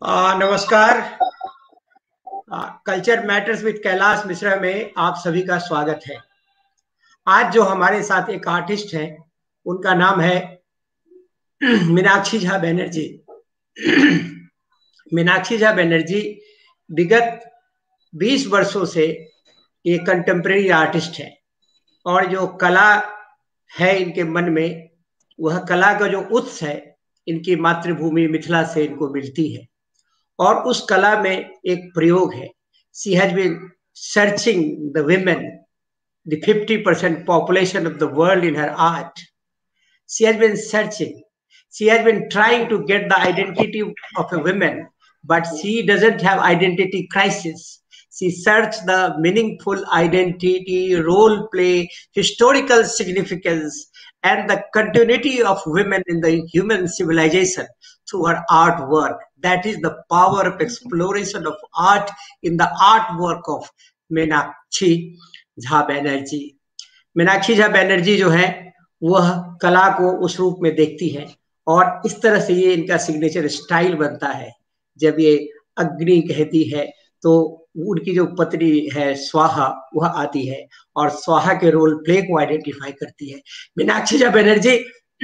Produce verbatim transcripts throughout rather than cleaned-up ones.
आ, नमस्कार। Culture matters with Kailash Mishra में आप सभी का स्वागत है। आज जो हमारे साथ एक आर्टिस्ट हैं, उनका नाम है मीनाक्षी झा बनर्जी। मीनाक्षी झा बनर्जी विगत बीस वर्षों से ये कंटेम्प्रेरी आर्टिस्ट है और जो कला है इनके मन में, वह कला का जो उत्स है इनकी मातृभूमि मिथिला से इनको मिलती है और उस कला में एक प्रयोग है। She has been searching the women, the fifty percent population of the world in her art. She has been searching. She has been trying to get the identity of a woman, but she doesn't have identity crisis. She searched the meaningful identity, role play, historical significance, and the continuity of women in the human civilization through her artwork. That is the power of exploration of art in the artwork of Meenakshi Jha Banerjee. Meenakshi Jha Banerjee जो है वह कला को उस रूप में देखती है और इस तरह से ये इनका सिग्नेचर स्टाइल बनता है। जब ये अग्नि कहती है तो उनकी जो पत्नी है स्वाहा वह आती है और स्वाहा के रोल प्ले को आइडेंटिफाई करती है। मीनाक्षी झा बनर्जी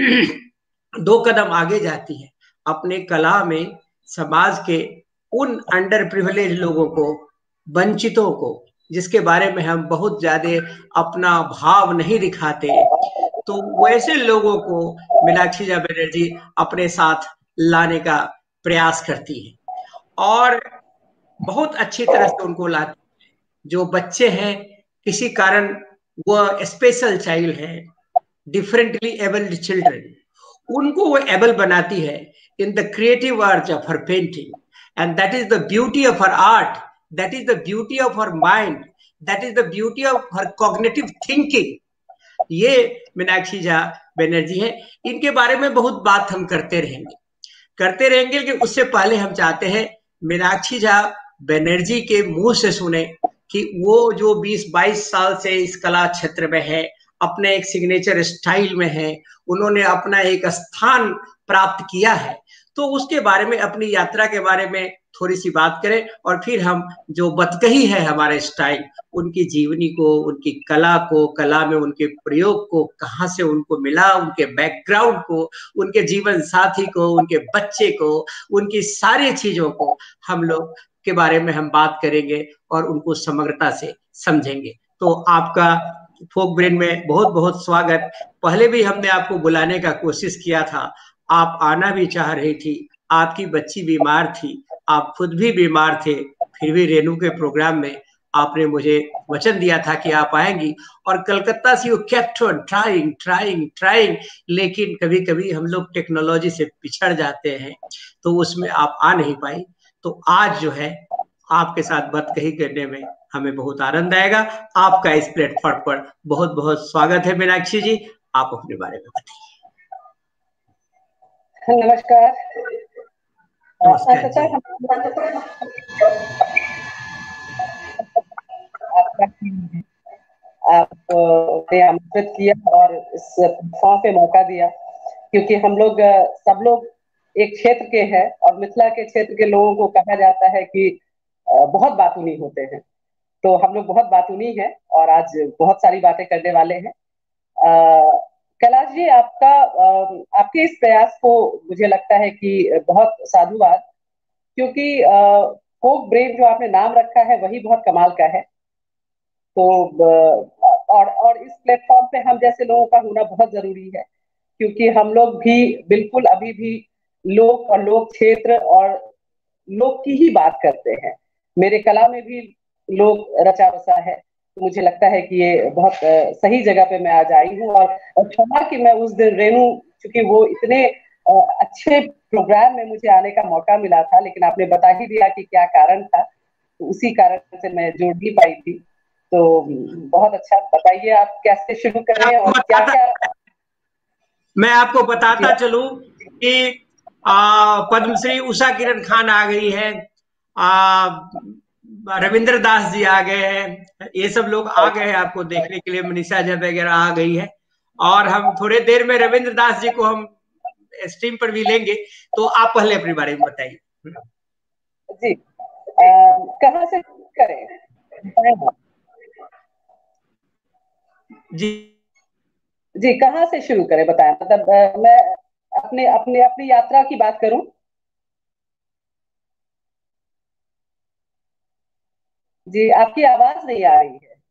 दो कदम आगे जाती है। अपने कला में समाज के उन अंडर प्रिविलेज लोगों को, वंचितों को, जिसके बारे में हम बहुत ज्यादा अपना भाव नहीं दिखाते, तो वैसे लोगों को मीनाक्षी झा बनर्जी अपने साथ लाने का प्रयास करती है और बहुत अच्छी तरह से उनको लाती है। जो बच्चे हैं, किसी कारण वह स्पेशल चाइल्ड है, डिफरेंटली एबल्ड चिल्ड्रन, उनको वो एबल बनाती है in the creative art of her painting, and that is the beauty of her art, that is the beauty of her mind, that is the beauty of her cognitive thinking. ये मीनाक्षी झा बनर्जी है। इनके बारे में बहुत बात हम करते रहेंगे करते रहेंगे लेकिन उससे पहले हम चाहते हैं मीनाक्षी झा बनर्जी के मुंह से सुने कि वो जो बीस बाईस साल से इस कला क्षेत्र में है, अपने एक सिग्नेचर स्टाइल में है, उन्होंने अपना एक स्थान प्राप्त किया है, तो उसके बारे में, अपनी यात्रा के बारे में थोड़ी सी बात करें और फिर हम जो बतकही है हमारे स्टाइल, उनकी जीवनी को, उनकी कला को, कला में उनके प्रयोग को, कहाँ से उनको मिला, उनके बैकग्राउंड को, उनके जीवन साथी को, उनके बच्चे को, उनकी सारी चीजों को हम लोग के बारे में हम बात करेंगे और उनको समग्रता से समझेंगे। तो आपका फोक ब्रेन में बहुत बहुत स्वागत। पहले भी हमने आपको बुलाने का कोशिश किया था, आप आना भी चाह रही थी, आपकी बच्ची बीमार थी, आप खुद भी बीमार थे, फिर भी रेनू के प्रोग्राम में आपने मुझे वचन दिया था कि आप आएंगी और कलकत्ता से you kept on trying trying trying, लेकिन कभी कभी हम लोग टेक्नोलॉजी से पिछड़ जाते हैं तो उसमें आप आ नहीं पाई। तो आज जो है आपके साथ बात कही करने में हमें बहुत आनंद आएगा। आपका इस प्लेटफॉर्म पर बहुत बहुत स्वागत है मीनाक्षी जी, आप अपने बारे में बताइए। नमस्कार। नमस्कार जी। आपका आपने आमंत्रित किया और इस प्लेटफॉर्म पे मौका दिया, क्योंकि हम लोग सब लोग एक क्षेत्र के हैं और मिथिला के क्षेत्र के लोगों को कहा जाता है कि बहुत बातूनी होते हैं, तो हम लोग बहुत बातूनी हैं और आज बहुत सारी बातें करने वाले हैं। कैलाश जी, आपका आपके इस प्रयास को मुझे लगता है कि बहुत साधुवाद, क्योंकि फोक ब्रेन जो आपने नाम रखा है वही बहुत कमाल का है। तो और और इस प्लेटफॉर्म पे हम जैसे लोगों का होना बहुत जरूरी है, क्योंकि हम लोग भी बिल्कुल अभी भी लोक और लोक क्षेत्र और लोक की ही बात करते हैं। मेरे कला में भी लोक रचा बसा है, तो मुझे लगता है कि ये बहुत सही जगह पे मैं आज आई हूँ। और क्षमा कि मैं उस दिन रेनू, क्योंकि वो इतने अच्छे प्रोग्राम में मुझे आने का मौका मिला था, लेकिन आपने बता ही दिया कि क्या कारण था, तो उसी कारण से मैं जुड़ नहीं पाई थी। तो बहुत अच्छा, बताइए आप कैसे शुरू करें और क्या क्या। मैं आपको बताता चलूं कि पद्मश्री उषा किरण खान आ गई है, रविंद्र दास जी आ गए हैं, ये सब लोग आ गए हैं आपको देखने के लिए, मनीषा झा वगैरह आ गई है और हम थोड़े देर में रविंद्र दास जी को हम स्ट्रीम पर भी लेंगे। तो आप पहले अपने बारे में बताइए। जी, कहाँ से करें? जी जी, कहाँ से शुरू करें बताएं? मतलब मैं अपने अपने अपनी यात्रा की बात करूं? जी, आपकी आवाज नहीं आ रही है।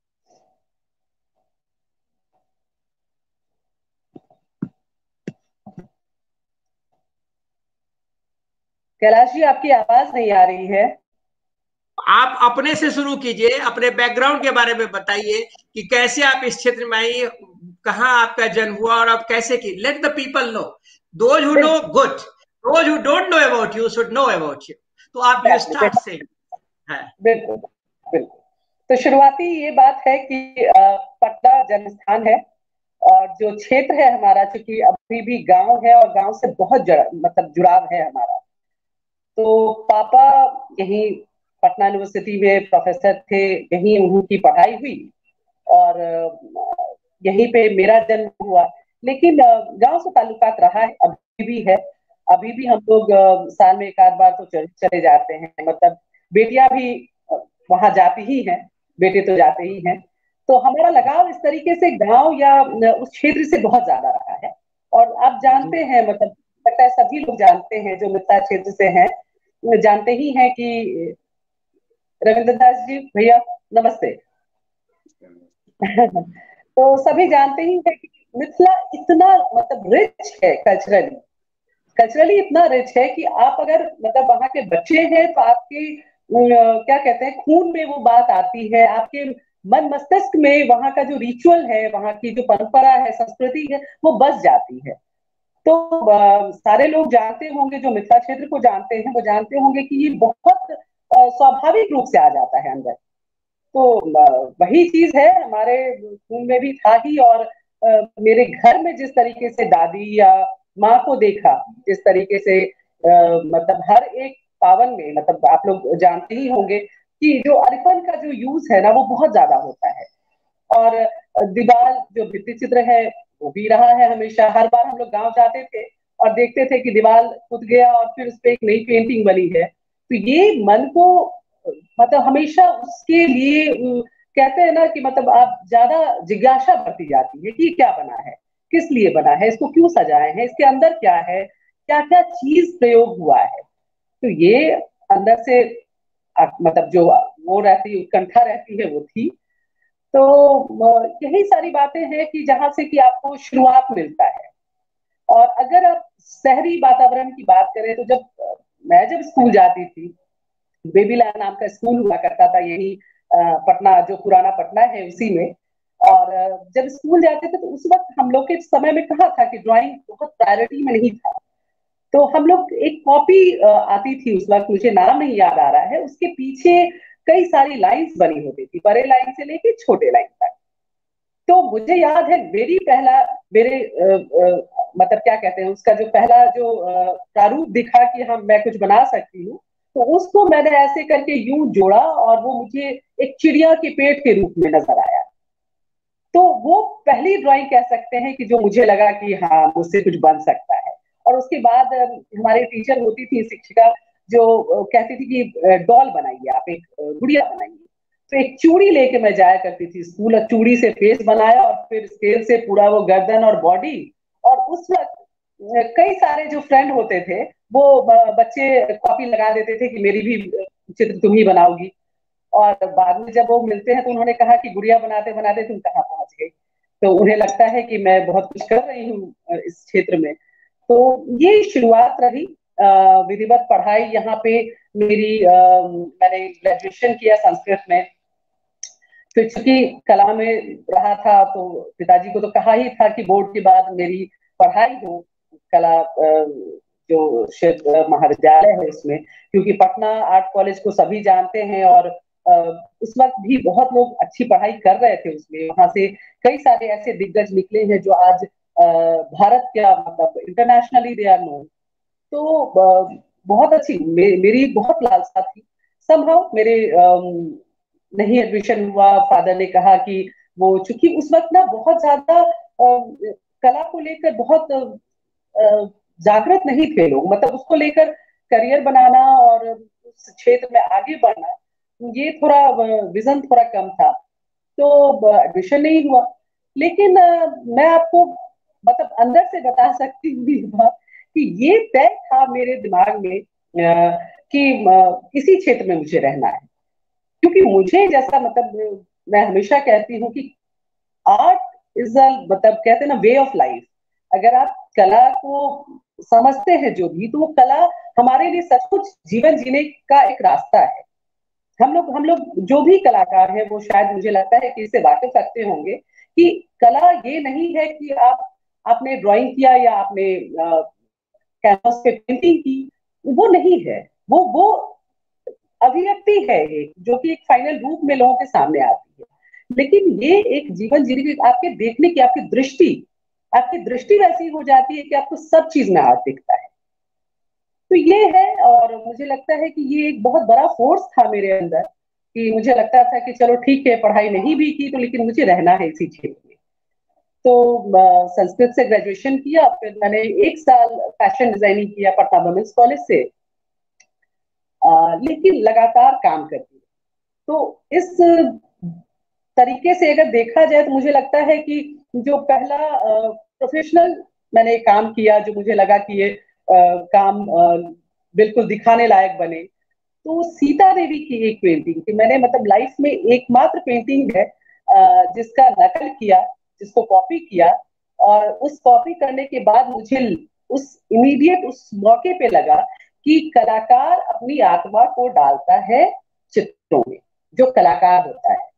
कैलाश जी, आपकी आवाज नहीं आ रही है। आप अपने से शुरू कीजिए, अपने बैकग्राउंड के बारे में बताइए कि कैसे आप इस क्षेत्र में आई, कहाँ आपका जन्म हुआ और आप कैसे की। Let the people know, those who know बिल्कुल, good, those who don't know about you should know about you. तो आप यू स्टार्ट से है। बिल्कुल बिल्कुल। तो शुरुआती ये बात है कि पटना जन्म स्थान है, और जो क्षेत्र है हमारा, चूंकि अभी भी गांव है और गांव से बहुत जड़, मतलब जुड़ाव है हमारा। तो पापा यहीं पटना यूनिवर्सिटी में प्रोफेसर थे, यहीं उनकी पढ़ाई हुई और यहीं पे मेरा जन्म हुआ। लेकिन गांव से ताल्लुकात रहा है, अभी भी है। अभी भी हम लोग साल में एक आध बार तो चले जाते हैं, मतलब बेटियां भी वहां जाती ही हैं, बेटे तो जाते ही हैं। तो हमारा लगाव इस तरीके से गांव या उस क्षेत्र से बहुत ज्यादा रहा है। और आप जानते हैं, मतलब लगता है सभी लोग जानते हैं जो मिथिला क्षेत्र से हैं, जानते ही हैं कि रविंद्र दास जी भैया नमस्ते। तो सभी जानते ही हैं कि मिथिला इतना मतलब रिच है कल्चरली, कल्चरली इतना रिच है कि आप अगर मतलब वहां के बच्चे हैं तो आपके क्या कहते हैं खून में वो बात आती है, आपके मन मस्तिष्क में वहां का जो रिचुअल है, वहां की जो परंपरा है, संस्कृति है, वो बस जाती है। तो आ, सारे लोग जानते होंगे, जो मिथिला क्षेत्र को जानते हैं वो जानते होंगे कि ये बहुत आ, स्वाभाविक रूप से आ जाता है अंदर। तो वही चीज है, हमारे खून में भी था ही। और आ, मेरे घर में जिस तरीके से दादी या माँ को देखा, जिस तरीके से आ, मतलब हर एक पावन में, मतलब आप लोग जानते ही होंगे कि जो अरिपन का जो यूज है ना, वो बहुत ज्यादा होता है। और दीवार जो भित्ति चित्र है वो भी रहा है हमेशा। हर बार हम लोग गांव जाते थे और देखते थे कि दीवार खुद गया और फिर उस पर एक नई पेंटिंग बनी है, तो ये मन को मतलब हमेशा उसके लिए कहते हैं ना कि मतलब आप ज्यादा जिज्ञासा बढ़ती जाती है कि ये क्या बना है, किस लिए बना है, इसको क्यों सजाए हैं, इसके अंदर क्या है, क्या क्या चीज प्रयोग हुआ है। तो ये अंदर से मतलब जो वो रहती उत्कंठा रहती है वो थी। तो यही सारी बातें हैं कि जहां से कि आपको शुरुआत मिलता है। और अगर आप शहरी वातावरण की बात करें तो जब मैं जब स्कूल जाती थी, बेबीला नाम का स्कूल हुआ करता था यही पटना, जो पुराना पटना है उसी में। और जब स्कूल जाते थे तो उस वक्त हम लोग के समय में कहा था कि ड्राइंग बहुत प्रायोरिटी में नहीं था। तो हम लोग एक कॉपी आती थी उस वक्त, मुझे नाम नहीं याद आ रहा है, उसके पीछे कई सारी लाइंस बनी होती थी, बड़े लाइन से लेके छोटे लाइन तक। तो मुझे याद है मेरी पहला मेरे आ, आ, मतलब क्या कहते हैं उसका जो पहला जो प्रारूप दिखा कि हम मैं कुछ बना सकती हूँ, तो उसको मैंने ऐसे करके यूं जोड़ा और वो मुझे एक चिड़िया के पेट के रूप में नजर आया। तो वो पहली ड्राइंग कह सकते हैं कि जो मुझे लगा कि हाँ मुझसे कुछ बन सकता है। और उसके बाद हमारी टीचर होती थी शिक्षिका, जो कहती थी कि डॉल बनाइए, आप एक गुड़िया बनाइए। तो एक चूड़ी लेके मैं जाया करती थी स्कूल, चूड़ी से फेस बनाया और फिर स्केल से पूरा वो गर्दन और बॉडी। और उस वक्त कई सारे जो फ्रेंड होते थे वो बच्चे कॉपी लगा देते थे कि मेरी भी चित्र तुम ही बनाओगी। और बाद में जब वो मिलते हैं तो उन्होंने कहा कि गुड़िया बनाते बनाते तुम कहाँ पहुंच गई। तो उन्हें लगता है कि मैं बहुत कुछ कर रही हूँ इस क्षेत्र में। तो ये शुरुआत रही विधिवत पढ़ाई यहाँ पे मेरी। आ, मैंने ग्रेजुएशन किया संस्कृत में। फिर चूंकि कला में रहा था तो पिताजी को तो कहा ही था कि बोर्ड के बाद मेरी पढ़ाई हो कला जो महाविद्यालय है उसमें, क्योंकि पटना आर्ट कॉलेज को सभी जानते हैं। और उस वक्त भी बहुत लोग अच्छी पढ़ाई कर रहे थे उसमें, वहां से कई सारे ऐसे दिग्गज निकले हैं जो आज भारत क्या मतलब इंटरनेशनली दे आर नोन। तो बहुत अच्छी मे, मेरी बहुत लालसा थी। समहाउ मेरे नहीं एडमिशन हुआ। फादर ने कहा कि वो चूंकि उस वक्त ना बहुत ज्यादा कला को लेकर बहुत जागृत नहीं थे लोग, मतलब उसको लेकर करियर बनाना और उस क्षेत्र में आगे बढ़ना, ये थोड़ा विजन थोड़ा कम था, तो एडमिशन नहीं हुआ। लेकिन मैं आपको मतलब अंदर से बता सकती हूँ ये बात कि ये तय था मेरे दिमाग में कि इसी क्षेत्र में मुझे रहना है, क्योंकि मुझे जैसा मतलब मैं हमेशा कहती हूँ कि आर्ट इज अ मतलब कहते हैं ना वे ऑफ लाइफ। अगर आप कला को समझते हैं जो भी, तो वो कला हमारे लिए सचमुच जीवन जीने का एक रास्ता है। हम लोग हम लोग जो भी कलाकार हैं वो शायद मुझे लगता है कि इससे वाकिफ रखते होंगे कि कला ये नहीं है कि आप आपने ड्राइंग किया या आपने कैनवस पे पेंटिंग की, वो नहीं है। वो वो अभिव्यक्ति है एक, जो कि एक फाइनल रूप में लोगों के सामने आती है। लेकिन ये एक जीवन जीने की, आपके देखने की, आपकी दृष्टि आपकी दृष्टि वैसी हो जाती है कि आपको सब चीज में आर्ट दिखता है। तो ये है, और मुझे लगता है कि ये एक बहुत बड़ा फोर्स था मेरे अंदर कि मुझे लगता था कि चलो ठीक है, पढ़ाई नहीं भी की तो लेकिन मुझे रहना है इसी क्षेत्र में। तो संस्कृत से ग्रेजुएशन किया, फिर मैंने एक साल फैशन डिजाइनिंग किया पटना वुमेन्स कॉलेज से, आ, लेकिन लगातार काम करती है। तो इस तरीके से अगर देखा जाए तो मुझे लगता है कि जो पहला प्रोफेशनल मैंने काम किया, जो मुझे लगा कि ये आ, काम आ, बिल्कुल दिखाने लायक बने, तो सीता देवी की एक पेंटिंग थी। मैंने मतलब लाइफ में एकमात्र पेंटिंग है आ, जिसका नकल किया, जिसको कॉपी किया, और उस कॉपी करने के बाद मुझे उस इमीडिएट उस मौके पे लगा कि कलाकार अपनी आत्मा को डालता है चित्रों में, जो कलाकार होता है।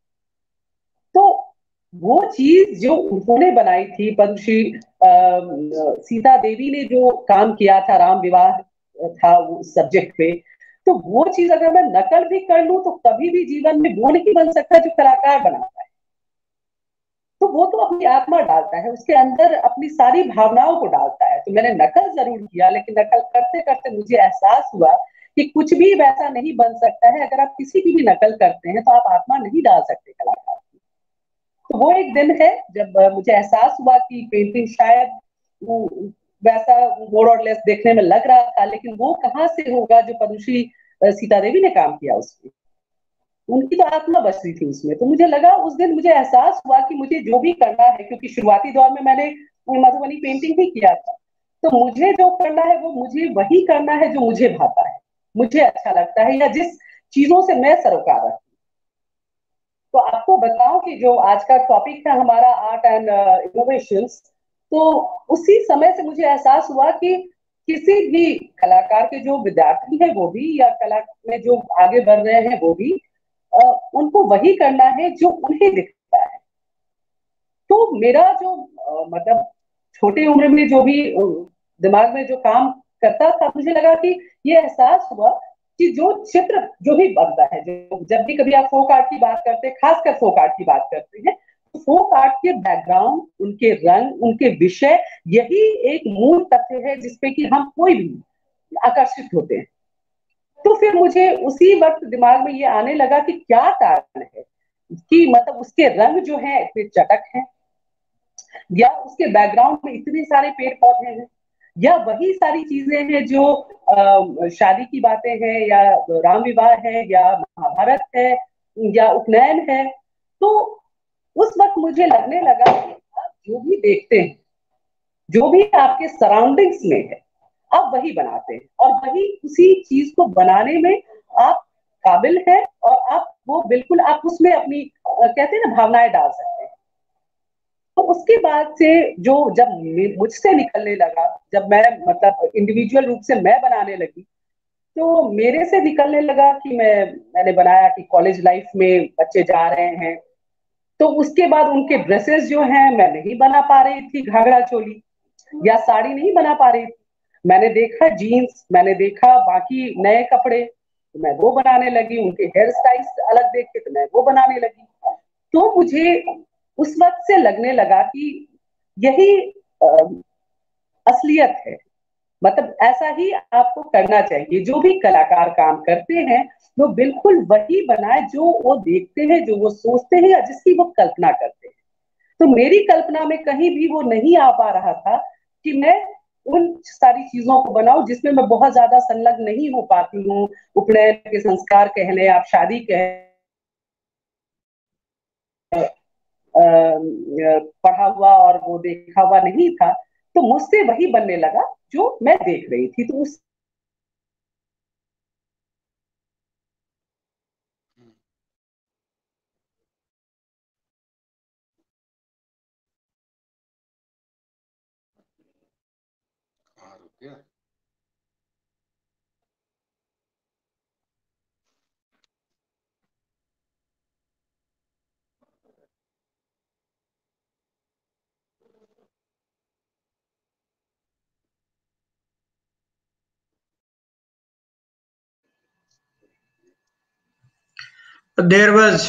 तो वो चीज जो उन्होंने बनाई थी, पद्मश्री सीता देवी ने जो काम किया था, राम विवाह था उस सब्जेक्ट पे, तो वो चीज अगर मैं नकल भी कर लूं तो कभी भी जीवन में वो नहीं बन सकता जो कलाकार बनाता है। तो वो तो अपनी आत्मा डालता है, उसके अंदर अपनी सारी भावनाओं को डालता है। तो मैंने नकल जरूर किया, लेकिन नकल करते करते मुझे एहसास हुआ कि कुछ भी वैसा नहीं बन सकता है। अगर आप किसी की भी नकल करते हैं तो आप आत्मा नहीं डाल सकते कलाकार की। तो वो एक दिन है जब मुझे एहसास हुआ कि पेंटिंग शायद वैसा मोर और लेस देखने में लग रहा था, लेकिन वो कहाँ से होगा जो पद्मश्री सीता देवी ने काम किया उसमें। उनकी तो आत्मा बच रही थी उसमें। तो मुझे लगा, उस दिन मुझे एहसास हुआ कि मुझे जो भी करना है, क्योंकि शुरुआती दौर में मैंने मधुबनी पेंटिंग ही किया था, तो मुझे जो करना है वो मुझे वही करना है जो मुझे भाता है, मुझे अच्छा लगता है, या जिस चीजों से मैं सरोकार रखती। तो आपको बताऊं कि जो आज का टॉपिक है हमारा आर्ट एंड इनोवेशंस, तो उसी समय से मुझे एहसास हुआ कि किसी भी कलाकार के जो विद्यार्थी है वो भी, या कला में जो आगे बढ़ रहे हैं वो भी, Uh, उनको वही करना है जो उन्हें दिखता है। तो मेरा जो uh, मतलब छोटी उम्र में जो भी uh, दिमाग में जो काम करता था, मुझे लगा कि ये एहसास हुआ कि जो चित्र जो भी बनता है, जो जब भी कभी आप फोक आर्ट की बात करते हैं, खासकर फोक आर्ट की बात करते हैं, तो फोक आर्ट के बैकग्राउंड, उनके रंग, उनके विषय, यही एक मूल तथ्य है जिसपे कि हम कोई भी आकर्षित होते हैं। तो फिर मुझे उसी वक्त दिमाग में ये आने लगा कि क्या कारण है कि मतलब उसके रंग जो है इतने चटक हैं, या उसके बैकग्राउंड में इतने सारे पेड़ पौधे हैं, या वही सारी चीजें हैं जो आ, शादी की बातें हैं, या राम विवाह है, या महाभारत है, या उपनयन है। तो उस वक्त मुझे लगने लगा कि आप जो भी देखते हैं, जो भी आपके सराउंडिंग्स में है, आप वही बनाते हैं, और वही उसी चीज को बनाने में आप काबिल हैं, और आप वो बिल्कुल आप उसमें अपनी कहते हैं ना भावनाएं डाल सकते हैं। तो उसके बाद से जो जब मुझसे निकलने लगा, जब मैं मतलब इंडिविजुअल रूप से मैं बनाने लगी, तो मेरे से निकलने लगा कि मैं मैंने बनाया कि कॉलेज लाइफ में बच्चे जा रहे हैं, तो उसके बाद उनके ड्रेसेस जो हैं मैं नहीं बना पा रही थी, घाघरा चोली या साड़ी नहीं बना पा रही थी। मैंने देखा जीन्स, मैंने देखा बाकी नए कपड़े, तो मैं वो बनाने लगी। उनके हेयर स्टाइल्स अलग देख के तो मैं वो बनाने लगी। तो मुझे उस वक्त से लगने लगा कि यही आ, असलियत है। मतलब ऐसा ही आपको करना चाहिए। जो भी कलाकार काम करते हैं वो बिल्कुल वही बनाए जो वो देखते हैं, जो वो सोचते हैं, या जिसकी वो कल्पना करते हैं। तो मेरी कल्पना में कहीं भी वो नहीं आ पा रहा था कि मैं उन सारी चीजों को बनाओ जिसमें मैं बहुत ज्यादा संलग्न नहीं हो पाती हूँ। उपनयन के संस्कार कह लें, आप शादी कह, पढ़ा हुआ और वो देखा हुआ नहीं था, तो मुझसे वही बनने लगा जो मैं देख रही थी। तो उस देयर वाज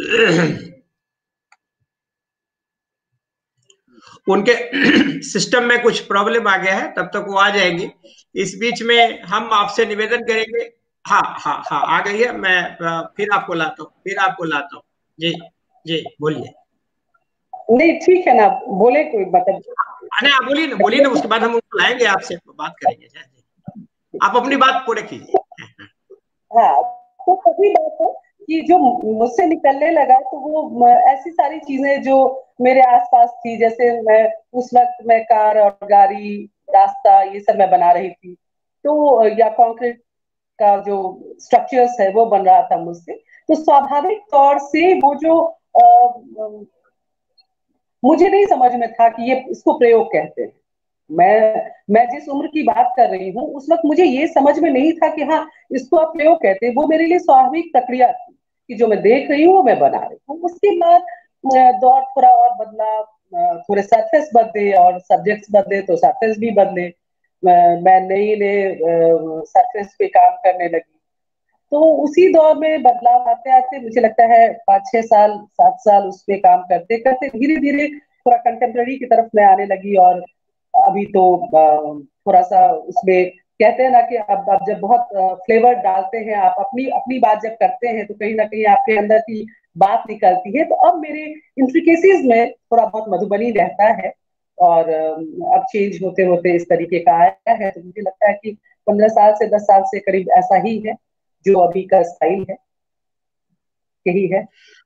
उनके सिस्टम में कुछ प्रॉब्लम आ गया है, तब तक वो आ जाएंगे। इस बीच में हम आपसे निवेदन करेंगे। हाँ हाँ हाँ, आ गई है। मैं फिर आपको लाता हूँ, फिर आपको लाता हूँ। जी जी, बोलिए। नहीं, ठीक है ना, बोले कोई मतलब। अरे आप बोलिए ना, बोलिए ना, उसके बाद हम उनको लाएंगे, आपसे बात करेंगे। आप अपनी बात पूरे कीजिए। हाँ, तो सही बात है कि जो मुझसे निकलने लगा, तो वो ऐसी सारी चीजें जो मेरे आसपास थी, जैसे मैं उस वक्त मैं कार और गाड़ी, रास्ता, ये सब मैं बना रही थी, तो या कंक्रीट का जो स्ट्रक्चर्स है वो बन रहा था मुझसे। तो स्वाभाविक तौर से वो जो आ, मुझे नहीं समझ में था कि ये इसको प्रयोग कहते हैं। मैं मैं जिस उम्र की बात कर रही हूँ, उस वक्त मुझे ये समझ में नहीं था कि हाँ, इसको आप प्रयोग कहते हैं। वो मेरे लिए स्वाभाविक प्रक्रिया थी कि जो मैं देख रही हूँ वो मैं बना रही हूँ। उसके बाद दौर थोड़ा और बदला, थोड़े सरफेस बदले और सब्जेक्ट्स बदले तो सरफेस भी बदले। मैं नई नए सरफेस पे काम करने लगी। तो उसी दौर में बदलाव आते आते मुझे लगता है पाँच छह साल सात साल उस पे काम करते करते धीरे धीरे थोड़ा कंटेम्प्रेरी की तरफ मैं आने लगी। और अभी तो थोड़ा सा उसमें कहते हैं ना कि अब अब जब बहुत फ्लेवर डालते हैं, आप अपनी अपनी बात जब करते हैं, तो कहीं ना कहीं आपके अंदर की बात निकलती है। तो अब मेरे इंट्रिकेसीज में थोड़ा बहुत मधुबनी रहता है, और अब चेंज होते होते इस तरीके का आया है। तो मुझे लगता है कि पंद्रह साल से दस साल से करीब ऐसा ही है जो अभी का स्टाइल है, यही है।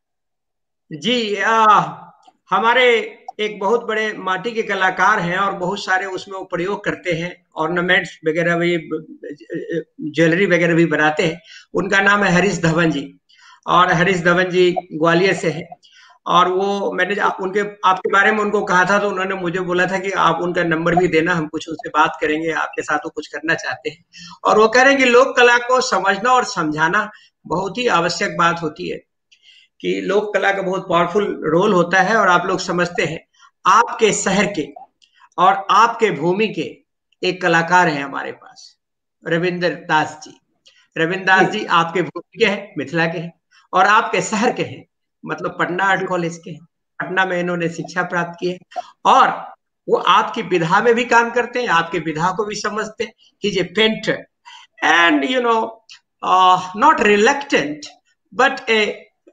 जी, आ, हमारे एक बहुत बड़े माटी के कलाकार हैं और बहुत सारे उसमें वो प्रयोग करते हैं, ऑर्नामेंट्स वगैरह भी, ज्वेलरी वगैरह भी बनाते हैं। उनका नाम है हरीश धवन जी, और हरीश धवन जी ग्वालियर से हैं। और वो मैंने आप, उनके आपके बारे में उनको कहा था, तो उन्होंने मुझे बोला था कि आप उनका नंबर भी देना, हम कुछ उनसे बात करेंगे, आपके साथ वो कुछ करना चाहते हैं। और वो कह रहे हैं कि लोक कला को समझना और समझाना बहुत ही आवश्यक बात होती है, कि लोक कला का बहुत पावरफुल रोल होता है। और आप लोग समझते हैं, आपके शहर के और आपके भूमि के एक कलाकार हैं हमारे पास, रविंद्र दास जी। रविंद्र दास जी आपके भूमि के हैं, मिथिला के हैं, और आपके शहर के हैं, मतलब पटना आर्ट कॉलेज के हैं। पटना में इन्होंने शिक्षा प्राप्त की है, और वो आपकी विधा में भी काम करते हैं, आपके विधा को भी समझते हैं। He is a painter, and you know, not reluctant, but a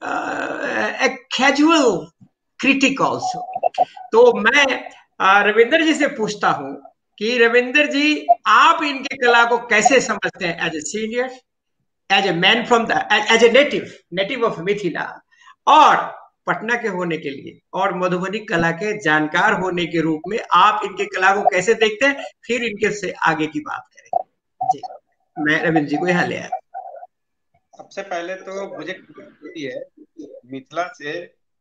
a casual critic also। तो मैं uh, रविंदर जी से पूछता हूं कि रविंदर जी, आप इनके कला को कैसे समझते हैं, as a senior, as a man from the, as a native native of Mithila, और पटना के होने के लिए, और मधुबनी कला के जानकार होने के रूप में आप इनके कला को कैसे देखते हैं? फिर इनके से आगे की बात करेंगे। जी, मैं रविंद्र जी को यहाँ ले आया। सबसे पहले तो मुझे है मिथिला से,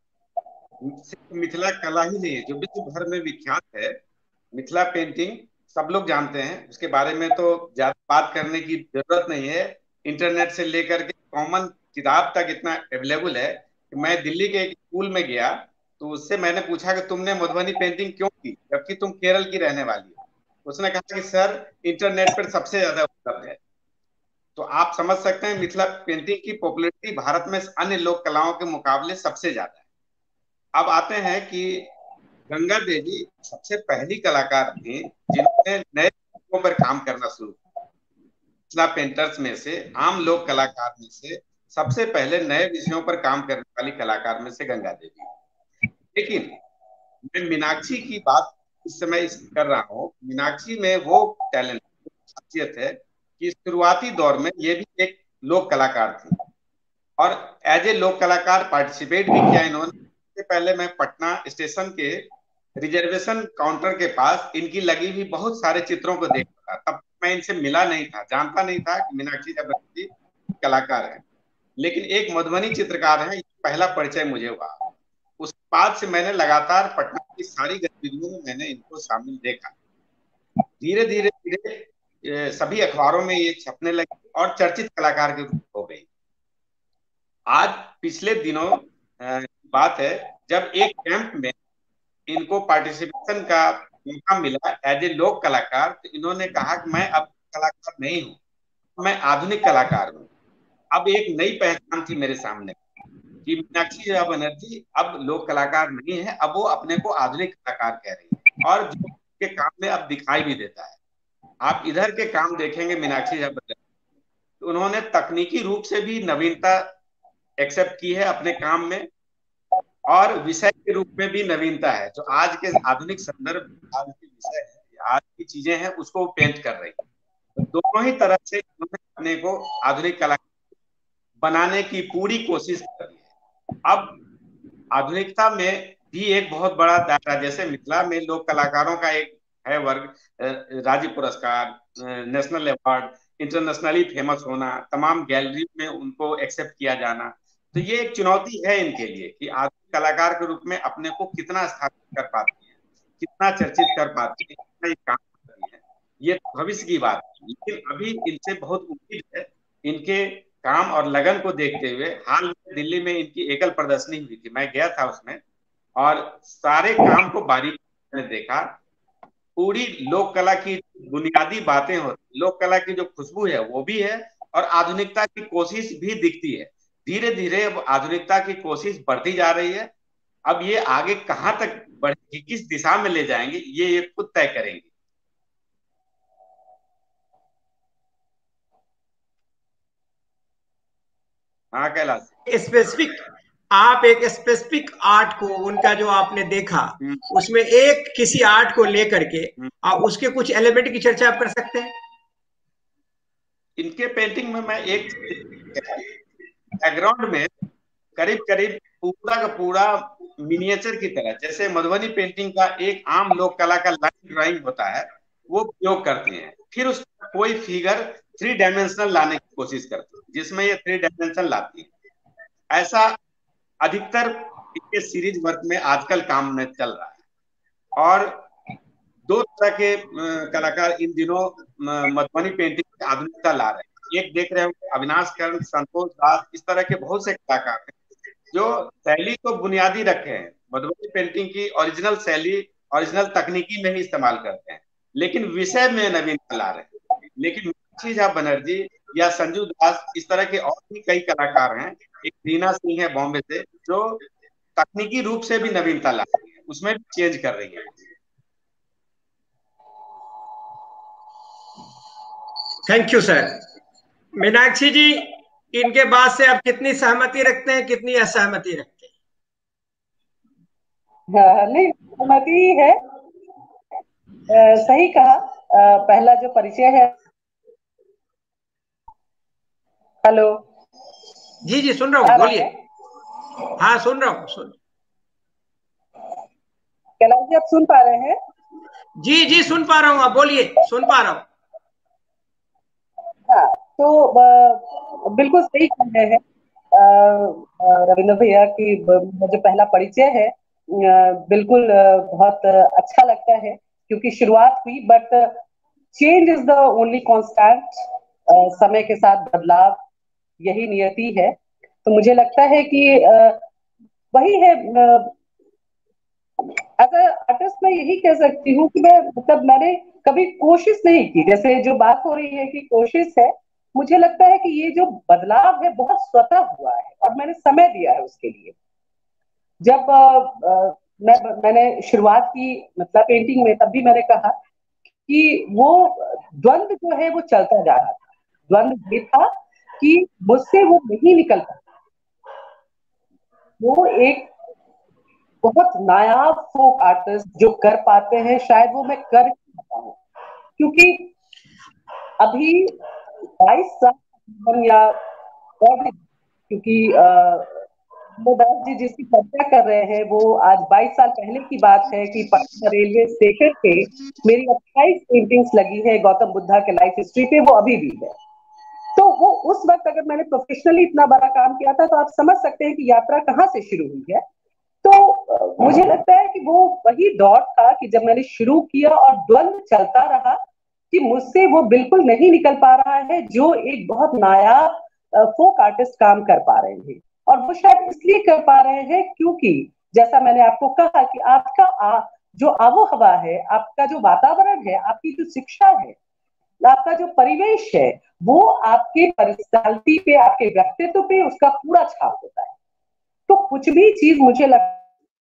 सिर्फ मिथिला कला ही नहीं है जो विश्व भर में विख्यात है। मिथिला पेंटिंग सब लोग जानते हैं, उसके बारे में तो ज्यादा बात करने की जरूरत नहीं है। इंटरनेट से लेकर के कॉमन किताब तक इतना अवेलेबल है कि मैं दिल्ली के एक स्कूल में गया, तो उससे मैंने पूछा कि तुमने मधुबनी पेंटिंग क्यों की, जबकि तुम केरल की रहने वाली हो। उसने कहा कि सर, इंटरनेट पर सबसे ज्यादा उपलब्ध है। तो आप समझ सकते हैं मिथिला पेंटिंग की पॉपुलैरिटी भारत में अन्य लोक कलाओं के मुकाबले सबसे ज्यादा है। अब आते हैं कि गंगा देवी सबसे पहली कलाकार थी जिन्होंने नए विषयों पर काम करना शुरू किया। मिथिला पेंटर्स में से, आम लोक कलाकार में से सबसे पहले नए विषयों पर काम करने वाली कलाकार में से गंगा देवी। लेकिन मैं मीनाक्षी की बात इस समय इस कर रहा हूँ, मीनाक्षी में वो टैलेंट, खासियत है कि शुरुआती दौर में ये भी एक लोक कलाकार थी और एज ए लोक कलाकार पार्टिसिपेट भी किया इन्होंने। इससे पहले मैं पटना स्टेशन के रिजर्वेशन काउंटर के पास इनकी लगी हुई बहुत सारे चित्रों को देखता था। तब मैं इनसे मिला नहीं था, जानता नहीं था कि मीनाक्षी झा बनर्जी कलाकार है, लेकिन एक मधुबनी चित्रकार है, पहला परिचय मुझे हुआ। उस बाद से मैंने लगातार पटना की सारी गतिविधियों में मैंने इनको शामिल देखा। धीरे धीरे धीरे सभी अखबारों में ये छपने लगी और चर्चित कलाकार के रूप हो गई। आज पिछले दिनों बात है, जब एक कैंप में इनको पार्टिसिपेशन का मौका मिला एज ए लोक कलाकार, तो इन्होंने कहा कि मैं अब कलाकार नहीं हूँ, मैं आधुनिक कलाकार हूँ। अब एक नई पहचान थी मेरे सामने कि मीनाक्षी झा बनर्जी अब लोक कलाकार नहीं है, अब वो अपने को आधुनिक कलाकार कह रही है और जो के काम में अब दिखाई भी देता है। आप इधर के काम देखेंगे मीनाक्षी झा बनर्जी, तो उन्होंने तकनीकी रूप से भी नवीनता एक्सेप्ट की है अपने काम में और विषय के रूप में भी नवीनता है। जो आज के आधुनिक संदर्भ, आज के विषय है, आज की चीजें हैं, उसको पेंट कर रही है। तो दोनों ही तरह से उन्होंने अपने को आधुनिक कलाकार बनाने की पूरी कोशिश कर रही है। अब आधुनिकता में भी एक बहुत बड़ा दायरा, जैसे मिथिला में लोक कलाकारों का एक है वर्ग, राज्य पुरस्कार, नेशनल अवार्ड, इंटरनेशनली फेमस होना, तमाम गैलरी में उनको एक्सेप्ट किया जाना, तो ये एक चुनौती है इनके लिए कि आधुनिक कलाकार के रूप में अपने को कितना स्थापित कर पाती है, कितना चर्चित कर पाती है, कितना ये काम करती है, ये भविष्य की बात है। लेकिन अभी इनसे बहुत उम्मीद है। इनके काम और लगन को देखते हुए हाल में दिल्ली में इनकी एकल प्रदर्शनी हुई थी, मैं गया था उसमें और सारे काम को बारीकी से देखा। पूरी लोक कला की बुनियादी बातें होती, लोक कला की जो खुशबू है वो भी है और आधुनिकता की कोशिश भी दिखती है। धीरे धीरे अब आधुनिकता की कोशिश बढ़ती जा रही है। अब ये आगे कहां तक बढ़ेगी, किस दिशा में ले जाएंगे, ये ये खुद तय करेंगे। हाँ कैलाश, स्पेसिफिक, आप एक स्पेसिफिक आर्ट को, उनका जो आपने देखा, उसमें एक किसी आर्ट को लेकर के आप उसके कुछ एलिमेंट की चर्चा आप कर सकते हैं। इनके पेंटिंग में मैं एक बैकग्राउंड में करीब करीब पूरा का पूरा मिनिएचर की तरह, जैसे मधुबनी पेंटिंग का एक आम लोक कला का लाइन ड्राइंग होता है, वो उपयोग करते हैं। फिर उस कोई फिगर थ्री डायमेंशनल लाने की कोशिश करते हैं, जिसमें ये थ्री डायमेंशन लाती है। ऐसा अधिकतर इनके सीरीज वर्क में आजकल काम में चल रहा है। और दो तरह के कलाकार इन दिनों मधुबनी पेंटिंग में आधुनिकता ला रहे हैं। एक देख रहे हो अविनाश कर्ण, संतोष दास, इस तरह के बहुत से कलाकार हैं जो शैली तो बुनियादी रखे हैं, मधुबनी पेंटिंग की ओरिजिनल शैली, ओरिजिनल तकनीकी में ही इस्तेमाल करते हैं, लेकिन विषय में नवीनता ला रहे हैं। लेकिन मीनाक्षी झा बनर्जी या संजू दास, इस तरह के और भी कई कलाकार हैं, एक रीना सिंह है बॉम्बे से, जो तकनीकी रूप से भी नवीनता ला रही है, उसमें भी चेंज कर रही है। Thank you sir. Meenakshi ji, इनके बाद से आप कितनी सहमति रखते हैं, कितनी असहमति रखते हैं? हाँ, नहीं सहमति है। आ, सही कहा। आ, पहला जो परिचय है। हेलो जी जी सुन रहा हूँ, बोलिए। हाँ सुन रहा हूँ, सुन। कैलाश जी आप सुन पा रहे हैं? जी जी सुन पा रहा हूँ, आप बोलिए, सुन पा रहा हूँ। हाँ, तो बिल्कुल सही कह रहे हैं रविंद्र भैया की जो पहला परिचय है, बिल्कुल बहुत अच्छा लगता है, क्योंकि शुरुआत हुई, but change is the only constant. समय के साथ बदलाव यही नियति है। तो मुझे लगता है कि वही है। अगर आर्टिस्ट मैं यही कह सकती हूँ कि मैं मतलब मैंने कभी कोशिश नहीं की, जैसे जो बात हो रही है कि कोशिश है, मुझे लगता है कि ये जो बदलाव है बहुत स्वतः हुआ है और मैंने समय दिया है उसके लिए। जब आ, आ, मैं मैंने शुरुआत की मतलब पेंटिंग में, तब भी मैंने कहा कि वो द्वंद जो है वो चलता जा रहा था। द्वंद ये था कि मुझसे वो नहीं निकल पाता, वो एक बहुत नायाब फोक आर्टिस्ट जो कर पाते हैं, शायद वो मैं कर पाता हूँ, क्योंकि अभी बाईस साल या और भी, क्योंकि दास जी जिसकी चर्चा कर रहे हैं वो आज बाईस साल पहले की बात है कि पटना रेलवे स्टेशन पे मेरी अट्ठाईस पेंटिंग्स लगी है गौतम बुद्धा के लाइफ हिस्ट्री पे, वो अभी भी है। तो वो उस वक्त अगर मैंने प्रोफेशनली इतना बड़ा काम किया था तो आप समझ सकते हैं कि यात्रा कहाँ से शुरू हुई है। तो मुझे लगता है कि वो वही दौर था कि जब मैंने शुरू किया और द्वंद्व चलता रहा कि मुझसे वो बिल्कुल नहीं निकल पा रहा है जो एक बहुत नायाब फोक आर्टिस्ट काम कर पा रहे हैं, और वो शायद इसलिए कर पा रहे हैं क्योंकि जैसा मैंने आपको कहा कि आपका आ, जो आबो हवा है, आपका जो वातावरण है, आपकी जो शिक्षा है, आपका जो परिवेश है, वो आपके पर्सनालिटी पे, आपके व्यक्तित्व पे उसका पूरा छाप होता है। तो कुछ भी चीज मुझे लगता,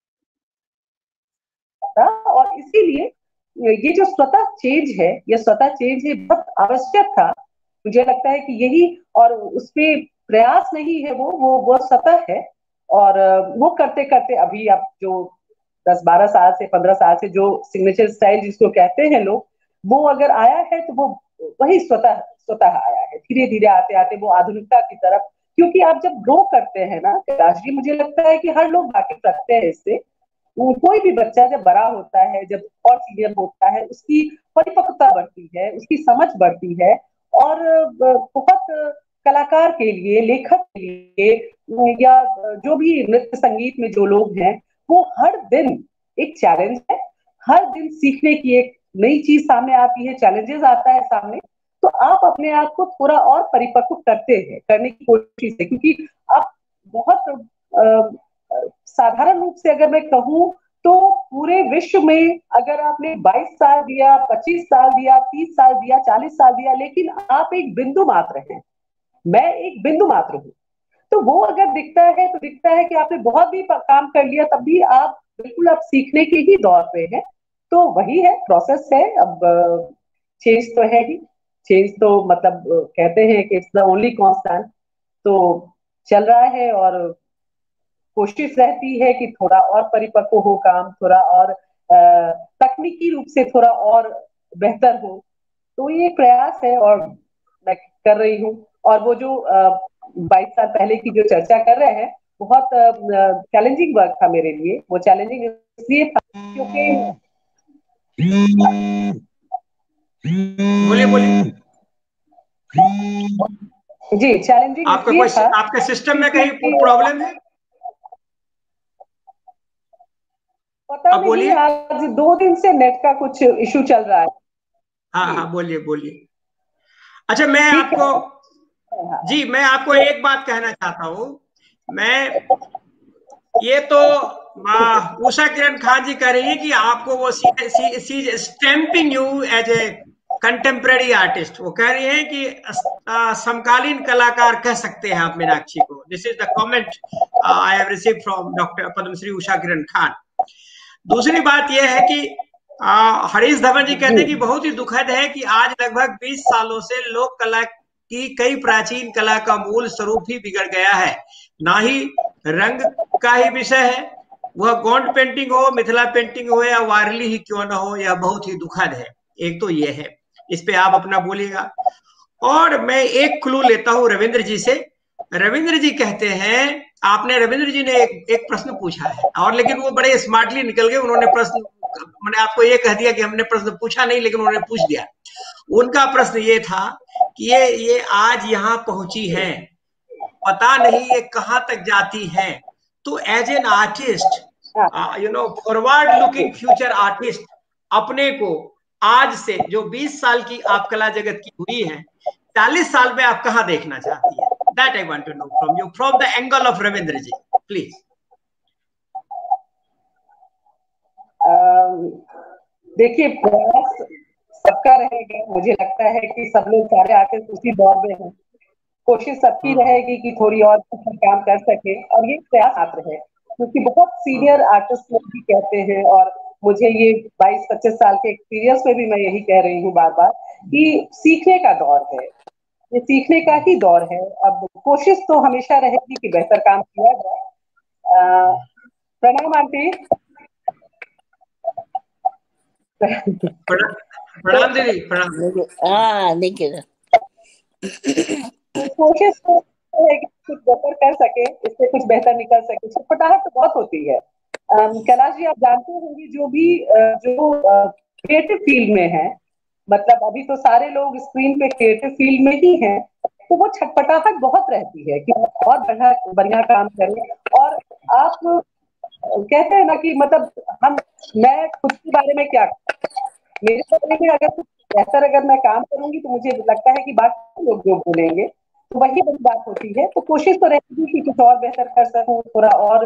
और इसीलिए ये जो स्वतः चेंज है, ये स्वतः चेंज है बहुत आवश्यक था। मुझे लगता है कि यही, और उसपे प्रयास नहीं है, वो वो वो स्वतः है, और वो करते करते अभी आप जो दस बारह साल से पंद्रह साल से जो सिग्नेचर स्टाइल जिसको कहते हैं लोग, वो अगर आया है तो वो वही स्वतः स्वतः आया है। धीरे धीरे आते आते वो आधुनिकता की तरफ, क्योंकि आप जब ग्रो करते हैं ना राजगी, मुझे लगता है कि हर लोग वाकिफ रखते हैं इससे, कोई भी बच्चा जब बड़ा होता है, जब और सीनियर होता है, उसकी परिपक्वता बढ़ती है, उसकी समझ बढ़ती है, और बहुत कलाकार के लिए, लेखक के लिए, या जो भी नृत्य संगीत में जो लोग हैं, वो हर दिन एक चैलेंज है, हर दिन सीखने की एक नई चीज सामने आती है, चैलेंजेस आता है सामने, तो आप अपने आप को थोड़ा और परिपक्व करते हैं, करने की कोशिश है, क्योंकि आप बहुत आ, साधारण रूप से अगर मैं कहूँ तो पूरे विश्व में अगर आपने बाईस साल दिया, पच्चीस साल दिया, तीस साल दिया, चालीस साल दिया, लेकिन आप एक बिंदु मात्र हैं, मैं एक बिंदु मात्र हूँ, तो वो अगर दिखता है तो दिखता है कि आपने बहुत भी काम कर लिया, तब भी आप बिल्कुल आप सीखने के ही दौर पे हैं। तो वही है, प्रोसेस है। अब चेंज तो है ही, चेंज तो मतलब कहते हैं कि इट्स द ओनली कांस्टेंट, तो चल रहा है, और कोशिश रहती है कि थोड़ा और परिपक्व हो काम, थोड़ा और तकनीकी रूप से थोड़ा और बेहतर हो, तो ये प्रयास है और मैं कर रही हूँ। और वो जो बाईस साल पहले की जो चर्चा कर रहे हैं, बहुत चैलेंजिंग वर्क था मेरे लिए। वो चैलेंजिंग इसलिए था क्योंकि बोलिए बोलिए जी, चैलेंजिंग आपका इसलिए था, आपके सिस्टम में कहीं प्रॉब्लम है? पता नहीं, आज दो दिन से नेट का कुछ इशू चल रहा है। हाँ हाँ, बोलिए बोलिए। अच्छा, मैं आपको जी मैं आपको एक बात कहना चाहता हूँ। मैं ये तो उषा किरण खान जी कह रही है कि आपको वो see, see, see stamping you as a contemporary artist. वो कह रही है कि आ, समकालीन कलाकार कह सकते हैं आप मीनाक्षी को। This is the comment I have received from doctor Padmashri Usha Kiran Khan. दूसरी बात यह है कि हरीश धवन जी कहते हैं कि बहुत ही दुखद है कि आज लगभग बीस सालों से लोक कला की कई प्राचीन कला का मूल स्वरूप ही बिगड़ गया है। ना ही रंग का ही विषय है, वह गोंड पेंटिंग हो, मिथिला पेंटिंग हो या वारली ही क्यों ना हो, यह बहुत ही दुखद है। एक तो यह है, इस पे आप अपना बोलिएगा। और मैं एक क्लू लेता हूं रविंद्र जी से। रविंद्र जी कहते हैं, आपने रविंद्र जी ने एक, एक प्रश्न पूछा है, और लेकिन वो बड़े स्मार्टली निकल गए। उन्होंने प्रश्न, मैंने आपको ये कह दिया कि हमने प्रश्न पूछा नहीं, लेकिन उन्होंने पूछ दिया। उनका प्रश्न ये था कि ये ये आज यहाँ पहुंची है, पता नहीं ये कहां तक जाती है। तो as an artist, you know, forward looking future artist, अपने को आज से जो बीस साल की आप कला जगत की हुई है, चालीस साल में आप कहां देखना चाहती है? That I want to know from you, from the angle of Ravindra ji, please. देखिए, प्रयास सबका रहेगा। मुझे लगता है कि सब लोग, सारे आर्टिस्ट उसी दौर में हैं। कोशिश सबकी रहेगी कि थोड़ी और काम कर सके, और ये प्रयास आते हैं, क्योंकि बहुत सीनियर आर्टिस्ट लोग भी कहते हैं, और मुझे ये बाईस पच्चीस साल के एक्सपीरियंस में भी मैं यही कह रही हूँ बार बार कि सीखने का दौर है, ये सीखने का ही दौर है। अब कोशिश तो हमेशा रहेगी कि बेहतर काम किया जाए। प्रणाम आंटी। प्रणाम दीदी, प्रणाम। हाँ देखिए, कोशिश तो है कि कुछ बेहतर कर सके, इससे कुछ बेहतर निकल सके। छटपटाहट तो बहुत होती है। कैलाश जी, आप जानते होंगे जो भी जो क्रिएटिव फील्ड में है, मतलब अभी तो सारे लोग स्क्रीन पे क्रिएटिव फील्ड में ही हैं, तो वो छटपटाहट बहुत रहती है कि और बढ़िया बढ़िया काम करें। और आप कहते हैं ना कि मतलब हम मैं खुद के बारे में क्या, मेरे बारे में अगर कुछ बेहतर अगर मैं काम करूंगी तो मुझे लगता है कि बाकी लोग जो बोलेंगे तो वही बड़ी बात होती है। तो कोशिश तो रहती है कि कुछ और बेहतर कर सकूं, थोड़ा और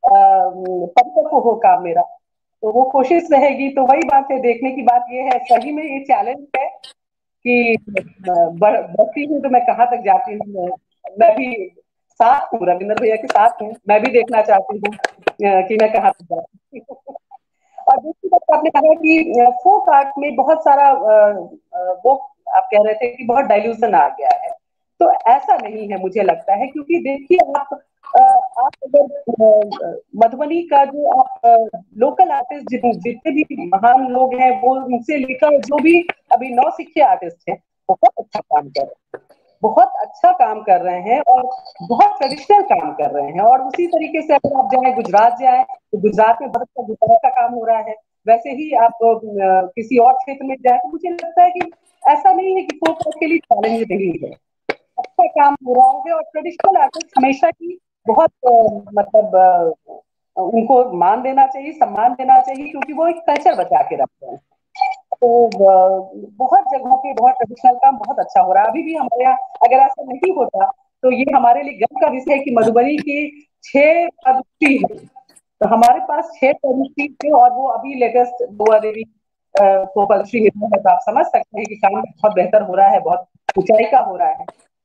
परिपक्व हो काम मेरा, तो वो कोशिश रहेगी। तो वही बात है, देखने की बात ये है, सही में ये चैलेंज है कि बढ़ती हूँ तो मैं कहाँ तक जाती हूँ। मैं भी साथ हूँ, रविंद्र भैया के साथ हूँ, मैं भी देखना चाहती हूँ कि मैं कहाँ तक जाती हूँ। और दूसरी बात आपने कहा कि फोक आर्ट में बहुत सारा वो आप कह रहे थे कि बहुत डाइल्यूशन आ गया है, तो ऐसा नहीं है मुझे लगता है। क्योंकि देखिए आप आप अगर मधुबनी का जो आप लोकल आर्टिस्ट जितने भी महान लोग हैं वो उनसे लेकर जो भी अभी नौ सिक्के आर्टिस्ट हैं, बहुत अच्छा काम कर रहे हैं, बहुत अच्छा काम कर रहे हैं और बहुत ट्रेडिशनल काम कर रहे हैं। और उसी तरीके से अगर आप जाए गुजरात जाए तो गुजरात में बहुत अच्छा गुजरात का काम हो रहा है। वैसे ही आप किसी और क्षेत्र में जाए तो मुझे लगता है कि ऐसा नहीं है कि फोक आर्ट के लिए चैलेंज नहीं है, अच्छा काम हो रहा है। और ट्रेडिशनल आर्टिस्ट हमेशा की बहुत मतलब उनको मान देना चाहिए, सम्मान देना चाहिए, क्योंकि वो एक कल्चर बचा के रखते हैं। तो बहुत जगहों पे बहुत ट्रेडिशनल काम बहुत अच्छा हो रहा है। अभी भी हमारे यहाँ अगर ऐसा नहीं होता तो ये हमारे लिए गर्व का विषय है कि मधुबनी की छह पद्मश्री है, तो हमारे पास छह पद्मश्री थे और वो अभी लेटेस्ट बुआ देवी को पद्मश्री मिला है। तो आप समझ सकते हैं कि काम बहुत बेहतर हो रहा है, बहुत ऊंचाई का हो रहा है।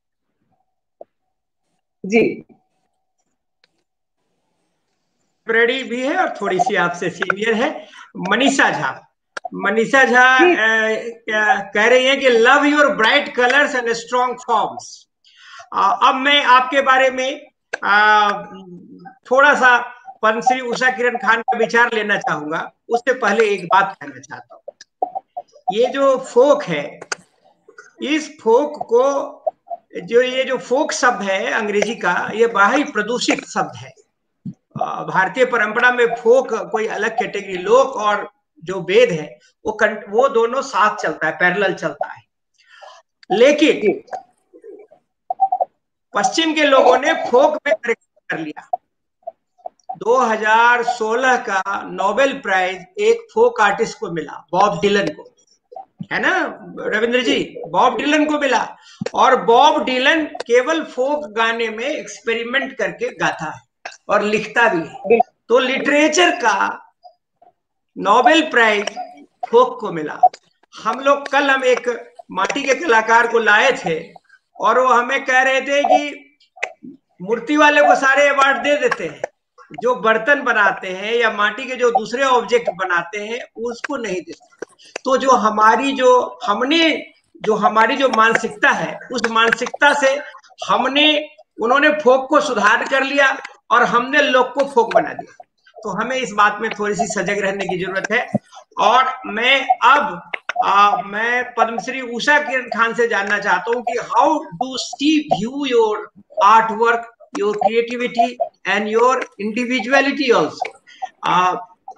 जी रेडी भी है और थोड़ी सी आपसे सीनियर है, मनीषा झा। मनीषा झा कह रही है कि love your bright colours and strong forms. अब मैं आपके बारे में आ, थोड़ा सा पद्मश्री उषा किरण खान का विचार लेना चाहूंगा। उससे पहले एक बात कहना चाहता हूँ, ये जो फोक है, इस फोक को जो ये जो फोक शब्द है अंग्रेजी का, ये बड़ा ही प्रदूषित शब्द है। भारतीय परंपरा में फोक कोई अलग कैटेगरी, लोक और जो वेद है वो वो दोनों साथ चलता है, पैरेलल चलता है। लेकिन पश्चिम के लोगों ने फोक में कर लिया। दो हज़ार सोलह का नोबेल प्राइज एक फोक आर्टिस्ट को मिला, बॉब डिलन को, है ना रविंद्र जी, बॉब डिलन को मिला। और बॉब डिलन केवल फोक गाने में एक्सपेरिमेंट करके गाता है और लिखता भी है। तो लिटरेचर का नोबेल प्राइज फोक को मिला। हम लोग कल हम एक माटी के कलाकार को लाए थे और वो हमें कह रहे थे कि मूर्ति वाले को सारे अवार्ड दे देते हैं, जो बर्तन बनाते हैं या माटी के जो दूसरे ऑब्जेक्ट बनाते हैं उसको नहीं देते। तो जो हमारी जो हमने जो हमारी जो मानसिकता है, उस मानसिकता से हमने उन्होंने फोक को सुधार कर लिया और हमने लोक को फोक बना दिया। तो हमें इस बात में थोड़ी सी सजग रहने की जरूरत है। और मैं अब आ, मैं पद्मश्री उषा किरण खान से जानना चाहता हूं कि how do she view your art work, your creativity and your individuality also.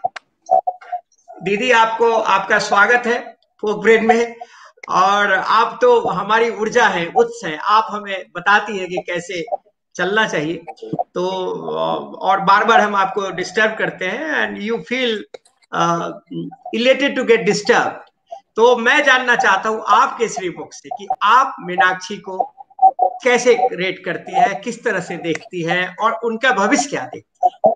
दीदी, आपको आपका स्वागत है फोक ब्रेड में। और आप तो हमारी ऊर्जा है, उत्स है, आप हमें बताती है कि कैसे चलना चाहिए। तो और बार बार हम आपको डिस्टर्ब करते हैं and you feel elated to get disturb. तो मैं जानना चाहता हूं आपके श्री बुक से कि आप मीनाक्षी को कैसे रेट करती है, किस तरह से देखती है और उनका भविष्य क्या देखती है।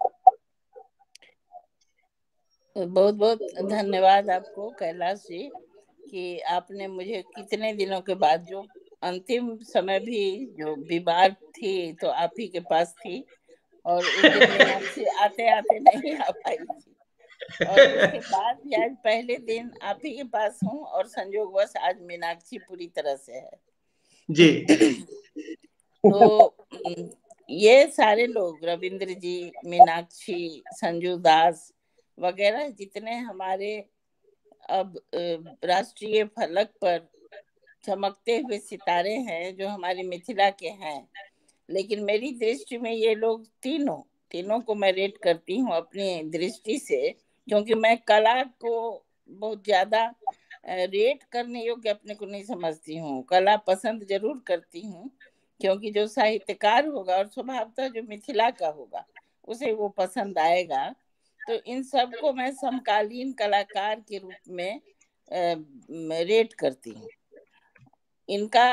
बहुत बहुत धन्यवाद आपको कैलाश जी कि आपने मुझे कितने दिनों के बाद, जो अंतिम समय भी जो बीमार थी तो आप ही के पास थी, और उस दिन मीनाक्षी आते आते नहीं आ पाई थी, और उसके बाद भी आज पहले दिन आप ही के पास हूँ और संयोगवश आज मीनाक्षी पूरी तरह से है जी। तो ये सारे लोग, रविंद्र जी, मीनाक्षी, संजू दास वगैरह, जितने हमारे अब राष्ट्रीय फलक पर चमकते हुए सितारे हैं जो हमारी मिथिला के हैं, लेकिन मेरी दृष्टि में ये लोग तीनों तीनों को मैं रेट करती हूँ अपनी दृष्टि से, क्योंकि मैं कला को बहुत ज्यादा रेट करने योग्य अपने को नहीं समझती हूँ। कला पसंद जरूर करती हूँ, क्योंकि जो साहित्यकार होगा और स्वभावतः जो मिथिला का होगा उसे वो पसंद आएगा। तो इन सब को मैं समकालीन कलाकार के रूप में रेट करती हूँ। इनका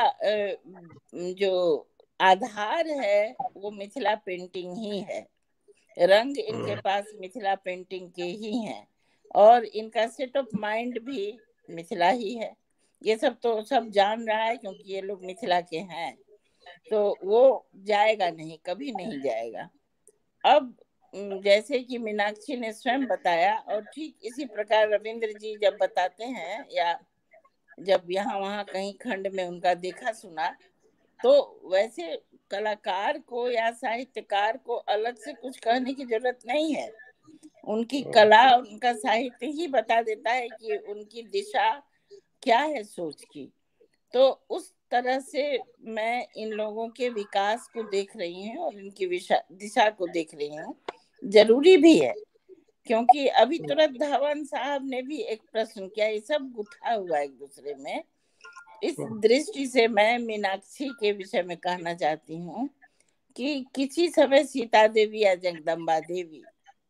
जो आधार है वो मिथिला पेंटिंग ही है, रंग इनके पास मिथिला पेंटिंग के ही हैं, और इनका सेट ऑफ माइंड भी मिथिला ही है। ये सब तो सब जान रहा है, क्योंकि ये लोग मिथिला के हैं, तो वो जाएगा नहीं, कभी नहीं जाएगा। अब जैसे कि मीनाक्षी ने स्वयं बताया, और ठीक इसी प्रकार रविंद्र जी जब बताते हैं, या जब यहाँ वहाँ कहीं खंड में उनका देखा सुना, तो वैसे कलाकार को या साहित्यकार को अलग से कुछ कहने की जरूरत नहीं है। उनकी कला और उनका साहित्य ही बता देता है कि उनकी दिशा क्या है सोच की। तो उस तरह से मैं इन लोगों के विकास को देख रही हूँ और इनकी दिशा को देख रही हूँ। जरूरी भी है, क्योंकि अभी तुरंत धवन साहब ने भी एक प्रश्न किया, ये सब गुथा हुआ एक दूसरे में। इस दृष्टि से मैं मीनाक्षी के विषय में कहना चाहती हूँ कि किसी समय सीता देवी या जगदम्बा देवी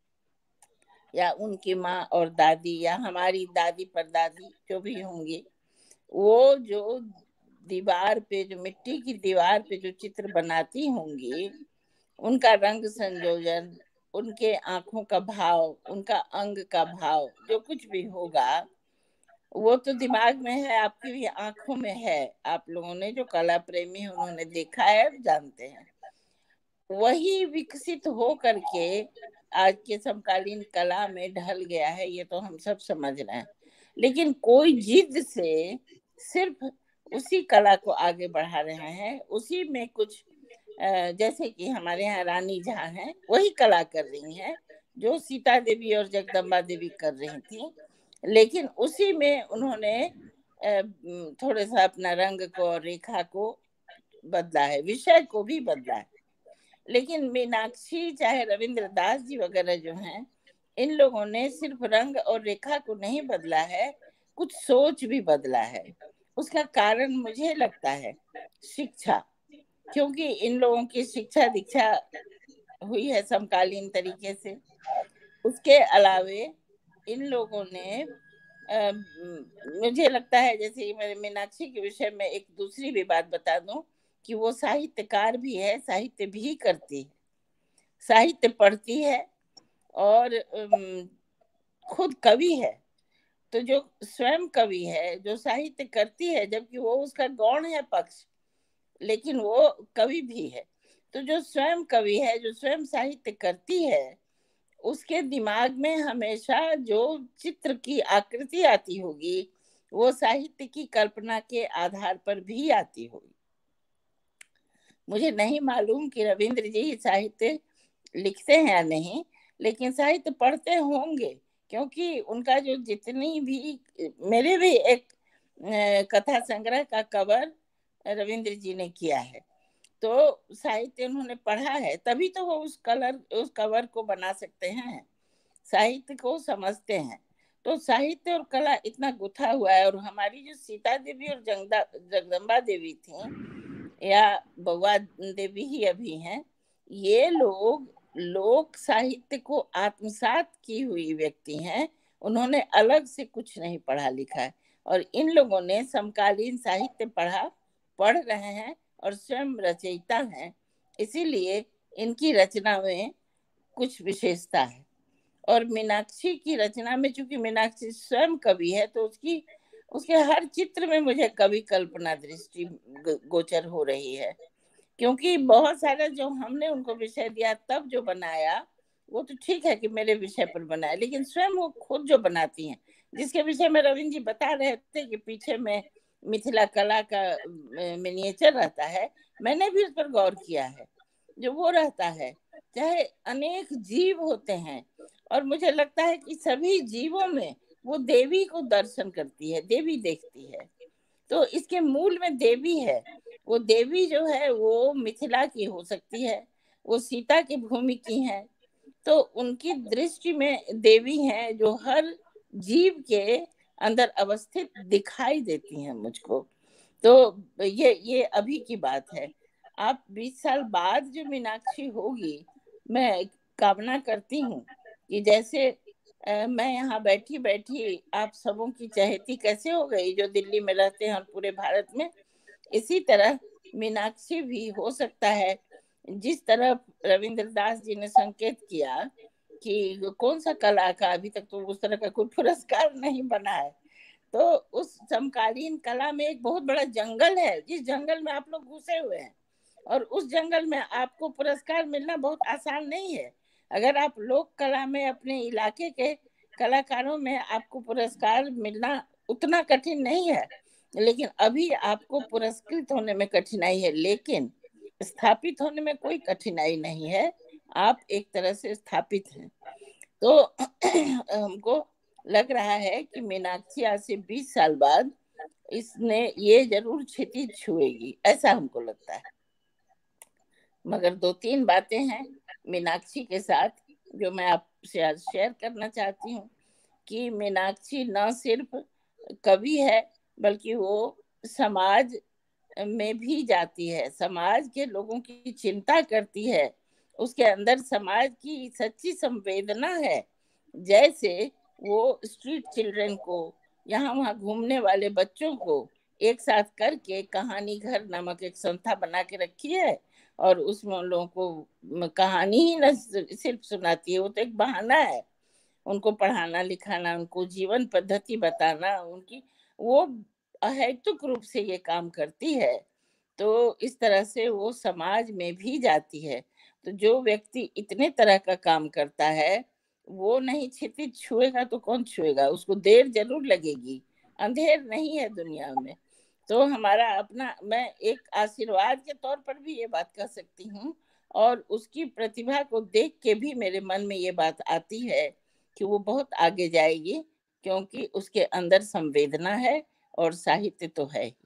या उनकी माँ और दादी या हमारी दादी परदादी जो भी होंगी, वो जो दीवार पे, जो मिट्टी की दीवार पे जो चित्र बनाती होंगी, उनका रंग संयोजन, उनके आंखों का भाव, उनका अंग का भाव, जो कुछ भी होगा वो तो दिमाग में है, आपकी भी आंखों में है। आप लोगों ने, जो कला प्रेमी हैं, उन्होंने देखा है और जानते हैं। वही विकसित हो करके आज के समकालीन कला में ढल गया है, ये तो हम सब समझ रहे हैं। लेकिन कोई जिद से सिर्फ उसी कला को आगे बढ़ा रहे हैं, उसी में कुछ, जैसे कि हमारे यहाँ रानी जहाँ हैं, वही कला कर रही हैं जो सीता देवी और जगदम्बा देवी कर रही थी, लेकिन उसी में उन्होंने थोड़ा सा अपना रंग को और रेखा को बदला है, विषय को भी बदला है। लेकिन मीनाक्षी, चाहे रविंद्र दास जी वगैरह जो हैं, इन लोगों ने सिर्फ रंग और रेखा को नहीं बदला है, कुछ सोच भी बदला है। उसका कारण मुझे लगता है शिक्षा, क्योंकि इन लोगों की शिक्षा दीक्षा हुई है समकालीन तरीके से। उसके अलावे इन लोगों ने आ, मुझे लगता है, जैसे मैं मीनाक्षी के विषय में एक दूसरी भी बात बता दूं, कि वो साहित्यकार भी है, साहित्य भी करती है, साहित्य पढ़ती है और खुद कवि है। तो जो स्वयं कवि है, जो साहित्य करती है, जबकि वो उसका गौण है पक्ष, लेकिन वो कवि भी है। तो जो स्वयं कवि है, जो स्वयं साहित्य करती है, उसके दिमाग में हमेशा जो चित्र की आकृति आती होगी, वो साहित्य की कल्पना के आधार पर भी आती होगी। मुझे नहीं मालूम कि रविंद्र जी साहित्य लिखते हैं या नहीं, लेकिन साहित्य पढ़ते होंगे, क्योंकि उनका जो जितनी भी, मेरे भी एक कथा संग्रह का कवर रविंद्र जी ने किया है, तो साहित्य उन्होंने पढ़ा है, तभी तो वो उस कलर उस कवर को बना सकते हैं, साहित्य को समझते हैं। तो साहित्य और कला इतना गुथा हुआ है। और हमारी जो सीता देवी और जगदम्बा देवी थी, या बउआ देवी ही अभी हैं, ये लोग लोक साहित्य को आत्मसात की हुई व्यक्ति हैं। उन्होंने अलग से कुछ नहीं पढ़ा लिखा है, और इन लोगों ने समकालीन साहित्य पढ़ा पढ़ रहे हैं और स्वयं रचयिता हैं, इसीलिए इनकी रचना में कुछ विशेषता है। और मीनाक्षी की रचना में, चूंकि मीनाक्षी स्वयं कवि है, तो उसकी उसके हर चित्र में मुझे कवि कल्पना दृष्टि गोचर हो रही है, क्योंकि बहुत सारा जो हमने उनको विषय दिया तब जो बनाया, वो तो ठीक है कि मेरे विषय पर बनाया, लेकिन स्वयं वो खुद जो बनाती हैं, जिसके विषय में रविंद्र जी बता रहे थे कि पीछे में मिथिला कला का मिनिएचर रहता है, मैंने भी उस पर गौर किया है। जो वो रहता है, चाहे अनेक जीव होते हैं, और मुझे लगता है कि सभी जीवों में वो देवी को दर्शन करती है, देवी देखती है। तो इसके मूल में देवी है। वो देवी जो है वो मिथिला की हो सकती है, वो सीता की भूमि की है, तो उनकी दृष्टि में देवी हैं जो हर जीव के अंदर अवस्थित दिखाई देती हैं मुझको। तो ये ये अभी की बात है। आप बीस साल बाद जो मीनाक्षी होगी, मैं कामना करती हूँ कि जैसे आ, मैं यहाँ बैठी बैठी आप सबों की चहेती कैसे हो गई जो दिल्ली में रहते हैं और पूरे भारत में, इसी तरह मीनाक्षी भी हो सकता है। जिस तरह रविंद्र दास जी ने संकेत किया कि कौन सा कला का अभी तक तो उस तरह का कोई पुरस्कार नहीं बना है, तो उस समकालीन कला में एक बहुत बड़ा जंगल है, जिस जंगल में आप लोग घुसे हुए हैं, और उस जंगल में आपको पुरस्कार मिलना बहुत आसान नहीं है। अगर आप लोक कला में अपने इलाके के कलाकारों में आपको पुरस्कार मिलना उतना कठिन नहीं है, लेकिन अभी आपको पुरस्कृत होने में कठिनाई है, लेकिन स्थापित होने में कोई कठिनाई नहीं है। आप एक तरह से स्थापित हैं। तो हमको लग रहा है कि मीनाक्षी आज से बीस साल बाद इसने ये जरूर क्षितिज छुएगी, ऐसा हमको लगता है। मगर दो तीन बातें हैं मीनाक्षी के साथ जो मैं आपसे आज शेयर करना चाहती हूँ कि मीनाक्षी न सिर्फ कवि है, बल्कि वो समाज में भी जाती है, समाज के लोगों की चिंता करती है, उसके अंदर समाज की सच्ची संवेदना है। जैसे वो स्ट्रीट चिल्ड्रन को, यहाँ वहाँ घूमने वाले बच्चों को एक साथ करके कहानी घर नामक एक संस्था बना के रखी है, और उसमें उन लोगों को कहानी ही न सिर्फ सुनाती है, वो तो एक बहाना है उनको पढ़ाना लिखाना, उनको जीवन पद्धति बताना, उनकी वो अहैतुक रूप से ये काम करती है। तो इस तरह से वो समाज में भी जाती है। तो जो व्यक्ति इतने तरह का काम करता है वो नहीं क्षितिज छुएगा तो कौन छुएगा, उसको देर जरूर लगेगी, अंधेर नहीं है दुनिया में। तो हमारा अपना, मैं एक आशीर्वाद के तौर पर भी ये बात कह सकती हूँ, और उसकी प्रतिभा को देख के भी मेरे मन में ये बात आती है कि वो बहुत आगे जाएगी, क्योंकि उसके अंदर संवेदना है और साहित्य तो है ही।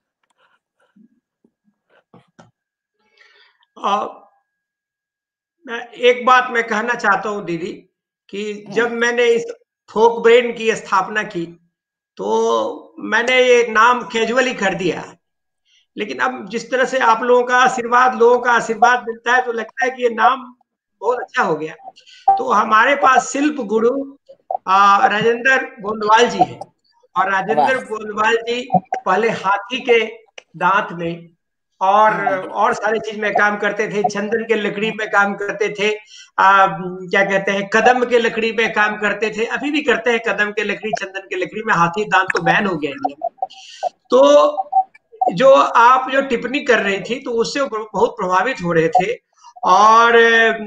मैं एक बात मैं कहना चाहता हूँ दीदी कि जब मैंने इस फोक ब्रेन की स्थापना की तो मैंने ये नाम कैजुअली कर दिया, लेकिन अब जिस तरह से आप लोगों का आशीर्वाद लोगों का आशीर्वाद मिलता है तो लगता है कि ये नाम बहुत अच्छा हो गया। तो हमारे पास शिल्प गुरु राजेंद्र गोंदवाल जी है, और राजेंद्र गोंदवाल जी पहले हाथी के दांत में और और सारी चीज में काम करते थे, चंदन के लकड़ी में काम करते थे, आ, क्या कहते हैं कदम के लकड़ी में काम करते थे, अभी भी करते हैं कदम के लकड़ी चंदन के लकड़ी में, हाथी दांत तो बैन हो गया। तो जो आप जो टिप्पणी कर रही थी तो उससे बहुत प्रभावित हो रहे थे, और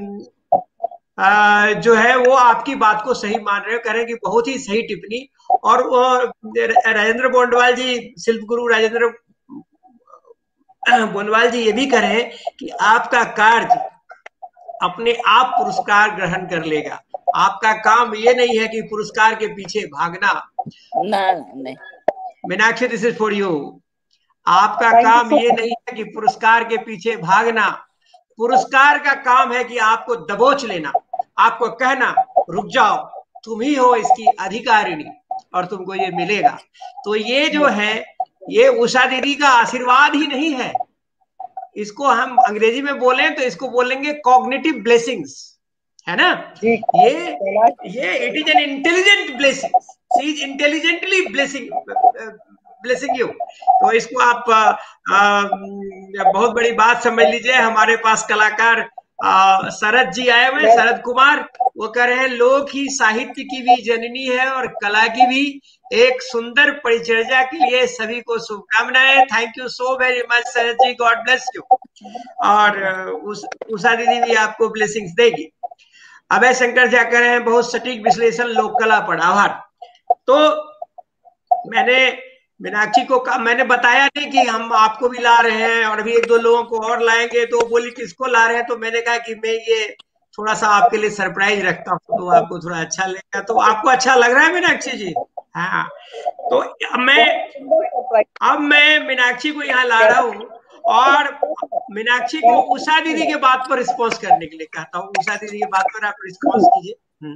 आ, जो है वो आपकी बात को सही मान रहे हो, कह रहे हैं कि बहुत ही सही टिप्पणी। और राजेंद्र गोंडवाल जी, शिल्प गुरु राजेंद्र गोंडवाल जी ये भी कह रहे हैं कि आपका कार्य अपने आप पुरस्कार ग्रहण कर लेगा, आपका काम ये नहीं है कि पुरस्कार के पीछे भागना। ना नहीं Meenakshi, this is for you. आपका काम ये नहीं है कि पुरस्कार के पीछे भागना, पुरस्कार का काम है कि आपको दबोच लेना, आपको कहना रुक जाओ, तुम ही हो इसकी अधिकारिणी और तुमको ये मिलेगा। तो ये जो है ये उषा दीदी का आशीर्वाद ही नहीं है, इसको हम अंग्रेजी में बोले तो इसको बोलेंगे कॉग्निटिव ब्लेसिंग्स, है ना। ये ये it is an intelligent blessing, she is intelligently blessing blessing you. तो इसको आप आ, आ, बहुत बड़ी बात समझ लीजिए। हमारे पास कलाकार आ, शरद जी आए हुए, शरद कुमार, वो कह रहे हैं लोक ही साहित्य की भी जननी है और कला की भी एक सुंदर परिचर्या के लिए सभी को शुभकामनाएं। Thank you so very much Sharad ji, God bless you. और उस, उषा दीदी भी आपको ब्लेसिंग्स देगी। अभय शंकर जी कह रहे हैं बहुत सटीक विश्लेषण लोक कला पर, आभार। तो मैंने मीनाक्षी को का, मैंने बताया नहीं कि हम आपको भी ला रहे हैं और अभी एक दो लोगों को और लाएंगे, तो बोली किसको ला रहे हैं, तो मैंने कहा कि मैं ये थोड़ा सा आपके लिए सरप्राइज रखता हूँ, तो आपको थोड़ा अच्छा लगेगा। तो आपको अच्छा लग रहा है मीनाक्षी जी? हाँ, तो अब मैं अब मैं मीनाक्षी को यहाँ ला रहा हूँ और मीनाक्षी को उषा दीदी के बात पर रिस्पॉन्स करने के लिए कहता हूँ। उषा दीदी की बात पर आप रिस्पॉन्स कीजिए।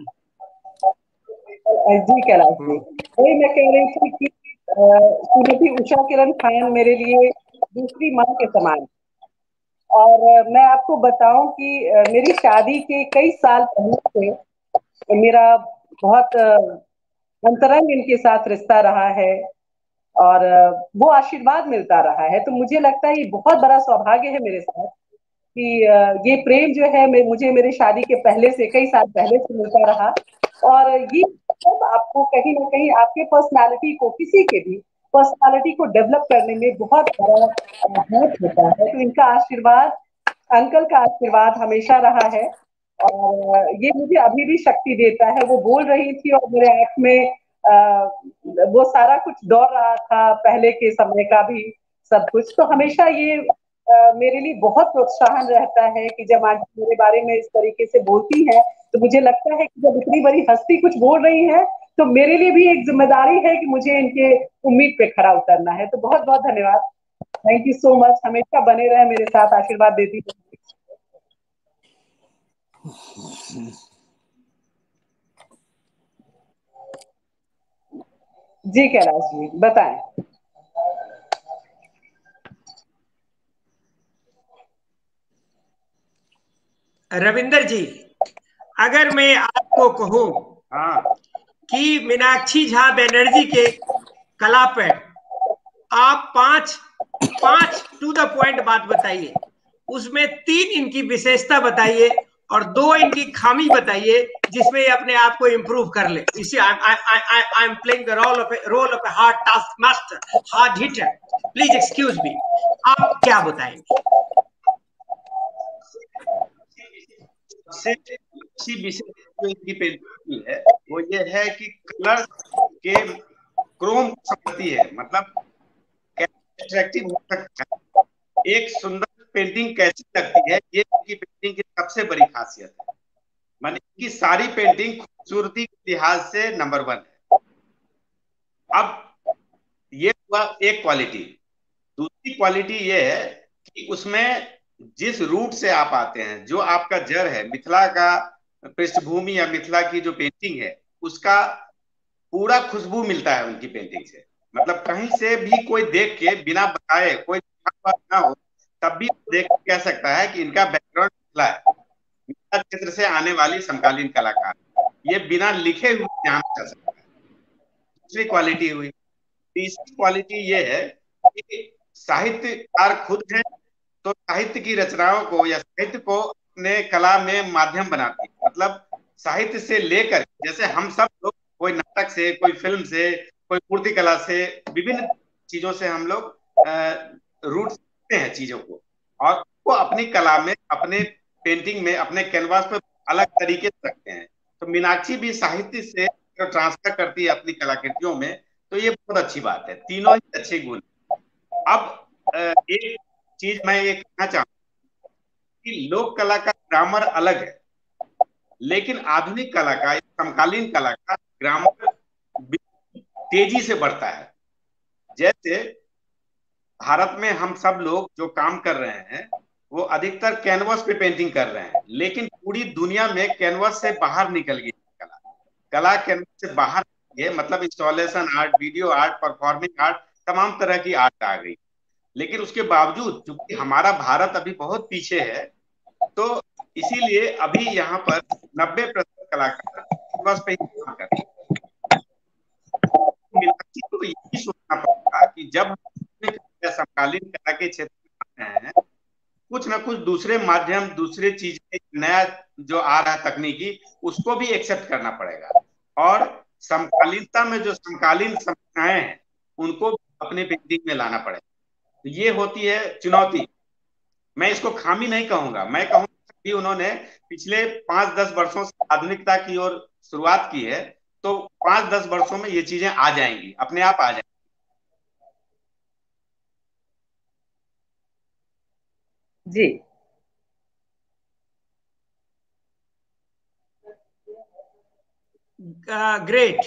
जी कैलाश जी, वही मैं कह रही थी कि श्रीमती उषा किरण खान मेरे लिए दूसरी माँ के समान, और मैं आपको बताऊं कि मेरी शादी के कई साल पहले से मेरा बहुत अंतरंग इनके साथ रिश्ता रहा है और वो आशीर्वाद मिलता रहा है। तो मुझे लगता है ये बहुत बड़ा सौभाग्य है मेरे साथ कि ये प्रेम जो है मुझे मेरे शादी के पहले से, कई साल पहले से मिलता रहा, और ये सब आपको कहीं ना कहीं आपके पर्सनालिटी को, किसी के भी पर्सनालिटी को डेवलप करने में बहुत बड़ा हाथ होता है। तो इनका आशीर्वाद, अंकल का आशीर्वाद हमेशा रहा है और ये मुझे अभी भी शक्ति देता है। वो बोल रही थी और मेरे आंख में आ, वो सारा कुछ दौड़ रहा था, पहले के समय का भी सब कुछ। तो हमेशा ये आ, मेरे लिए बहुत प्रोत्साहन रहता है कि जब आंटी मेरे बारे में इस तरीके से बोलती है, तो मुझे लगता है कि जब इतनी बड़ी हस्ती कुछ बोल रही है तो मेरे लिए भी एक जिम्मेदारी है कि मुझे इनके उम्मीद पे खरा उतरना है। तो बहुत बहुत धन्यवाद, थैंक यू सो मच। हमेशा बने रहे मेरे साथ, आशीर्वाद देती रहे। जी कैलाश जी बताएं। रविंदर जी, अगर मैं आपको कहूं हाँ कि मीनाक्षी झा बनर्जी के कला पे आप पांच पांच टू द पॉइंट बात बताइए, उसमें तीन इनकी विशेषता बताइए और दो इनकी खामी बताइए जिसमें अपने आप को इंप्रूव कर ले। इसे I am playing the role of role of a hard task master, hard hitter, please excuse me. आप क्या बताएंगे? अच्छी विषय जो इनकी पेंटिंग है वो ये है कि कलर के क्रोम समझती है, मतलब कैसे अट्रैक्टिव हो सकता है, एक सुंदर पेंटिंग कैसी लगती है, ये इनकी पेंटिंग की सबसे बड़ी खासियत है। माने इनकी सारी पेंटिंग खूबसूरती के लिहाज से नंबर वन है। अब ये हुआ एक क्वालिटी। दूसरी क्वालिटी ये है कि उसमें जिस रूट से आप आते हैं, जो आपका जड़ है, मिथिला का पृष्ठभूमि या मिथिला की जो पेंटिंग है, उसका पूरा खुशबू मिलता है उनकी पेंटिंग से। मतलब कहीं से भी कोई देख के बिना बताए, कोई ना हो, तब भी देख के कह सकता है कि इनका बैकग्राउंड मिथिला है, मिथिला क्षेत्र से आने वाली समकालीन कलाकार। ये बिना लिखे हुए जान कर सकता है। दूसरी क्वालिटी हुई। तीसरी क्वालिटी ये है कि साहित्यकार खुद हैं, तो साहित्य की रचनाओं को या साहित्य को अपने कला में माध्यम बनाती है। मतलब साहित्य से लेकर, जैसे हम सब लोग कोई नाटक से, कोई फिल्म से, कोई मूर्ति कला से, विभिन्न चीजों से हम लोग रूट सकते हैं चीजों को, और वो अपनी कला में, अपने पेंटिंग में, अपने कैनवास पर अलग तरीके से रखते हैं। तो मीनाक्षी भी साहित्य से ट्रांसफर करती है अपनी कलाकृतियों में, तो ये बहुत अच्छी बात है। तीनों ही अच्छे गुण। अब एक चीज मैं ये कहना चाहूंगा कि लोक कला का ग्रामर अलग है, लेकिन आधुनिक कला का, समकालीन कला का ग्रामर तेजी से बढ़ता है। जैसे भारत में हम सब लोग जो काम कर रहे हैं वो अधिकतर कैनवस पे पेंटिंग कर रहे हैं, लेकिन पूरी दुनिया में कैनवस से बाहर निकल गई कला। कला कैनवस से बाहर है, मतलब installation art, video art, performing art, तमाम तरह की आर्ट आ गई। लेकिन उसके बावजूद चूंकि हमारा भारत अभी बहुत पीछे है, तो इसीलिए अभी यहाँ पर नब्बे प्रतिशत कलाकार कैनवस पे ही काम करते हैं। मीनाक्षी को यही सोचना पड़ेगा कि जब समकालीन कला के क्षेत्र में हैं, कुछ ना कुछ दूसरे माध्यम, दूसरे चीजें, नया जो आ रहा है तकनीकी, उसको भी एक्सेप्ट करना पड़ेगा। और समकालीनता में जो समकालीन समस्याएं हैं उनको अपने पेंटिंग में लाना पड़ेगा। तो ये होती है चुनौती। मैं इसको खामी नहीं कहूंगा, मैं कहूंगा कि उन्होंने पिछले पांच दस वर्षों से आधुनिकता की ओर शुरुआत की है, तो पांच दस वर्षों में ये चीजें आ जाएंगी, अपने आप आ जाएंगी। जी great.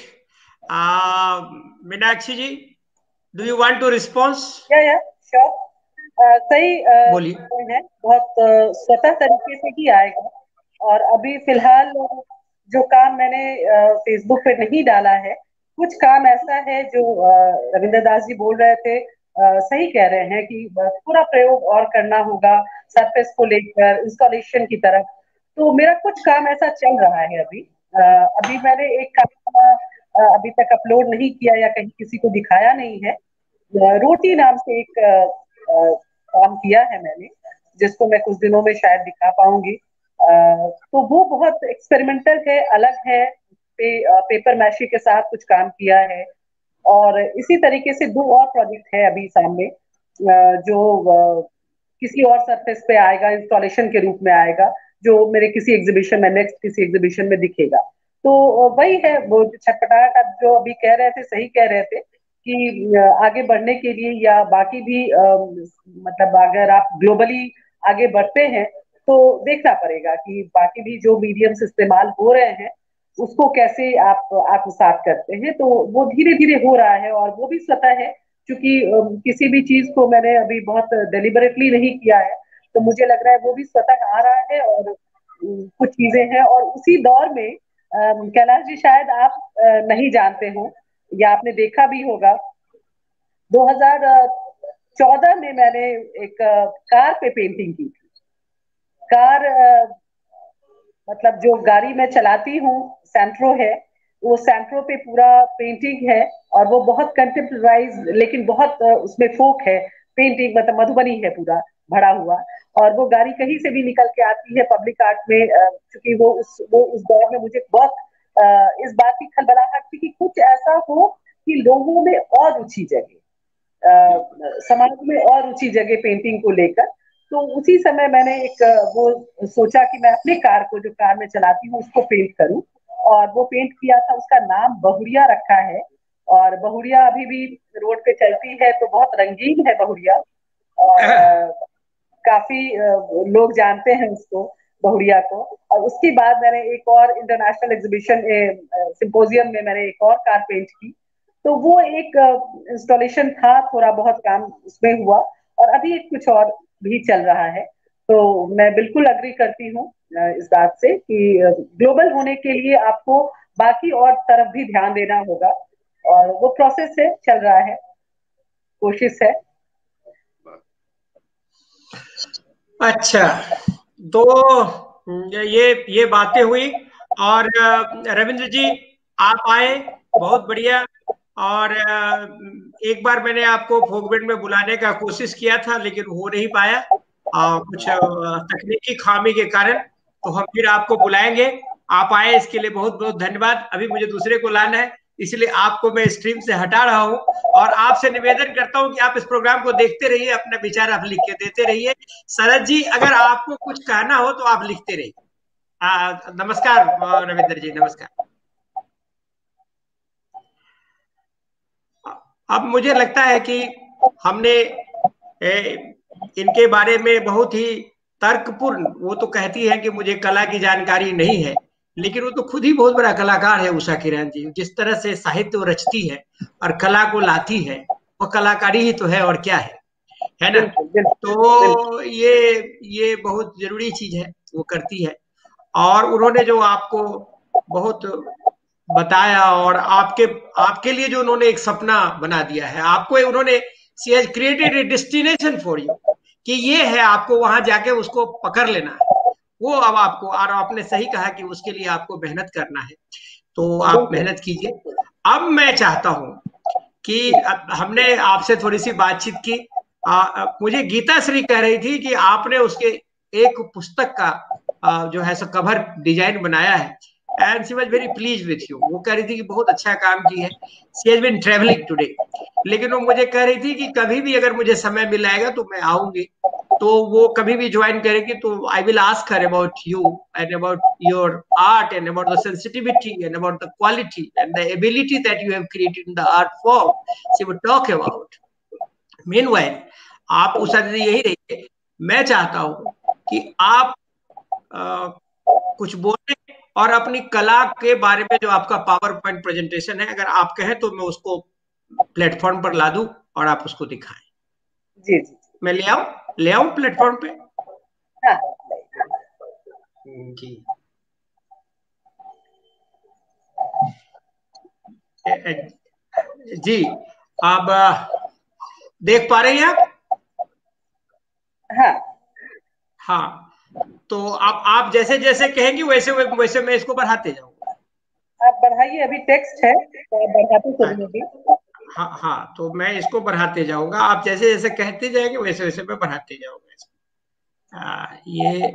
Meenakshi ji, do you want to response? या या श्योर, सही बोलिए। है, बहुत uh, स्वतः तरीके से ही आएगा। और अभी फिलहाल जो काम मैंने फेसबुक पे नहीं डाला है, कुछ काम ऐसा है जो रविंद्र दास जी बोल रहे थे, uh, सही कह रहे हैं कि पूरा प्रयोग और करना होगा सरफेस को लेकर इंस्टॉलेशन की तरफ। तो मेरा कुछ काम ऐसा चल रहा है अभी। uh, अभी मैंने एक काम uh, अभी तक अपलोड नहीं किया या कहीं किसी को दिखाया नहीं है। रोटी नाम से एक uh, uh, काम किया है मैंने, जिसको मैं कुछ दिनों में शायद दिखा पाऊंगी। uh, तो वो बहुत एक्सपेरिमेंटल है, अलग है। पे, uh, पेपर मैशी के साथ कुछ काम किया है। और इसी तरीके से दो और प्रोजेक्ट है अभी सामने, uh, जो uh, किसी और सरफेस पे आएगा, इंस्टॉलेशन के रूप में आएगा, जो मेरे किसी एग्जीबिशन में, नेक्स्ट किसी एग्जीबिशन में दिखेगा। तो वही है, वो छटपटाहट आप जो अभी कह रहे थे, सही कह रहे थे कि आगे बढ़ने के लिए या बाकी भी आ, मतलब अगर आप ग्लोबली आगे बढ़ते हैं तो देखना पड़ेगा कि बाकी भी जो मीडियम्स इस्तेमाल हो रहे हैं उसको कैसे आप आत्मसात करते हैं। तो वो धीरे धीरे हो रहा है, और वो भी स्वतः है, क्योंकि किसी भी चीज को मैंने अभी बहुत डेलिबरेटली नहीं किया है। तो मुझे लग रहा है वो भी स्वतः आ रहा है, और कुछ चीजें हैं। और उसी दौर में कैलाश जी, शायद आप नहीं जानते हो या आपने देखा भी होगा, दो हज़ार चौदह में मैंने एक कार पे पेंटिंग की थी। कार मतलब जो गाड़ी मैं चलाती हूँ, सेंट्रो है, वो सेंट्रो पे पूरा पेंटिंग है। और वो बहुत कंटेम्पराइज, लेकिन बहुत उसमें फोक है पेंटिंग, मतलब मधुबनी है पूरा भरा हुआ। और वो गाड़ी कहीं से भी निकल के आती है पब्लिक आर्ट में, क्योंकि वो उस वो उस दौर में मुझे बहुत इस बात की खलबलाहट थी कि कुछ ऐसा हो कि लोगों में और रुचि जगे, समाज में और रुचि जगे पेंटिंग को लेकर। तो उसी समय मैंने एक वो सोचा कि मैं अपने कार को, जो कार में चलाती हूँ, उसको पेंट करूं। और वो पेंट किया था, उसका नाम बहुरिया रखा है। और बहुरिया अभी भी रोड पे चलती है, तो बहुत रंगीन है बहुरिया। और काफी लोग जानते हैं उसको, बहुरिया को। और उसके बाद मैंने एक और इंटरनेशनल एग्जीबिशन सिंपोजियम में मैंने एक और कार पेंट की। तो वो एक इंस्टॉलेशन था, थोड़ा बहुत काम उसमें हुआ। और अभी एक कुछ और भी चल रहा है। तो मैं बिल्कुल अग्री करती हूँ इस बात से कि ग्लोबल होने के लिए आपको बाकी और तरफ भी ध्यान देना होगा। और वो प्रोसेस है, चल रहा है, कोशिश है। अच्छा, तो ये ये बातें हुई। और रविंद्र जी, आप आए, बहुत बढ़िया। और एक बार मैंने आपको फोक बैंड में बुलाने का कोशिश किया था, लेकिन हो नहीं पाया, आ, कुछ तकनीकी खामी के कारण। तो हम फिर आपको बुलाएंगे। आप आए, इसके लिए बहुत बहुत धन्यवाद। अभी मुझे दूसरे को लाना है, इसलिए आपको मैं स्ट्रीम से हटा रहा हूं। और आपसे निवेदन करता हूं कि आप इस प्रोग्राम को देखते रहिए, अपने विचार आप लिख के देते रहिए। शरद जी, अगर आपको कुछ कहना हो तो आप लिखते रहिए। नमस्कार रविंद्र जी, नमस्कार। अब मुझे लगता है कि हमने ए, इनके बारे में बहुत ही तर्कपूर्ण, वो तो कहती है कि मुझे कला की जानकारी नहीं है, लेकिन वो तो खुद ही बहुत बड़ा कलाकार है उषा किरण जी। जिस तरह से साहित्य रचती है और कला को लाती है, वो कलाकारी ही तो है, और क्या है, है ना? तो ये ये बहुत जरूरी चीज है, वो करती है। और उन्होंने जो आपको बहुत बताया, और आपके आपके लिए जो उन्होंने एक सपना बना दिया है, आपको उन्होंने she has created a destination for you, कि ये है, आपको वहां जाके उसको पकड़ लेना है वो। अब आपको, और आपने सही कहा कि उसके लिए आपको मेहनत करना है, तो आप मेहनत कीजिए। अब मैं चाहता हूं कि हमने आपसे थोड़ी सी बातचीत की। आ, मुझे गीता श्री कह रही थी कि आपने उसके एक पुस्तक का आ, जो है सो कवर डिजाइन बनाया है, and she was very please with you. वो कह रही थी कि बहुत अच्छा काम की है। She has been travelling today, लेकिन वो मुझे कह रही थी कि कभी भी अगर मुझे समय मिलेगा तो मैं आऊंगी। तो वो कभी भी ज्वाइन करेगी तो I will ask her about you and about your art and about the sensitivity and about the quality and the ability that you have created in the art form. She would talk about. Meanwhile आप उषा दीदी यही रहिए, मैं चाहता हूं कि आप आ, कुछ बोलें और अपनी कला के बारे में, जो आपका पावर पॉइंट प्रेजेंटेशन है, अगर आप कहें तो मैं उसको प्लेटफॉर्म पर ला दूं और आप उसको दिखाएं। जी जी मैं ले आऊं ले आऊं प्लेटफॉर्म पे? हाँ जी जी आप देख पा रहे हैं आप? हाँ हाँ, तो आप आप जैसे जैसे कहेंगी वैसे वैसे मैं इसको बढ़ाते जाऊंगा। आप बढ़ाइए, अभी टेक्स्ट है तो आप बढ़ाते चलिए अभी। हाँ हाँ, तो मैं इसको बढ़ाते जाऊंगा, आप जैसे जैसे कहते जाएंगे वैसे वैसे मैं बढ़ाते जाऊंगा। आ, ये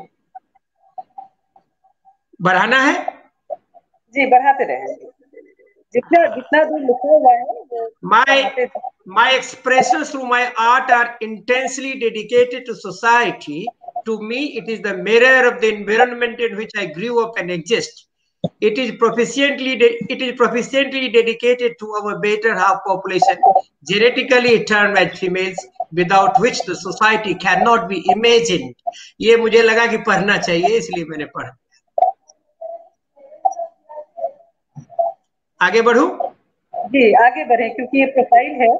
बढ़ाना है? जी बढ़ाते रहेंगे, जितना जितना दूर लिखा हुआ है वो My बढ़ाते। my expressions through my art are intensely dedicated to society. To me, it is the mirror of the environment in which I grew up and exist. It is proficiently it is proficiently dedicated to our better half population, genetically turned by females, without which the society cannot be imagined. ये मुझे लगा कि पढ़ना चाहिए, इसलिए मैंने पढ़ा। आगे बढ़ूं? जी आगे बढ़े, क्योंकि ये प्रोफाइल है।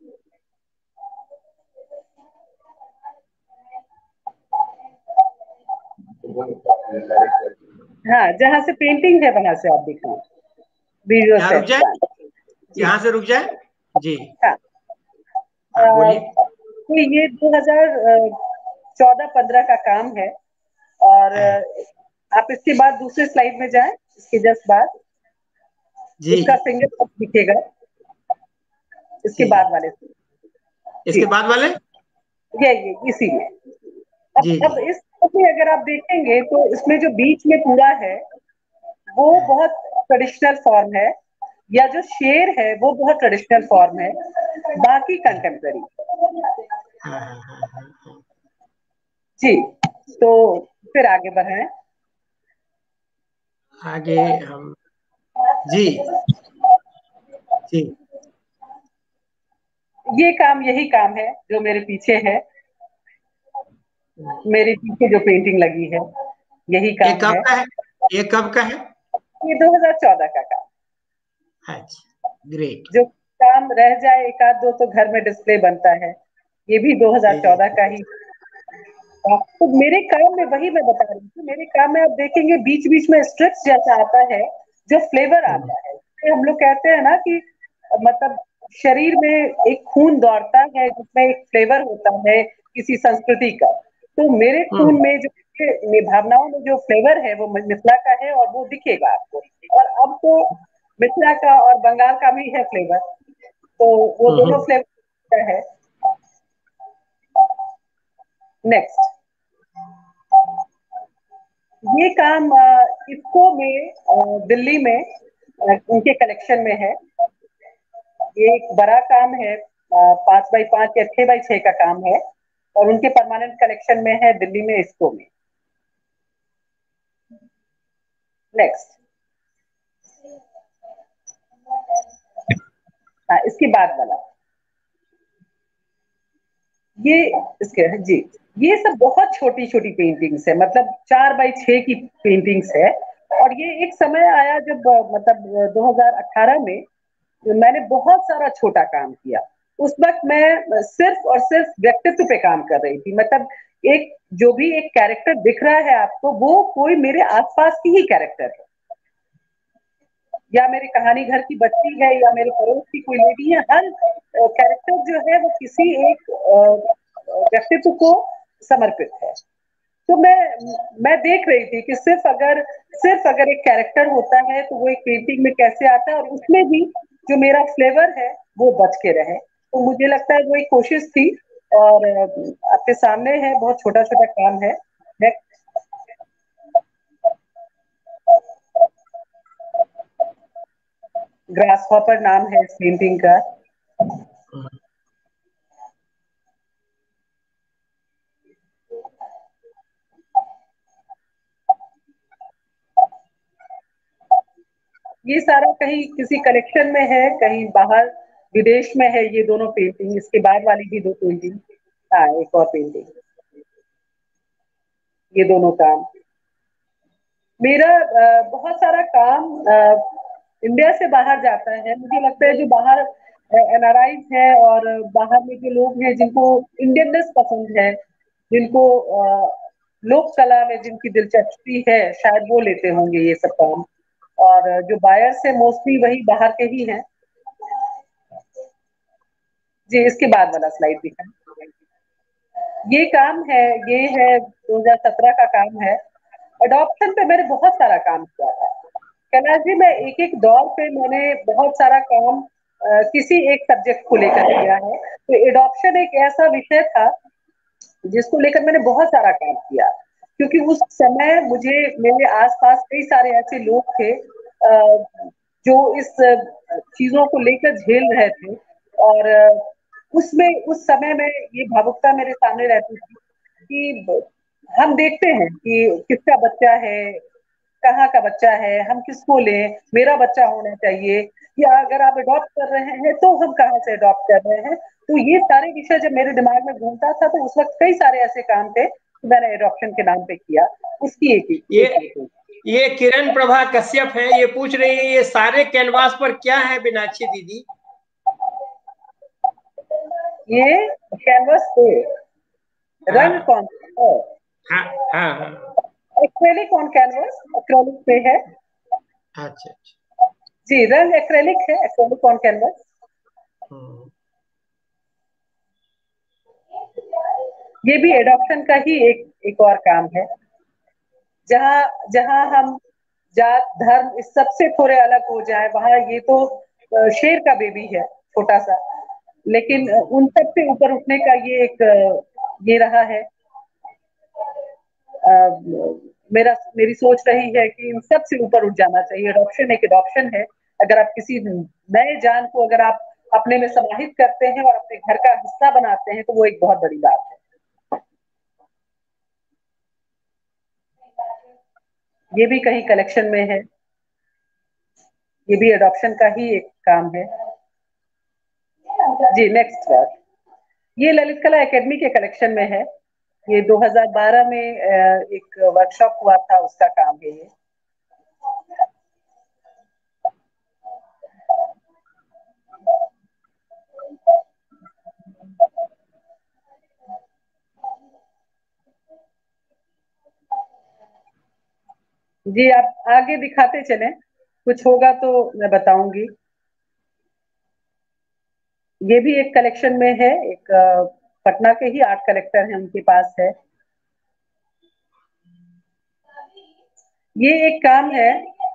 हाँ, जहाँ से पेंटिंग है वहां से आप दिखाएं, वीडियो यहाँ रुक सेट जाए, जी यहाँ से रुक जाए। जी हाँ। हाँ बोलिए। तो ये दो हज़ार चौदह पंद्रह का काम है, और आप इसके बाद दूसरे स्लाइड में जाएं, इसके जस्ट बाद जी इसका फिंगर दिखेगा, इसके जी बाद वाले से। इसके बाद वाले ये ये इसी में। अब जी अब जी इस में अगर आप देखेंगे तो इसमें जो बीच में पूरा है वो बहुत ट्रेडिशनल फॉर्म है, या जो शेर है वो बहुत ट्रेडिशनल फॉर्म है, बाकी कंटेम्प्रेरी। हाँ हाँ हाँ हाँ। जी, तो फिर आगे बढ़ाएं। आगे हम जी जी ये काम, यही काम है जो मेरे पीछे है, मेरे पीछे जो पेंटिंग लगी है यही ये काम कब है। का है? ये कब का है? ये दो हज़ार चौदह का काम। अच्छा, ग्रेट। जो काम रह जाए एक आध दो तो घर में डिस्प्ले बनता है, ये भी जी दो हज़ार चौदह का ही। तो मेरे काम में वही मैं बता रही थी, मेरे काम में आप देखेंगे बीच बीच में स्ट्रिप्स जैसा आता है, जो फ्लेवर आता है। हम लोग कहते हैं ना कि मतलब शरीर में एक खून दौड़ता है जिसमें एक फ्लेवर होता है किसी संस्कृति का। तो मेरे खून में जो भावनाओं में जो फ्लेवर है वो मिथिला का है, और वो दिखेगा आपको। और अब तो मिथिला का और बंगाल का भी है फ्लेवर, तो वो दोनों फ्लेवर है। नेक्स्ट, ये काम इफ्को में दिल्ली में उनके कलेक्शन में है। ये एक बड़ा काम है, पांच बाई पांच या छह बाई छह का काम है, और उनके परमानेंट कलेक्शन में है दिल्ली में इफ्को में। नेक्स्ट, हाँ इसके बाद वाला, ये इसके जी, ये सब बहुत छोटी छोटी पेंटिंग्स है, मतलब चार बाई छह की पेंटिंग्स है। और ये एक समय आया जब मतलब दो हज़ार अठारह में मैंने बहुत सारा छोटा काम किया। उस वक्त मैं सिर्फ और सिर्फ व्यक्तित्व पे काम कर रही थी, मतलब एक जो भी एक कैरेक्टर दिख रहा है आपको वो कोई मेरे आसपास की ही कैरेक्टर है, या मेरे कहानी घर की बच्ची है, या मेरे पड़ोस की कोई लेडी है। हर कैरेक्टर जो है वो किसी एक व्यक्तित्व को समर्पित है। तो मैं मैं देख रही थी कि सिर्फ अगर सिर्फ अगर एक कैरेक्टर होता है तो वो एक पेंटिंग में कैसे आता है, और उसमें भी जो मेरा फ्लेवर है वो बच के रहे। तो मुझे लगता है वो एक कोशिश थी, और आपके सामने है, बहुत छोटा छोटा काम है। ग्रास हॉपर नाम है इस पेंटिंग का। ये सारा कहीं किसी कलेक्शन में है, कहीं बाहर विदेश में है ये दोनों पेंटिंग। इसके बाद वाली भी दो पेंटिंग, हाँ एक और पेंटिंग। ये दोनों काम। मेरा आ, बहुत सारा काम आ, इंडिया से बाहर जाता है। मुझे लगता है जो बाहर एन आर आई है और बाहर में जो लोग हैं जिनको इंडियननेस पसंद है, जिनको आ, लोक कला में जिनकी दिलचस्पी है, शायद वो लेते होंगे ये सब काम। और जो बायर्स है मोस्टली वही बाहर के ही हैं। जी, इसके बाद वाला स्लाइड दिखाएं। ये काम है, ये है दो हज़ार सत्रह का काम है। अडॉप्शन पे मैंने बहुत सारा काम किया था कैलाश जी। मैं एक एक दौर पे मैंने बहुत सारा काम आ, किसी एक सब्जेक्ट को लेकर किया है। तो एडॉप्शन एक ऐसा विषय था जिसको लेकर मैंने बहुत सारा काम किया, क्योंकि उस समय मुझे मेरे आसपास कई सारे ऐसे लोग थे जो इस चीजों को लेकर झेल रहे थे। और उसमें उस समय में ये भावुकता मेरे सामने रहती थी कि हम देखते हैं कि किसका बच्चा है, कहाँ का बच्चा है, हम किसको लें, मेरा बच्चा होना चाहिए, या अगर आप अडॉप्ट कर रहे हैं तो हम कहाँ से अडॉप्ट कर रहे हैं। तो ये सारे विषय जब मेरे दिमाग में घूमता था तो उस वक्त कई सारे ऐसे काम थे तो मैंने अडॉप्शन के नाम पे किया। उसकी एक ये ये किरण प्रभा कश्यप है, ये पूछ रही है ये सारे कैनवास पर क्या है मीनाक्षी दीदी? ये कैनवस पे रंग कौन सा है? हाँ हाँ हाँ, एक्रेलिक ऑन कैनवस, एक्रेलिक पे है। अच्छा अच्छा, जी, रंग एक्रेलिक है, एक्रेलिक ऑन कैनवस। ये भी एडॉप्शन का ही एक एक और काम है, जहाँ जहाँ हम जात धर्म इस सबसे थोड़े अलग हो जाए। वहां ये तो शेर का बेबी है छोटा सा, लेकिन उन सब से ऊपर उठने का ये एक ये रहा है। आ, मेरा मेरी सोच रही है कि इन सब से ऊपर उठ जाना चाहिए। एडॉप्शन एक एडॉप्शन है। अगर आप किसी नए जान को अगर आप अपने में समाहित करते हैं और अपने घर का हिस्सा बनाते हैं तो वो एक बहुत बड़ी बात है। ये भी कहीं कलेक्शन में है, ये भी एडॉप्शन का ही एक काम है। जी, नेक्स्ट बात, ये ललित कला एकेडमी के कलेक्शन में है। ये दो हज़ार बारह में एक वर्कशॉप हुआ था, उसका काम है ये। जी, आप आगे दिखाते चले, कुछ होगा तो मैं बताऊंगी। ये भी एक कलेक्शन में है, एक पटना के ही आर्ट कलेक्टर हैं, उनके पास है। ये एक काम है,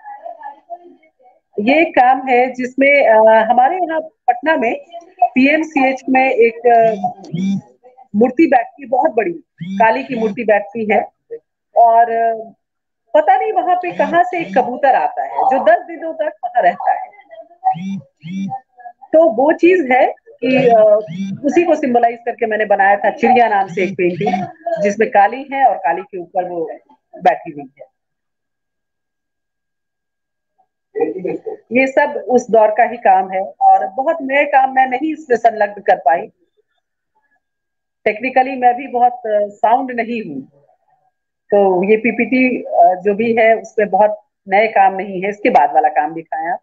ये एक काम है जिसमें हमारे यहाँ पटना में पी एम सी एच में एक मूर्ति बैठती, बहुत बड़ी काली की मूर्ति बैठती है। और पता नहीं वहां पे कहाँ से एक कबूतर आता है जो दस दिनों तक वहां रहता है। तो वो चीज है कि उसी को सिंबलाइज करके मैंने बनाया था चिड़िया नाम से एक पेंटिंग, जिसमें काली है और काली के ऊपर वो बैठी हुई है। ये सब उस दौर का ही काम है और बहुत नए काम मैं नहीं इसमें संलग्न कर पाई। टेक्निकली मैं भी बहुत साउंड नहीं हूँ, तो ये पी पी टी जो भी है उसमें बहुत नए काम नहीं है। इसके बाद वाला काम दिखाया,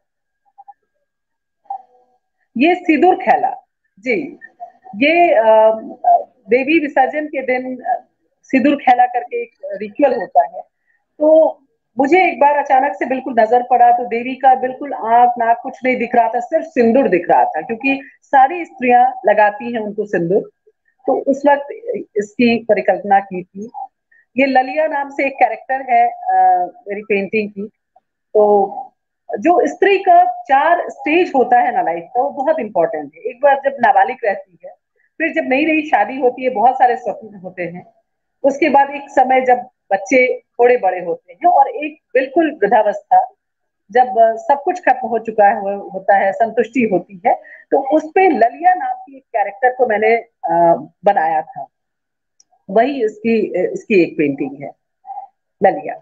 ये सिंदूर खेला। जी, ये देवी विसर्जन के दिन सिंदूर खेला करके एक रिचुअल होता है। तो मुझे एक बार अचानक से बिल्कुल नजर पड़ा तो देवी का बिल्कुल आंख नाक कुछ नहीं दिख रहा था, सिर्फ सिंदूर दिख रहा था, क्योंकि सारी स्त्रियां लगाती हैं उनको सिंदूर। तो उस वक्त इसकी परिकल्पना की थी। ये ललिया नाम से एक कैरेक्टर है आ, मेरी पेंटिंग की। तो जो स्त्री का चार स्टेज होता है ना लाइफ का, वो बहुत इंपॉर्टेंट है। एक बार जब नाबालिग रहती है, फिर जब नई नई शादी होती है, बहुत सारे स्वप्न होते हैं। उसके बाद एक समय जब बच्चे थोड़े बड़े होते हैं और एक बिल्कुल वृद्धावस्था, जब सब कुछ खत्म हो चुका है होता है, संतुष्टि होती है। तो उस पे ललिया नाम की एक कैरेक्टर को मैंने आ, बनाया था। वही इसकी इसकी एक पेंटिंग है, ललिया।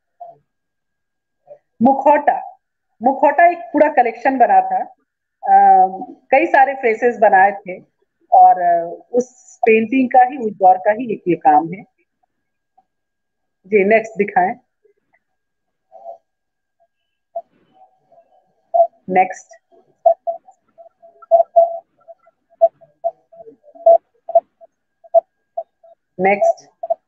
मुखौटा, मुखौटा एक पूरा कलेक्शन बना था। आ, कई सारे फेसेस बनाए थे और उस पेंटिंग का ही, उस दौर का ही एक ये काम है। जी नेक्स्ट दिखाएं। नेक्स्ट। नेक्स्ट।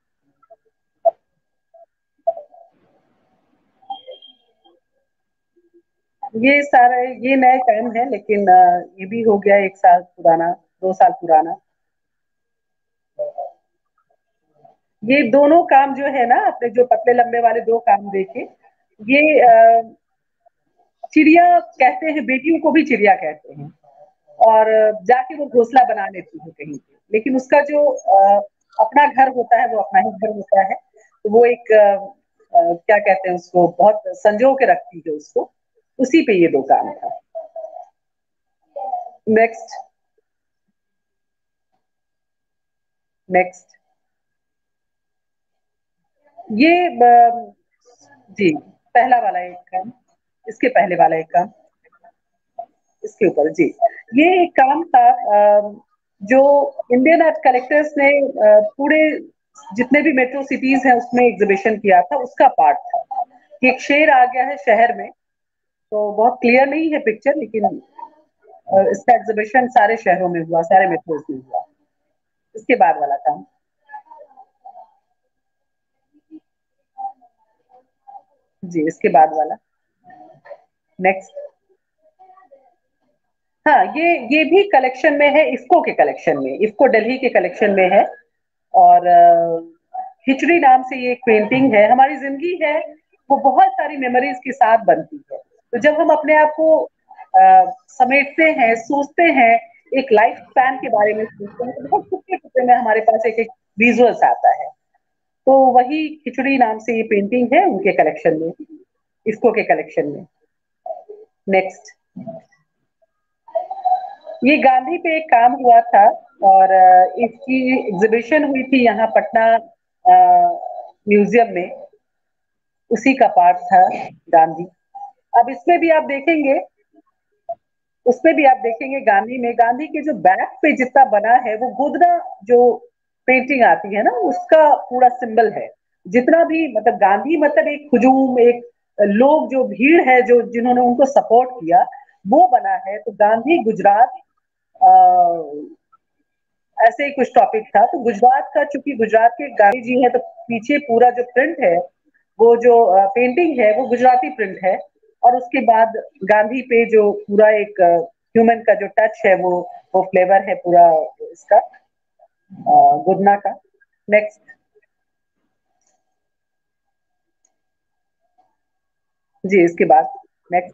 ये सारा ये नए काम है, लेकिन ये भी हो गया एक साल पुराना, दो साल पुराना। ये दोनों काम जो है ना, आपने जो पतले लंबे वाले दो काम देखे, ये आ, चिड़िया कहते हैं, बेटियों को भी चिड़िया कहते हैं, और जाके वो घोंसला बना लेती है कहीं पे, लेकिन उसका जो आ, अपना घर होता है वो अपना ही घर होता है। तो वो एक आ, आ, क्या कहते हैं उसको, बहुत संजो के रखती है उसको। उसी पे ये दो काम था। नेक्स्ट। नेक्स्ट। ये जी पहला वाला एक काम, इसके पहले वाला एक काम, इसके ऊपर जी ये एक काम था जो इंडियन आर्ट कलेक्टर्स ने पूरे जितने भी मेट्रो सिटीज हैं उसमें एग्जीबिशन किया था, उसका पार्ट था। एक शेर आ गया है शहर में, तो बहुत क्लियर नहीं है पिक्चर, लेकिन इसका एग्जीबिशन सारे शहरों में हुआ, सारे मेट्रोज में हुआ। इसके बाद वाला काम जी, इसके बाद वाला नेक्स्ट। हाँ, ये ये भी कलेक्शन में है, इफ्को के कलेक्शन में, इफ्को दिल्ली के कलेक्शन में है। और खिचड़ी नाम से ये एक पेंटिंग है। हमारी जिंदगी है वो बहुत सारी मेमोरीज के साथ बनती है, तो जब हम अपने आप को आ, समेटते हैं, सोचते हैं, एक लाइफ स्पैन के बारे में सोचते हैं, तो बहुत टुकड़े टुकड़े में हमारे पास एक एक विजुअल्स आता है। तो वही खिचड़ी नाम से ये पेंटिंग है उनके कलेक्शन में, इफ्को के कलेक्शन में। नेक्स्ट। ये गांधी पे एक काम हुआ था और इसकी एग्जीबिशन हुई थी यहाँ पटना म्यूजियम में, उसी का पार्ट था गांधी। अब इसमें भी आप देखेंगे, उसमें भी आप देखेंगे गांधी में, गांधी के जो बैक पे जितना बना है वो गोदना जो पेंटिंग आती है ना, उसका पूरा सिंबल है। जितना भी मतलब गांधी मतलब एक हुजूम, एक लोग जो भीड़ है जो जिन्होंने उनको सपोर्ट किया, वो बना है। तो गांधी गुजरात आ, ऐसे ही कुछ टॉपिक था। तो गुजरात का, चूंकि गुजरात के गांधी जी है, तो पीछे पूरा जो प्रिंट है, वो जो पेंटिंग है वो गुजराती प्रिंट है। और उसके बाद गांधी पे जो पूरा एक ह्यूमन का जो टच है, वो वो फ्लेवर है पूरा इसका गुदना का। नेक्स्ट। जी इसके बाद नेक्स्ट।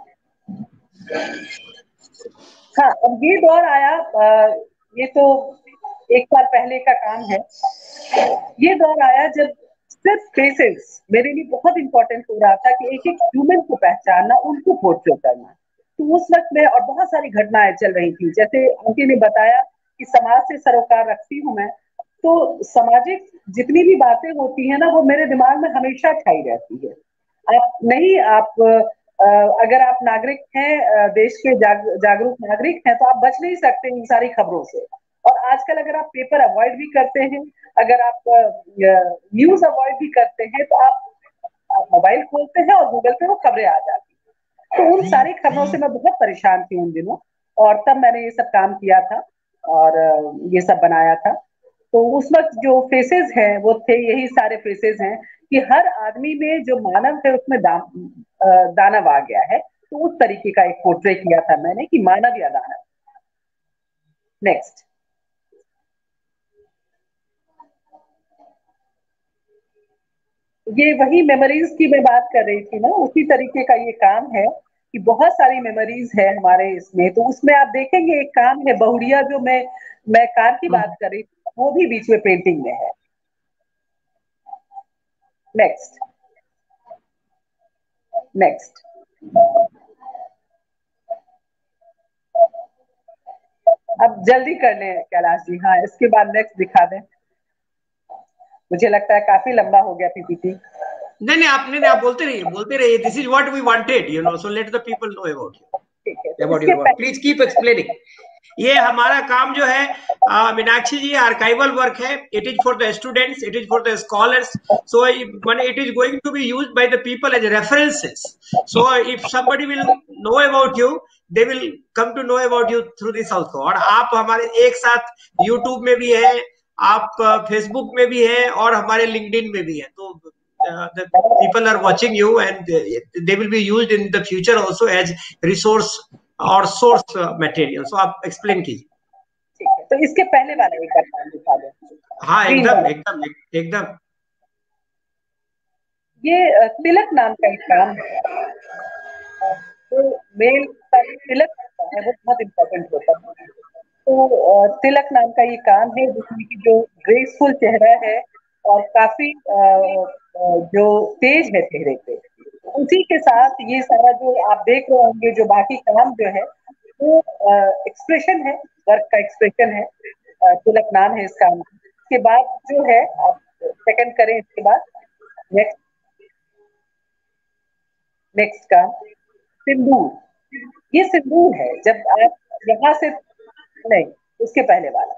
हाँ, अब ये दौर आया, आ, ये तो एक साल पहले का काम है। ये दौर आया जब सिर्फ फेसेस मेरे लिए बहुत इंपॉर्टेंट हो रहा था, कि एक एक ह्यूमन को पहचानना, उनको पोर्ट्रे करना। तो उस वक्त में और बहुत सारी घटनाएं चल रही थी, जैसे आंटी ने बताया कि समाज से सरोकार रखती हूँ मैं, तो सामाजिक जितनी भी बातें होती है ना, वो मेरे दिमाग में हमेशा छाई रहती है। आप नहीं, आप अगर आप नागरिक हैं, देश के जाग, जागरूक नागरिक हैं, तो आप बच नहीं सकते इन सारी खबरों से। और आजकल अगर आप पेपर अवॉइड भी करते हैं, अगर आप न्यूज अवॉइड भी करते हैं, तो आप, आप मोबाइल खोलते हैं और गूगल पे वो खबरें आ जाती हैं। तो उन सारी खबरों से मैं बहुत परेशान थी उन दिनों, और तब मैंने ये सब काम किया था और ये सब बनाया था। तो उस वक्त जो फेसेस हैं वो थे, यही सारे फेसेस हैं, कि हर आदमी में जो मानव है उसमें दा, दानव आ गया है। तो उस तरीके का एक पोर्ट्रे किया था मैंने, कि मानव या दानव। नेक्स्ट। ये वही मेमोरीज की मैं बात कर रही थी ना, उसी तरीके का ये काम है, कि बहुत सारी मेमोरीज है हमारे इसमें। तो उसमें आप देखेंगे एक काम है बहुड़िया, जो मैं मैं कार की बात कर रही थी, वो भी बीच में पेंटिंग में है। नेक्स्ट। नेक्स्ट। अब जल्दी कर लें कैलाश जी। हाँ, इसके बाद नेक्स्ट दिखा दें। मुझे लगता है काफी लंबा हो गया पीपीटी। नहीं नहीं, आपने नहीं, आप बोलते रहिए, बोलते रहिए। This is what we wanted, you know, so let the people know about you, about your work. Please keep explaining. ये हमारा काम जो है मीनाक्षी जी, आर्काइवल वर्क है. It is for the students, it is for the scholars, so it is going to be used by the people as references. So if somebody will know about you, they will come to know about you through this also. और आप हमारे एक साथ YouTube में भी है, आप Facebook में भी है, और हमारे लिंक्डइन में भी है. तो Uh, the people are watching you, and they will be used in the future also as resource or source material. So आप explain कीजिए. ठीक है, तो इसके पहले वाला एक बार काम दिखा दो. हाँ, एकदम एकदम एकदम. ये तिलक नाम का एक काम है. तो मेल का तिलक है वो बहुत इम्पोर्टेंट होता है. तो तिलक नाम का ये काम है जिसमें कि जो ग्रेसफुल चेहरा है और काफी जो तेज है चेहरे पे, उसी के साथ ये सारा जो आप देख रहे होंगे जो बाकी काम जो है वो एक्सप्रेशन है, वर्क का एक्सप्रेशन है. तिलक नाम है इस काम. इसके बाद जो है आप सेकंड करें. इसके बाद नेक्स्ट नेक्स्ट काम सिंदूर. ये सिंदूर है. जब आप यहाँ से नहीं, उसके पहले वाला,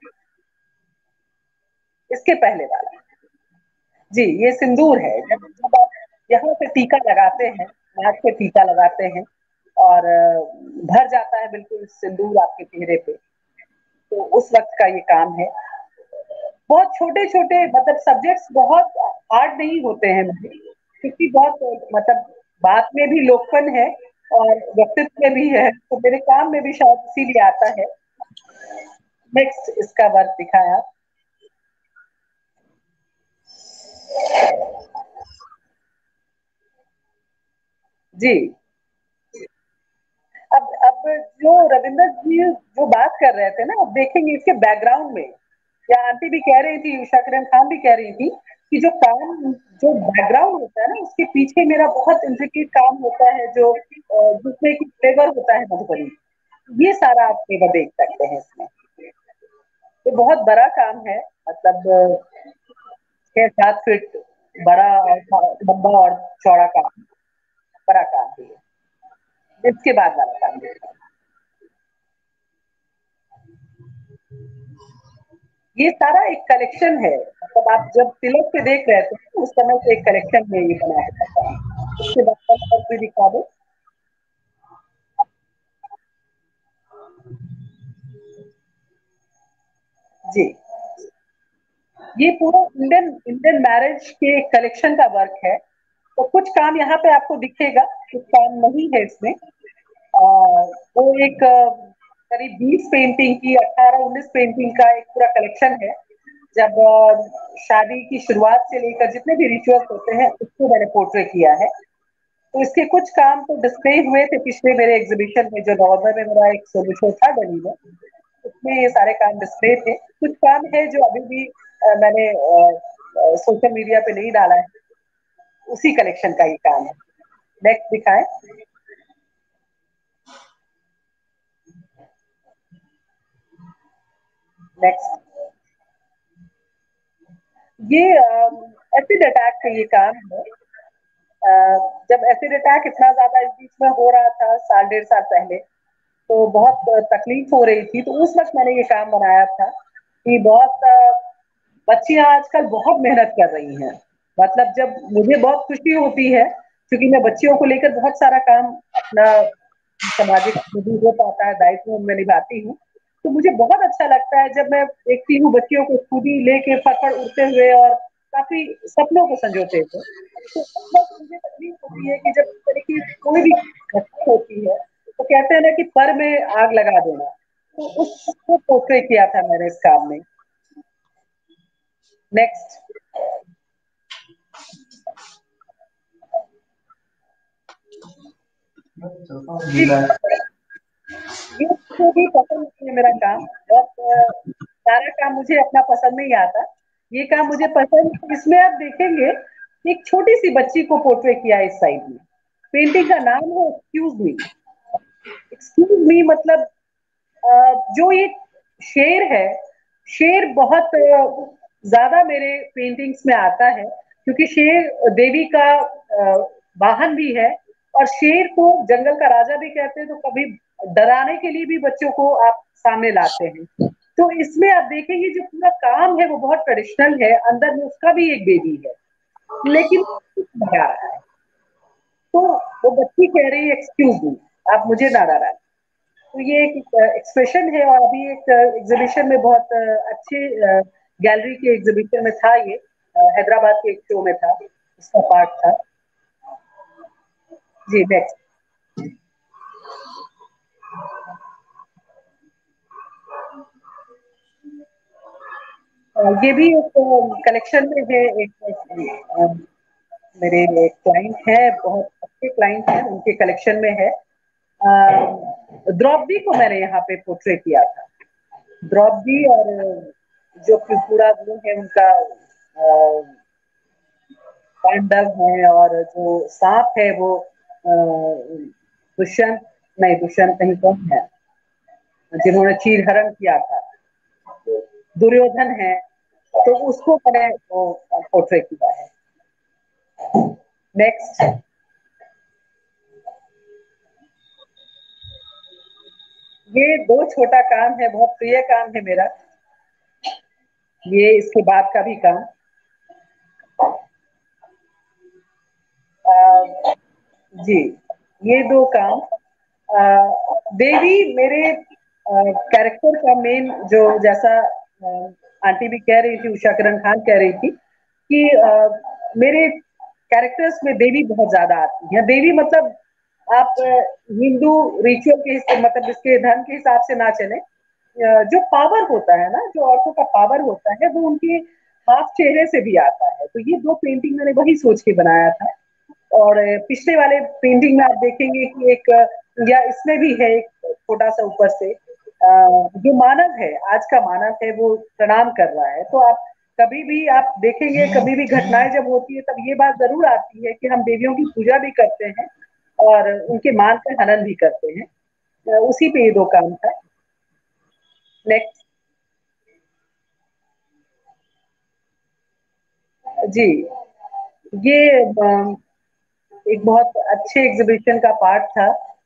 इसके पहले वाला जी, ये सिंदूर है. जब जब आप यहाँ से टीका लगाते हैं, नाक पे टीका लगाते हैं और भर जाता है बिल्कुल सिंदूर आपके चेहरे पे, तो उस वक्त का ये काम है. बहुत छोटे छोटे मतलब सब्जेक्ट्स बहुत हार्ड नहीं होते हैं मुझे, क्योंकि बहुत मतलब बात में भी लोकपन है और व्यक्तित्व में भी है, तो मेरे काम में भी शायद इसीलिए आता है. नेक्स्ट इसका वर्क दिखाया. जी, अब अब जो रविंद्र जी जो बात कर रहे थे ना, अब देखेंगे इसके बैकग्राउंड में, या आंटी भी कह रही थी, उषा किरण खान भी कह रही थी कि जो काम जो बैकग्राउंड होता है ना, उसके पीछे मेरा बहुत इंट्रिकेट काम होता है, जो जिसमें कि फ्लेवर होता है मधुबनी. ये सारा आप फ्लेवर देख सकते हैं इसमें. ये बहुत बड़ा काम है, मतलब छह सात फीट बड़ा लंबा और चौड़ा काम, बड़ा काम है. इसके बाद वाला काम देखते हैं. ये सारा एक कलेक्शन है, मतलब आप जब तिलक पे देख रहे थे उस समय से एक कलेक्शन में ये बना है. उसके बाद भी दिखा दो. जी, ये पूरा इंडियन इंडियन मैरिज के कलेक्शन का वर्क है. तो कुछ काम यहाँ पे आपको दिखेगा, कुछ काम नहीं है इसमें. आ, वो एक करीब बीस पेंटिंग की, अठारह उन्नीस पेंटिंग का एक पूरा कलेक्शन है. जब शादी की शुरुआत से लेकर जितने भी रिचुअल्स होते हैं उसको मैंने पोर्ट्रे किया है. तो इसके कुछ काम तो डिस्प्ले हुए थे पिछले मेरे एग्जीबिशन में, जो नवंबर में मेरा एक सोलो शो था दिल्ली में, उसमें ये सारे काम डिस्प्ले थे. कुछ काम है जो अभी भी आ, मैंने सोशल मीडिया पे नहीं डाला है, उसी कलेक्शन का ये काम है. नेक्स्ट दिखाएं. नेक्स्ट, ये एसिड अटैक का ये काम है. uh, जब एसिड अटैक इतना ज्यादा इस बीच में हो रहा था साल डेढ़ साल पहले, तो बहुत तकलीफ हो रही थी. तो उस वक्त मैंने ये काम बनाया था कि बहुत बच्चियां आजकल बहुत मेहनत कर रही हैं. मतलब जब मुझे बहुत खुशी होती है, क्योंकि मैं बच्चियों को लेकर बहुत सारा काम अपना सामाजिक हो पाता है, दायित्व में निभाती हूँ, तो मुझे बहुत अच्छा लगता है जब मैं देखती हूँ बच्चियों को स्कूटी लेके फटफट उड़ते हुए और काफी सपनों को संजोते हुए. तो मुझे तकलीफ होती है कि जब इस तरह की कोई भी घटना होती है तो कहते हैं ना कि पर में आग लगा देना, तो उसको पोर्ट्रे किया था मैंने इस काम में. नेक्स्ट, ये मुझे भी पसंद है मेरा काम, और सारा काम मुझे अपना पसंद नहीं आता. ये काम मुझे पसंद, इसमें आप देखेंगे एक छोटी सी बच्ची को पोर्ट्रे किया इस साइड में. पेंटिंग का नाम है एक्सक्यूज मी. एक्सक्यूज मी मतलब जो ये शेर है, शेर बहुत ज्यादा मेरे पेंटिंग्स में आता है, क्योंकि शेर देवी का वाहन भी है, और शेर को जंगल का राजा भी कहते हैं. तो कभी डराने के लिए भी बच्चों को आप सामने लाते हैं। तो इसमें आप देखेंगे जो पूरा काम है वो बहुत ट्रेडिशनल है, अंदर में उसका भी एक बेबी है, लेकिन डरा रहा है। तो वो बच्ची कह रही है एक्सक्यूज मी, आप मुझे ना डराएं। तो ये एक एक्सप्रेशन है, और अभी एक एग्जीबिशन में बहुत अच्छे गैलरी के एग्जीबिशन में था, ये हैदराबाद के एक शो में था, उसका पार्ट था। जी नेक्स्ट। ये भी एक कलेक्शन में है, एक मेरे एक क्लाइंट है, बहुत अच्छे क्लाइंट हैं, उनके कलेक्शन में है। द्रौपदी को मैंने यहाँ पे पोर्ट्रे किया था। द्रौपदी और जो पूरा गुण है उनका, पांडव है, और जो सांप है वो दुष्यंत, नहीं दुष्यंत नहीं, कौन है जिन्होंने चीरहरण किया था, दुर्योधन है। तो उसको मैंने वो पोर्ट्रे किया है। नेक्स्ट। ये दो छोटा काम है, बहुत प्रिय काम है मेरा, ये इसके बाद का भी काम। आ, जी ये दो काम, आ, देवी मेरे कैरेक्टर का मेन, जो जैसा आ, आंटी भी कह रही थी, उषा किरण खान कह रही थी कि आ, मेरे कैरेक्टर्स में देवी बहुत ज्यादा आती है। देवी मतलब आप हिंदू रिचुअल के मतलब इसके धर्म के हिसाब से ना चले, जो पावर होता है ना, जो औरतों का पावर होता है, वो उनके हाथ चेहरे से भी आता है। तो ये दो पेंटिंग मैंने वही सोच के बनाया था। और पिछले वाले पेंटिंग में आप देखेंगे कि एक, या इसमें भी है एक छोटा सा ऊपर से, जो मानव है, आज का मानव है, वो प्रणाम कर रहा है। तो आप कभी भी आप देखेंगे, कभी भी घटनाएं जब होती है, तब ये बात जरूर आती है कि हम देवियों की पूजा भी करते हैं और उनके मान का हनन भी करते हैं। उसी पे ये दो काम था। नेक्स्ट। जी ये एक बहुत अच्छे एग्जीबिशन का पार्ट था।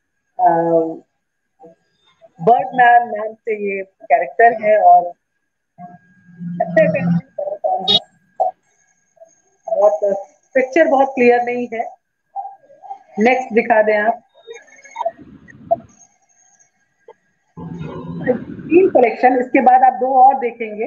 बर्ड मैन नाम से ये कैरेक्टर है, और अच्छे से बहुत पिक्चर बहुत क्लियर नहीं है। नेक्स्ट दिखा दें आप। तीन कलेक्शन, इसके बाद आप दो और देखेंगे।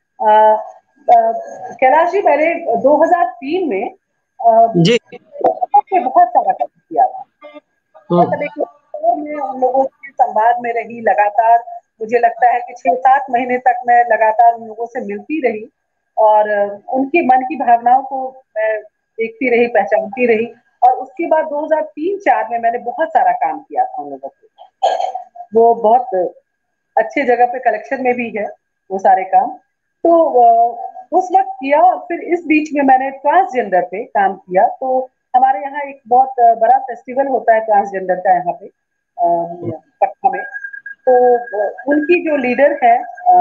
कैलाश जी, मैंने दो हज़ार तीन में आ, जी बहुत सारा काम किया था। मतलब एक में उन लोगों के संवाद में रही लगातार, मुझे लगता है कि छह सात महीने तक मैं लगातार उन लोगों से मिलती रही, और उनके मन की भावनाओं को मैं देखती रही, पहचानती रही। और उसके बाद दो हज़ार तीन चार में मैंने बहुत सारा काम किया था उन लोगों से। वो बहुत अच्छे जगह पे कलेक्शन में भी है वो सारे काम। तो उस वक्त किया। फिर इस बीच में मैंने ट्रांसजेंडर पे काम किया। तो हमारे यहाँ एक बहुत बड़ा फेस्टिवल होता है ट्रांसजेंडर का, यहाँ पे पटना में। तो उनकी जो लीडर है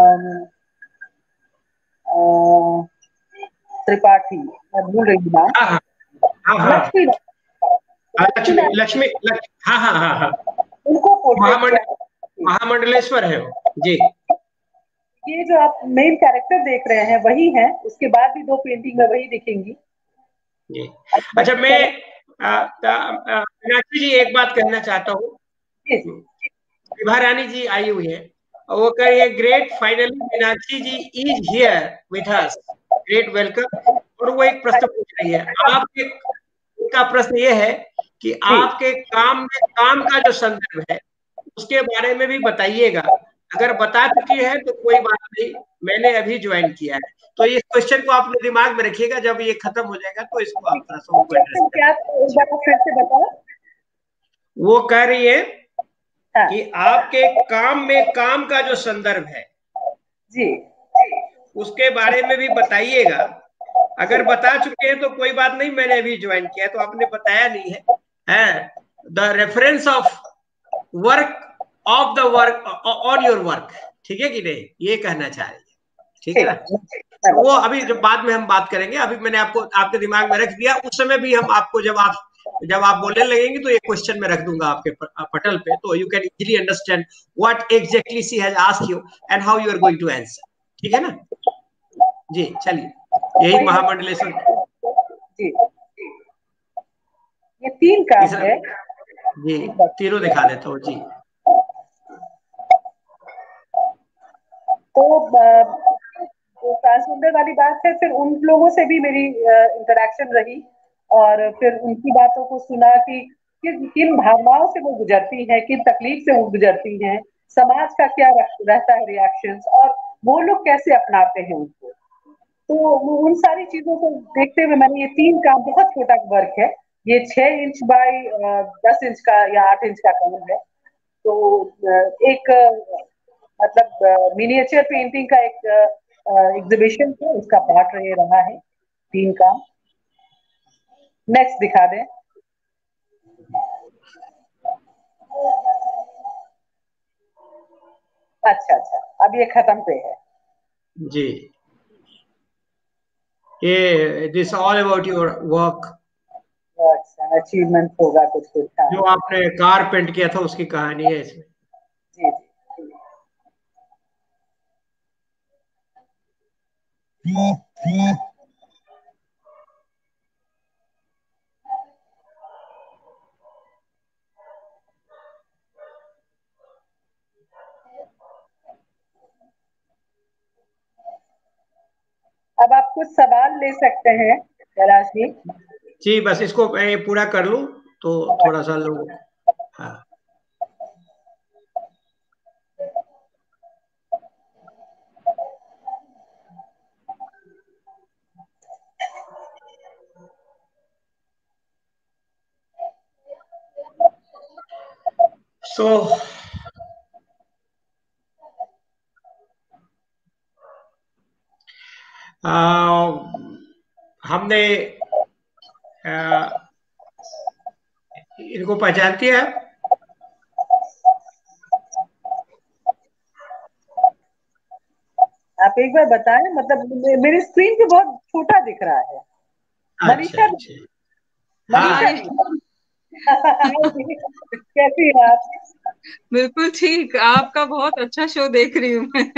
त्रिपाठी, मैं भूल रही हूँ नाम, लक्ष्मी लक्ष्मी लक्ष्मी हाँ हाँ हाँ हाँ उनको महामंडलेश्वर है जी। ये जो आप मेन कैरेक्टर देख रहे हैं वही है। उसके बाद भी दो पेंटिंग में वही दिखेंगी जी। अच्छा, मैं मीनाक्षी जी एक बात कहना चाहता हूँ। विभा रानी जी आई हुई है, वो कह रही है great, finally Meenakshi ji is here with us, great welcome. और वो एक प्रश्न पूछ रही है आपके, उनका प्रश्न ये है कि आपके काम में काम का जो संदर्भ है उसके बारे में भी बताइएगा। अगर बता चुकी है तो कोई बात नहीं, मैंने अभी ज्वाइन किया है। तो इस क्वेश्चन को आपने दिमाग में रखिएगा, जब ये खत्म हो जाएगा तो इसको आप थोड़ा सा उनको एड्रेस करें। वो कह रही है कि आपके काम में काम का जो संदर्भ है जी उसके बारे में भी बताइएगा। अगर बता चुके हैं तो कोई बात नहीं, मैंने अभी ज्वाइन किया है तो आपने बताया नहीं है। है the reference of work of the work on your work, ठीक है कि नहीं, ये कहना चाह रही है। ठीक है ना, वो अभी जब बाद में हम बात करेंगे, अभी मैंने आपको आपके दिमाग में रख दिया। उस समय भी हम आपको जब आप जब आप बोलने लगेंगे तो एक क्वेश्चन मैं रख दूंगा आपके पटल पे, तो you can easily understand what exactly she has asked you and how you are going to answer. ठीक है ना जी, चलिए यही महामंडलेश्वर जी, ये तीन काम है जी, तीनों दिखा देता हूँ जी। तो जो ट्रांसजेंडर वाली बात है, फिर उन लोगों से भी मेरी इंटरेक्शन रही और फिर उनकी बातों को सुना कि किन किन भावनाओं से वो गुजरती हैं, किन तकलीफ से वो गुजरती हैं, समाज का क्या रहता है रिएक्शंस, और वो लोग कैसे अपनाते हैं उनको। तो उन सारी चीजों को देखते हुए मैंने ये तीन काम, बहुत छोटा वर्क है ये, छह इंच बाय दस इंच का या आठ इंच का काम है। तो एक मतलब मिनिएचर पेंटिंग का एक एग्जीबिशन है, उसका पार्ट रहे रहा है तीन काम। नेक्स्ट दिखा दें। अच्छा अच्छा, अब ये खत्म पे है जी। ये this all about your work, achievement होगा कुछ कुछ। जो आपने कार पेंट किया था उसकी कहानी है इसमें। जी जी। अब आप कुछ सवाल ले सकते हैं कैलाश जी। जी, बस इसको मैं पूरा कर लूं तो थोड़ा सा लोग, हाँ सो so, आ, हमने आ, इनको पहचानती है आप? आप एक बार बताएं, मतलब मेरी स्क्रीन पे बहुत छोटा दिख रहा है। मनीषा, हाँ कैसी है आप? बिल्कुल ठीक, आपका बहुत अच्छा शो देख रही हूँ मैं।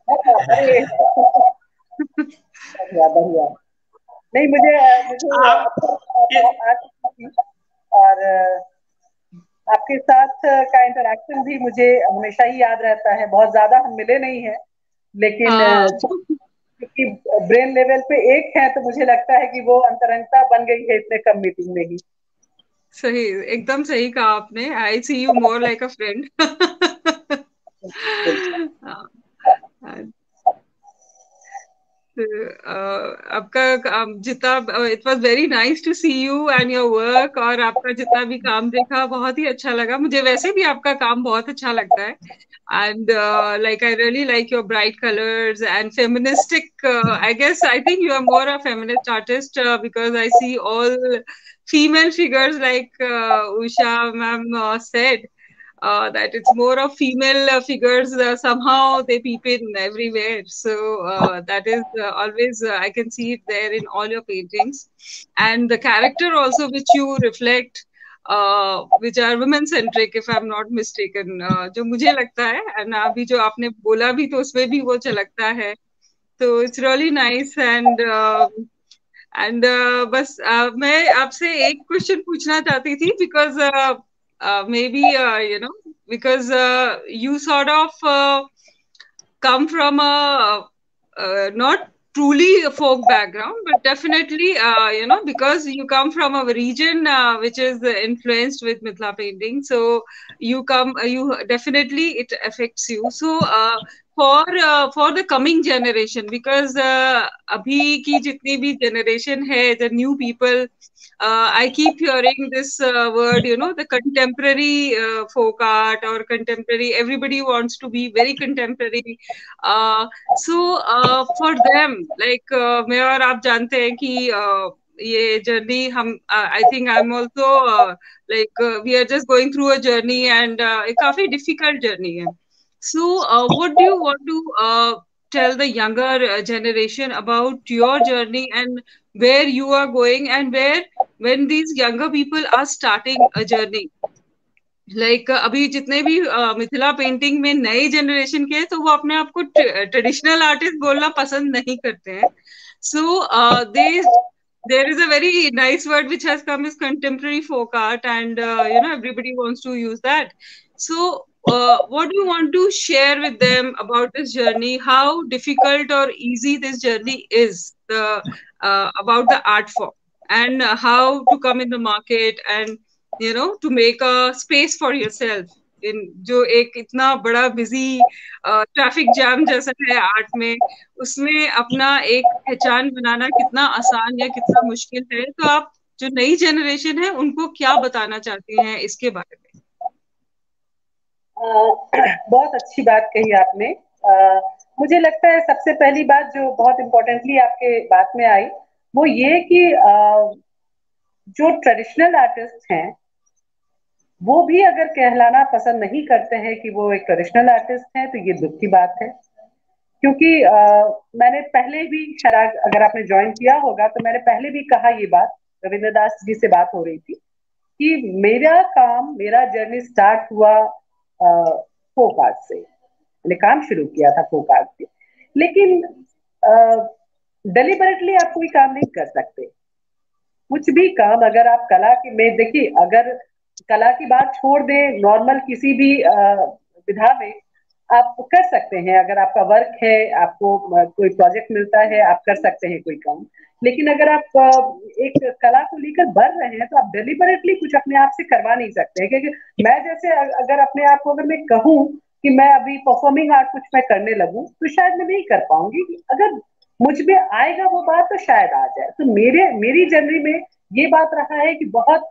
बढ़िया बढ़िया। नहीं, मुझे मुझे और आपके साथ का इंटरेक्शन भी मुझे हमेशा ही याद रहता है। बहुत ज्यादा हम मिले नहीं हैं, लेकिन क्योंकि ब्रेन लेवल पे एक है तो मुझे लगता है कि वो अंतरंगता बन गई है इतने कम मीटिंग में ही। सही, एकदम सही कहा आपने। I see you more like a friend. आपका जितना, it was very nice to see you and your work, और आपका जितना भी काम देखा बहुत ही अच्छा लगा मुझे। वैसे भी आपका काम बहुत अच्छा लगता है, and uh, like I really like your bright colors and feministic, uh, I guess I think you are more a feminist artist, uh, because I see all female figures like uh, Usha ma'am uh, said, uh, that it's more of female uh, figures, uh, somehow they peep in everywhere. So uh, that is uh, always, uh, I can see it there in all your paintings. And the character also which you reflect, uh, which are women centric, if I'm not mistaken, uh, जो मुझे लगता है, and अभी जो आपने बोला भी तो उसमें भी वो झलकता है. तो it's really nice. And uh, and uh, बस uh, मैं आपसे एक क्वेश्चन पूछना चाहती थी, because uh, uh, maybe uh, you know, because uh, you sort of uh, come from a uh, not truly a folk background, but definitely uh, you know, because you come from a region uh, which is influenced with Mithila painting, so you come uh, you definitely it affects you. So uh, for uh, for the coming generation, because uh, abhi ki jitni bhi generation hai, the new people, uh, I keep hearing this uh, word, you know, the contemporary uh, folk art or contemporary. Everybody wants to be very contemporary. Uh, so uh, for them, like uh, मैं और आप जानते हैं कि uh, ये journey हम, I think I am also like we are just going through a journey, and काफी difficult journey है. So uh, what do you want to uh, tell the younger uh, generation about your journey and where you are going, and where when these younger people are starting a journey, like like, अभी जितने भी uh, Mithila painting में नए generation के हैं, तो वो अपने आप को ट्रेडिशनल आर्टिस्ट बोलना पसंद नहीं करते हैं. सो दे there is a very nice word which has come is contemporary folk art, and uh, you know everybody wants to use that. So uh, what do you want to share with them about this journey, how difficult or easy this journey is, the uh, about the art form, and uh, how to come in the market and you know to make a space for yourself in जो एक इतना बड़ा busy traffic jam जैसा है art में, उसमें अपना एक पहचान बनाना कितना आसान या कितना मुश्किल है. तो आप जो नई जनरेशन है उनको क्या बताना चाहती हैं इसके बारे में? आ, बहुत अच्छी बात कही आपने. आ, मुझे लगता है सबसे पहली बात जो बहुत इम्पोर्टेंटली आपके बात में आई वो ये कि आ, जो ट्रेडिशनल आर्टिस्ट हैं वो भी अगर कहलाना पसंद नहीं करते हैं कि वो एक ट्रेडिशनल आर्टिस्ट हैं, तो ये दुख की बात है. क्योंकि आ, मैंने पहले भी, शायद अगर आपने ज्वाइन किया होगा तो मैंने पहले भी कहा ये बात, रविंद्र दास जी से बात हो रही थी कि मेरा काम, मेरा जर्नी स्टार्ट हुआ फोक आर्ट से. मैंने काम शुरू किया था फोक आर्ट से, लेकिन डेलिबरेटली आप कोई काम नहीं कर सकते. कुछ भी काम अगर आप कला के में, देखिए अगर कला की बात छोड़ दें, नॉर्मल किसी भी विधा में आप कर सकते हैं. अगर आपका वर्क है, आपको कोई प्रोजेक्ट मिलता है, आप कर सकते हैं कोई काम. लेकिन अगर आप एक कला को लेकर बढ़ रहे हैं तो आप डेलिबरेटली कुछ अपने आप से करवा नहीं सकते हैं. क्योंकि मैं जैसे अगर अपने आप को अगर मैं कहूँ कि मैं अभी परफॉर्मिंग आर्ट कुछ मैं करने लगूं तो शायद मैं नहीं कर पाऊंगी. अगर मुझ में आएगा वो बात तो शायद आ जाए. तो मेरे मेरी जर्नी में ये बात रहा है कि बहुत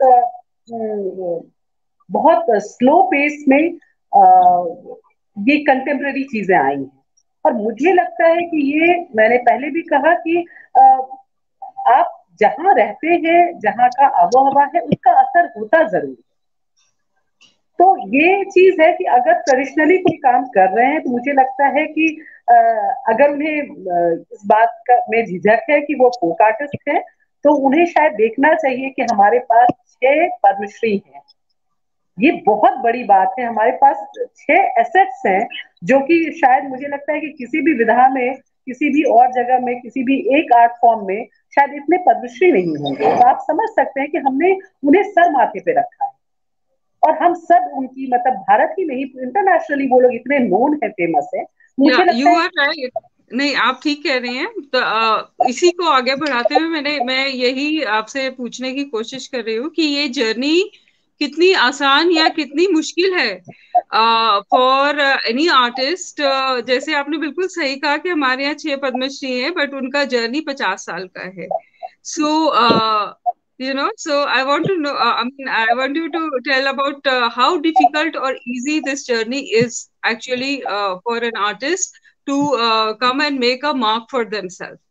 बहुत स्लो पेस में ये कंटेम्प्रेरी चीजें आई हैं. और मुझे लगता है कि ये, मैंने पहले भी कहा कि आप जहां रहते हैं, जहां का आबोहवा है, उसका असर होता जरूर है. तो ये चीज है कि अगर ट्रेडिशनली कोई काम कर रहे हैं तो मुझे लगता है कि अगर उन्हें इस बात का में झिझक है कि वो फोक आर्टिस्ट है, तो उन्हें शायद देखना चाहिए कि हमारे पास छह पद्मश्री हैं. ये बहुत बड़ी बात है. हमारे पास छह एसेट्स हैं जो कि शायद मुझे लगता है कि किसी भी विधा में, किसी भी और जगह में, किसी भी एक आर्ट फॉर्म में शायद इतने पद्मश्री नहीं होंगे. तो आप समझ सकते हैं कि हमने उन्हें सर माथे पे रखा है. और हम सब उनकी, मतलब भारत ही नहीं, इंटरनेशनली वो लोग इतने नोन है, फेमस है. मुझे लगता है right. नहीं, आप ठीक कह रही हैं. तो आ, इसी को आगे बढ़ाते हुए मैंने मैं यही आपसे पूछने की कोशिश कर रही हूँ कि ये जर्नी कितनी आसान या कितनी मुश्किल है फॉर एनी आर्टिस्ट. जैसे आपने बिल्कुल सही कहा कि हमारे यहाँ छह पद्मश्री हैं, बट उनका जर्नी पचास साल का है. सो you know so I want to know uh, I mean I want you to tell about uh, how difficult or easy this journey is actually uh, for an artist to uh, come and make a mark for themselves.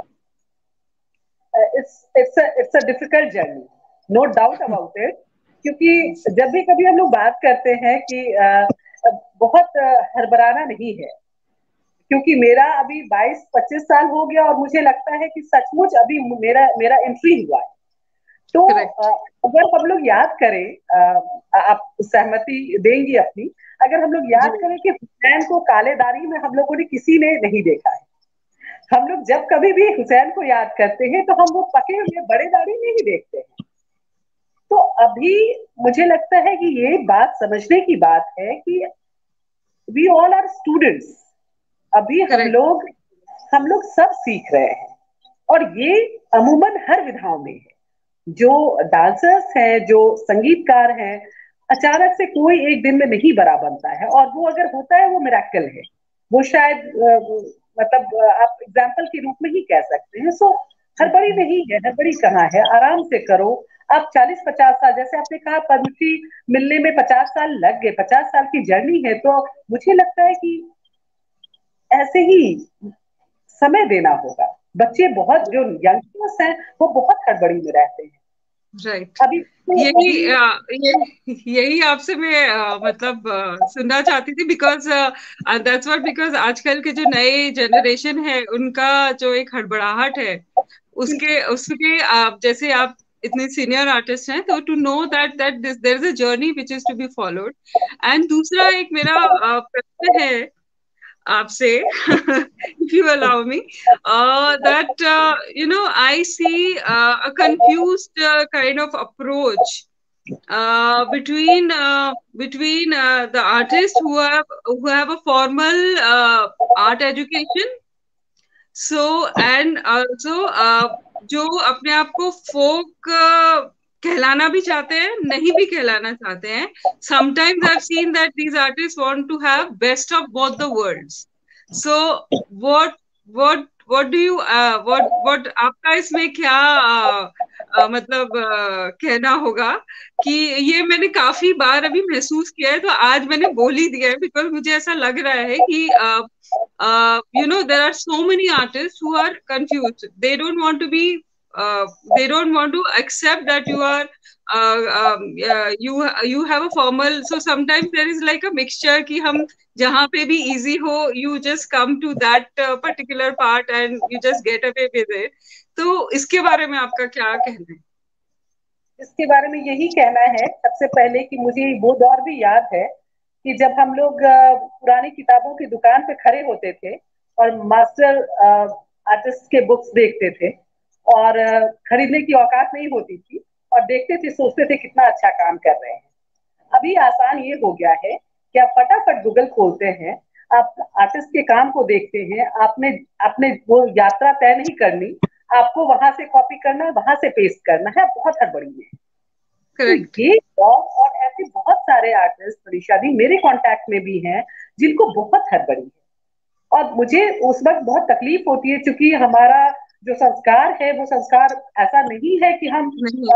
uh, it's it's a it's a difficult journey, no doubt about it. क्योंकि जब भी कभी हम लोग बात करते हैं कि uh, बहुत uh, हड़बड़ाना नहीं है, क्योंकि मेरा अभी बाईस पच्चीस साल हो गया और मुझे लगता है कि सचमुच अभी मेरा मेरा एंट्री हुआ है. तो अगर हम लोग याद करें, आप सहमति देंगी अपनी, अगर हम लोग याद करें कि हुसैन को काले दाढ़ी में हम लोगों ने किसी ने नहीं देखा है. हम लोग जब कभी भी हुसैन को याद करते हैं तो हम वो पके हुए बड़े दाढ़ी नहीं देखते हैं. तो अभी मुझे लगता है कि ये बात समझने की बात है कि वी ऑल आर स्टूडेंट्स. अभी हम लोग हम लोग सब सीख रहे हैं, और ये अमूमन हर विधाओं में है. जो डांसर्स हैं, जो संगीतकार हैं, अचानक से कोई एक दिन में नहीं बड़ा बनता है, और वो अगर होता है वो मिरेकल है. वो शायद मतलब आप एग्जाम्पल के रूप में ही कह सकते हैं. सो हड़बड़ी नहीं है, हड़बड़ी कहाँ है, आराम से करो. आप चालीस पचास साल, जैसे आपने कहा पद्मश्री मिलने में पचास साल लग गए, पचास साल की जर्नी है, तो मुझे लगता है कि ऐसे ही समय देना होगा. बच्चे बहुत, जो यंगस्टर्स हैं वो बहुत हड़बड़ी में रहते हैं. राइट। अभी यही यही यही आपसे मैं uh, मतलब uh, सुनना चाहती थी, बिकॉज दैट्स व्हाट, बिकॉज आजकल के जो नए जनरेशन है उनका जो एक हड़बड़ाहट है उसके उसके आप जैसे आप इतने सीनियर आर्टिस्ट हैं, तो to know that that this there is a journey which is to be followed. And दूसरा एक मेरा uh, प्रश्न है आपसे, if you allow me, uh, that uh, you know I see uh, a confused uh, kind of approach uh, between uh, between uh, the artists who have who have a formal uh, art education, so and also uh, जो अपने आप को folk uh, कहलाना भी चाहते हैं, नहीं भी कहलाना चाहते हैं. Sometimes I've seen that these artists want to have best of both the worlds. So what what what do you uh, what what आपका इसमें क्या uh, uh, मतलब uh, कहना होगा कि ये मैंने काफी बार अभी महसूस किया है, तो आज मैंने बोल ही दिया है, बिकॉज मुझे ऐसा लग रहा है कि uh, uh, you know there are so many artists who are confused. They don't want to be uh, they don't want to accept that you are uh, um, uh, you you have a formal, so sometimes there is like a mixture कि हम जहाँ पे भी easy हो, you just come to that uh, particular part and you just get away with it. तो इसके बारे में आपका क्या कहना है? इसके बारे में यही कहना है सबसे पहले कि मुझे वो दौर भी याद है कि जब हम लोग पुरानी किताबों की दुकान पे खड़े होते थे और मास्टर आर्टिस्ट के बुक्स देखते थे और खरीदने की औकात नहीं होती थी और देखते थे, सोचते थे कितना अच्छा काम कर रहे हैं. अभी आसान ये हो गया है कि आप फटाफट गूगल खोलते हैं, आप आर्टिस्ट के काम को देखते हैं, आपने आपने वो यात्रा तय नहीं करनी, आपको वहां से कॉपी करना है, वहां से पेस्ट करना है, बहुत हड़बड़ी है. करेक्ट. तो ये और ऐसे बहुत सारे आर्टिस्ट मनीषा दी मेरे कांटेक्ट में भी हैं जिनको बहुत हड़बड़ी है और मुझे उस वक्त बहुत तकलीफ होती है, क्योंकि हमारा जो संस्कार है वो संस्कार ऐसा नहीं है कि हम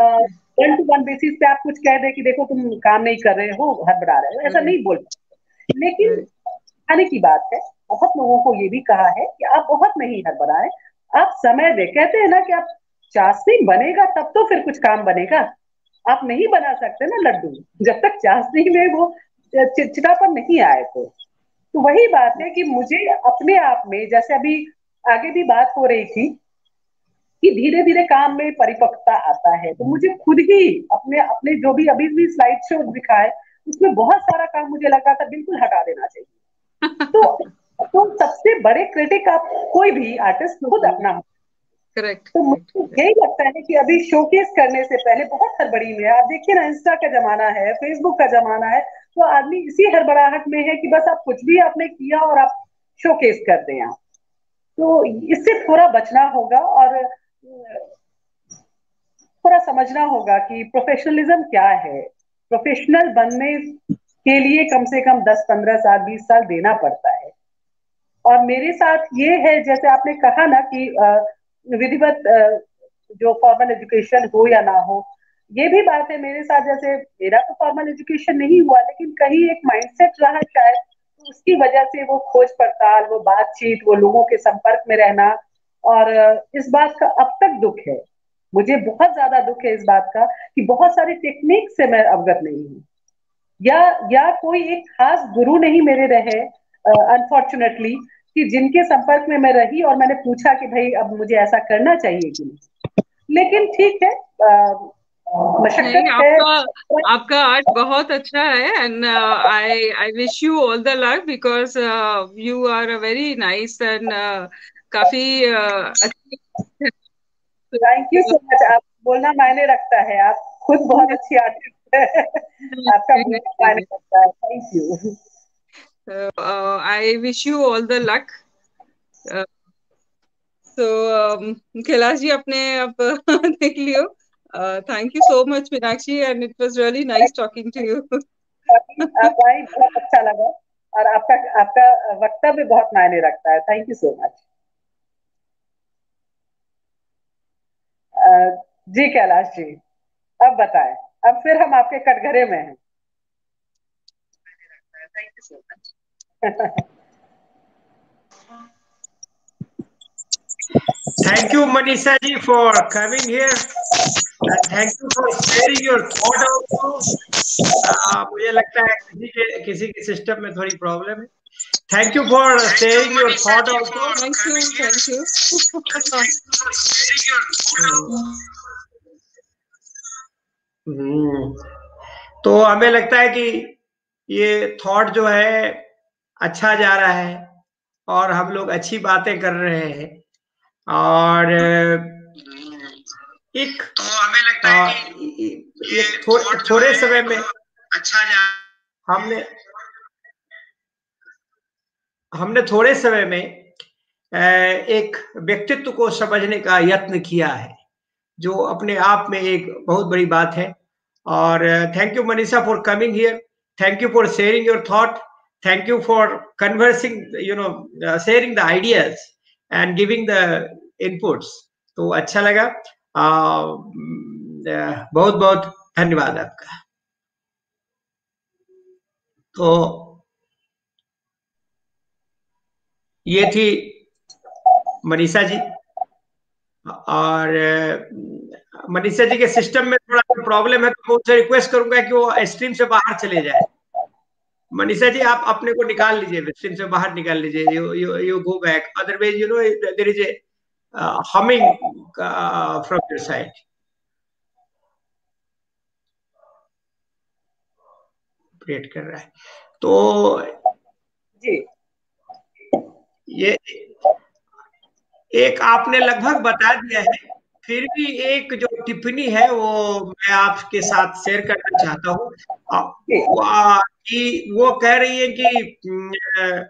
वन टू वन बेसिस पे आप कुछ कह दे कि देखो तुम काम नहीं कर रहे हो, हड़बड़ा रहे हो, ऐसा नहीं बोल. लेकिन आने की बात है, बहुत लोगों को ये भी कहा है कि आप बहुत नहीं हड़बड़ाएं, आप समय दे. कहते हैं ना कि आप चाशनी बनेगा तब तो फिर कुछ काम बनेगा, आप नहीं बना सकते ना लड्डू जब तक चाशनी में वो चिड़चिड़ापन नहीं आए. तो तो वही बात है कि मुझे अपने आप में, जैसे अभी आगे भी बात हो रही थी कि धीरे धीरे काम में परिपक्वता आता है, तो मुझे खुद ही अपने अपने जो भी अभी भी स्लाइड शो दिखाए उसमें बहुत सारा काम मुझे लगा था बिल्कुल हटा देना चाहिए. तो तो सबसे बड़े क्रिटिक आप कोई भी आर्टिस्ट खुद अपना हो. करेक्ट. तो मुझे यही लगता है कि अभी शोकेस करने से पहले बहुत हड़बड़ी में, आप देखिए ना, इंस्टा का जमाना है, फेसबुक का जमाना है, तो आदमी इसी हड़बड़ाहट में है कि बस आप कुछ भी आपने किया और आप शोकेस कर दें आप. तो इससे थोड़ा बचना होगा और थोड़ा समझना होगा कि प्रोफेशनलिज्म क्या है. प्रोफेशनल बनने के लिए कम से कम दस पंद्रह साल बीस साल देना पड़ता है. और मेरे साथ ये है, जैसे आपने कहा ना कि विधिवत जो फॉर्मल एजुकेशन हो या ना हो, ये भी बात है मेरे साथ. जैसे मेरा तो फॉर्मल एजुकेशन नहीं हुआ, लेकिन कहीं एक माइंडसेट रहा शायद, तो उसकी वजह से वो खोज पड़ताल, वो बातचीत, वो लोगों के संपर्क में रहना, और इस बात का अब तक दुख है, मुझे बहुत ज्यादा दुख है इस बात का कि बहुत सारी टेक्निक से मैं अवगत नहीं हूँ, या या कोई एक खास गुरु नहीं मेरे रहे अनफॉर्चुनेटली कि जिनके संपर्क में मैं रही और मैंने पूछा कि भाई अब मुझे ऐसा करना चाहिए कि नहीं. लेकिन ठीक है, नहीं, आपका आपका आर्ट बहुत अच्छा है and I I wish you all the luck because you are a very nice and काफी अच्छी. Thank you so much. आप बोलना मायने रखता है, आप खुद बहुत अच्छी आर्टिस्ट है, आपका बोलना मायने रखता है. Thank you. I wish you all the luck. तो कैलाश जी अपने आप देख लियो. Thank you so much Meenakshi and it was really nice talking to you. आप आई, बहुत अच्छा लगा और आपका आपका वक्तव्य बहुत मायने रखता है. Thank you so much. जी कैलाश जी, अब बताएं, अब फिर हम आपके कटघरे में हैं. Thank you so much. Thank you, Manisha ji, for coming here thank you for sharing your thought also. मुझे लगता है किसी के किसी के सिस्टम में थोड़ी प्रॉब्लम है। Thank you for sharing your thought also. Thank you thank you तो हमें लगता है कि ये थॉट जो है अच्छा जा रहा है और हम लोग अच्छी बातें कर रहे हैं और एक तो हमें लगता है कि ये थो, थोड़े समय में अच्छा जा हमने हमने थोड़े समय में एक व्यक्तित्व को समझने का यत्न किया है, जो अपने आप में एक बहुत बड़ी बात है। और thank you Manisha for coming here, thank you for sharing your thought, thank you for conversing, you know, sharing the ideas and giving the inputs. तो अच्छा लगा, बहुत बहुत धन्यवाद आपका। तो ये थी मनीषा जी, और मनीषा जी के सिस्टम में थोड़ा प्रॉब्लम है, तो मुझसे रिक्वेस्ट करूंगा कि वो स्ट्रीम से बाहर चले जाए। मनीषा जी आप अपने को निकाल लीजिए, स्ट्रीम से बाहर निकाल लीजिए, you you you go back, otherwise you know there is a humming from your side. Create कर रहा है तो जी ये एक आपने लगभग बता दिया है, फिर भी एक जो टिप्पणी है वो मैं आपके साथ शेयर करना चाहता हूँ कि वो कह रही है कि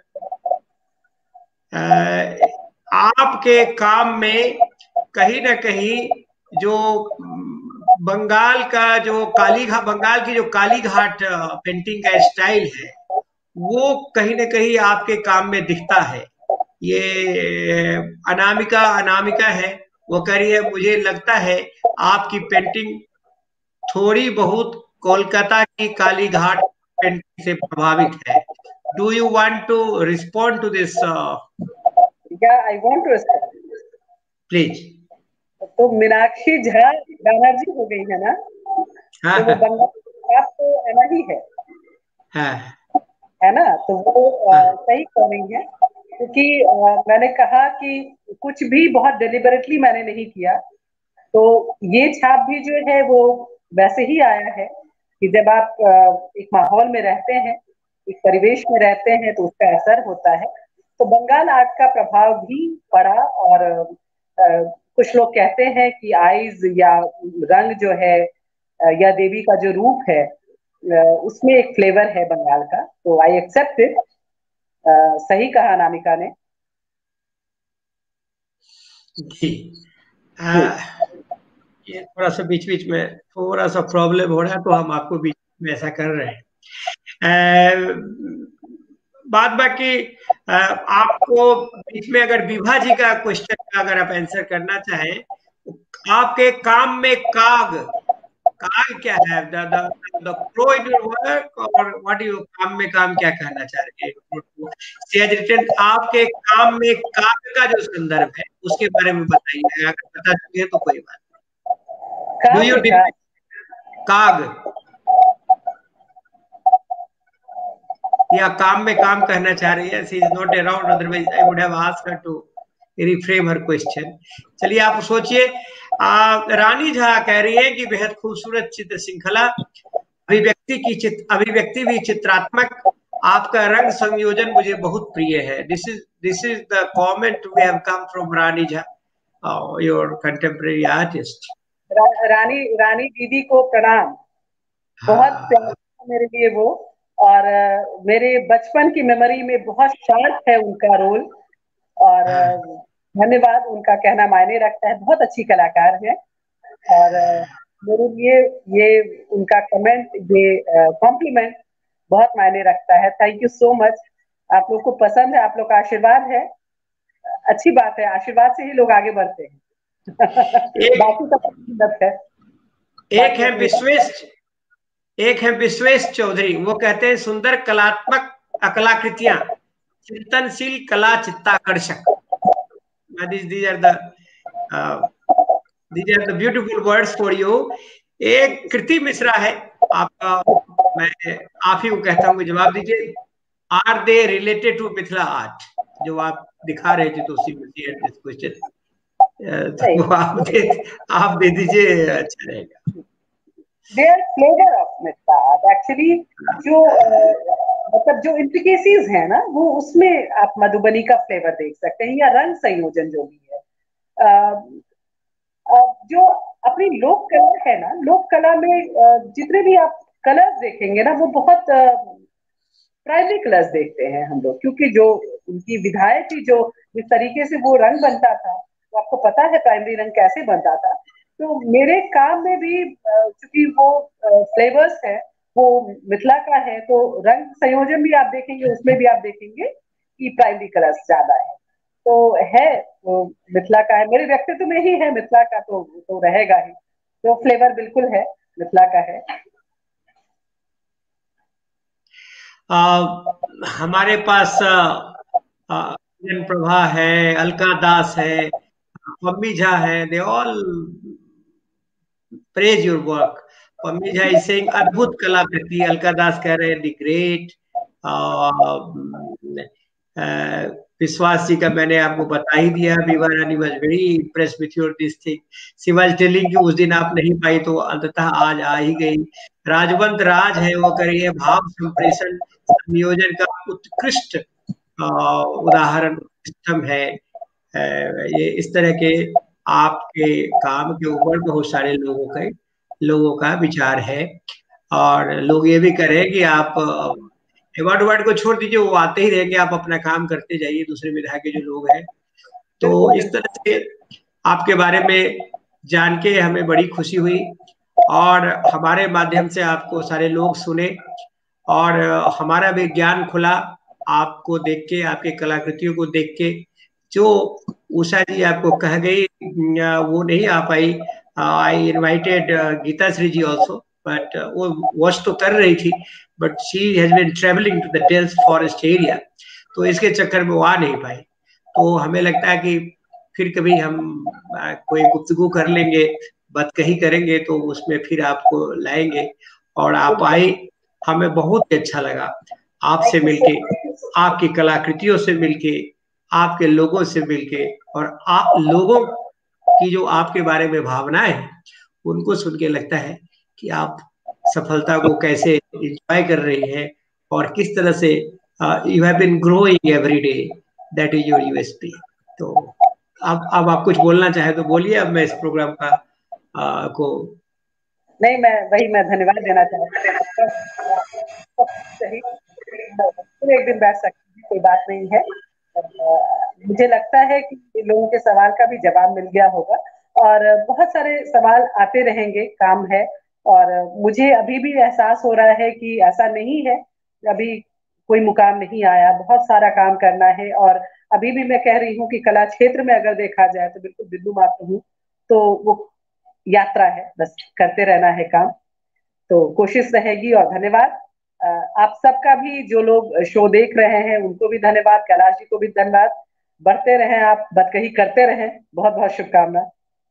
आपके काम में कहीं ना कहीं जो बंगाल का जो काली घाट बंगाल की जो काली घाट पेंटिंग का स्टाइल है वो कहीं ना कहीं आपके काम में दिखता है। ये अनामिका अनामिका है, वो कह रही है मुझे लगता है आपकी पेंटिंग थोड़ी बहुत कोलकाता की काली घाट पेंटिंग से प्रभावित है। Do you want to respond to this? या I want to respond please. तो मीनाक्षी झा बैनर्जी हो गई है ना, हाँ, तो वो बंगाल आप तो है ही है, हाँ, है ना, तो वो हाँ, सही कह रही है, क्योंकि मैंने कहा कि कुछ भी बहुत डिलिबरेटली मैंने नहीं किया, तो ये छाप भी जो है वो वैसे ही आया है कि जब आप एक माहौल में रहते हैं, एक परिवेश में रहते हैं तो उसका असर होता है। तो बंगाल आर्ट का प्रभाव भी पड़ा, और आ, कुछ लोग कहते हैं कि आइज या रंग जो है या देवी का जो रूप है उसमें एक फ्लेवर है बंगाल का, तो आई एक्सेप्ट इट। सही कहा अनामिका ने जी। आ, ये थोड़ा सा बीच बीच में थोड़ा सा प्रॉब्लम हो रहा है, तो हम आपको बीच में ऐसा कर रहे हैं। बात बाकी आपको बीच में अगर विभा जी का क्वेश्चन का अगर आप आंसर करना चाहें, आपके काम में काग काग क्या है? The the pro in your work, और व्हाट यू काम में काम क्या कहना चाह रहे हैं? आपके काम में काग का जो संदर्भ है उसके बारे में बताइए, अगर बता चुके तो कोई बात नहीं। डू यू काग या काम में काम कहना चाह रही है? She is not around, otherwise I would have asked her to reframe her question. चलिए आप सोचिए। रानी झा कह रही है कि बेहद खूबसूरत चित्र श्रृंखला, अभिव्यक्ति की चित्र अभिव्यक्ति भी चित्रात्मक, आपका रंग संयोजन मुझे बहुत प्रिय है। This is this is the comment we have come from Rani Jha, your contemporary artist. रा, रानी रानी दीदी को प्रणाम। बहुत प्यारा मेरे लिए वो, और uh, मेरे बचपन की मेमोरी में बहुत शार्प है उनका रोल, और uh, धन्यवाद, उनका कहना मायने रखता है, बहुत अच्छी कलाकार है, और uh, मेरे लिए ये उनका कमेंट, ये कॉम्प्लीमेंट uh, बहुत मायने रखता है। Thank you so much. आप लोग को पसंद है, आप लोग का आशीर्वाद है, अच्छी बात है, आशीर्वाद से ही लोग आगे बढ़ते हैं। बाकी सब है। एक है विश्वेश एक है विश्वेश चौधरी, वो कहते हैं सुंदर कलात्मक कलाकृतियां, चिंतनशील कला, चित्ताकर्षक। These are the uh, These are the beautiful words for you. एक कृति मिश्रा है आपका, मैं आप ही को कहता हूँ कि जवाब दीजिए, are they related to Mithila art? जो आप दिखा रहे थे तो उसी में दिस क्वेश्चन, तो आप दे आप दे दीजिए, अच्छा रहेगा। They are flavor of Mithila art actually, जो मतलब जो इंट्रिकेसीज है ना, वो उसमें आप मधुबनी का फ्लेवर देख सकते हैं, या रंग संयोजन जो भी है। आ, जो अपनी लोक कला है ना, लोक कला में जितने भी आप कलर्स देखेंगे ना, वो बहुत प्राइमरी कलर्स देखते हैं हम लोग, क्योंकि जो उनकी विधाएं थी, जो जिस तरीके से वो रंग बनता था, वो आपको पता है प्राइमरी रंग कैसे बनता था। तो मेरे काम में भी चूंकि वो फ्लेवर्स है, वो मिथिला का है, तो रंग संयोजन भी आप देखेंगे, उसमें भी आप देखेंगे कि प्राइमरी कलर्स ज्यादा है, तो है वो मिथिला का है, मेरे व्यक्तित्व में ही है मिथिला का, तो तो रहेगा ही, तो फ्लेवर बिल्कुल है मिथिला का है। आ, हमारे पास जन प्रभा है, अलका दास है, पम्मी झा है, they all praise your work. Pammi Jha is saying अद्भुत कलाकृति, अलका दास कह रहे हैं दी ग्रेट। विश्वास जी का मैंने आपको बता ही दिया, Vivarani was very impressed with your this thing. She was telling कि उस दिन आप नहीं पाई तो अंततः आज आ ही गई। राजवंत राज है, वो कर रही है भाव संप्रेषण संयोजन का उत्कृष्ट उदाहरण सिस्टम है। ये इस तरह के आपके काम के ऊपर बहुत सारे लोगों के लोगों का विचार है, और लोग ये भी करें कि आप अवार्ड अवार्ड को छोड़ दीजिए, वो आते ही रहेंगे, आप अपना काम करते जाइए, दूसरे विधा के जो लोग हैं। तो इस तरह से आपके बारे में जान के हमें बड़ी खुशी हुई, और हमारे माध्यम से आपको सारे लोग सुने, और हमारा भी ज्ञान खुला आपको देख के, आपके कलाकृतियों को देख के। जो उषा जी आपको कह गई वो नहीं आ पाई, I invited Geeta Shri ji also, but वो वॉच तो कर रही थी, but she has been travelling to the dales forest area, तो इसके चक्कर में वो आ नहीं पाई। तो हमें लगता है कि फिर कभी हम कोई गुफ्तगू कर लेंगे, बात कही करेंगे, तो उसमें फिर आपको लाएंगे, और आप आई, हमें बहुत अच्छा लगा आपसे मिलके, आपकी कलाकृतियों से मिलके, आपके लोगों से मिलके, और आप लोगों की जो आपके बारे में भावनाएं हैं उनको सुन के लगता है कि आप सफलता को कैसे एंजॉय कर रही हैं, और किस तरह से you have been growing every day, that is your USP. तो अब अब आप कुछ बोलना चाहे तो बोलिए, अब मैं इस प्रोग्राम का आ, को नहीं, मैं वही मैं धन्यवाद देना चाहती हूँ। एक दिन बैठ सकते हैं, कोई बात नहीं है। मुझे लगता है कि लोगों के सवाल का भी जवाब मिल गया होगा, और बहुत सारे सवाल आते रहेंगे, काम है, और मुझे अभी भी एहसास हो रहा है कि ऐसा नहीं है अभी कोई मुकाम नहीं आया, बहुत सारा काम करना है। और अभी भी मैं कह रही हूँ कि कला क्षेत्र में अगर देखा जाए तो बिल्कुल बिंदु मात्र हूँ, तो वो यात्रा है, बस करते रहना है काम, तो कोशिश रहेगी। और धन्यवाद आप सबका भी, जो लोग शो देख रहे हैं उनको भी धन्यवाद, कैलाश जी को भी धन्यवाद। बढ़ते रहें आप, बतकही करते रहें, बहुत बहुत शुभकामना।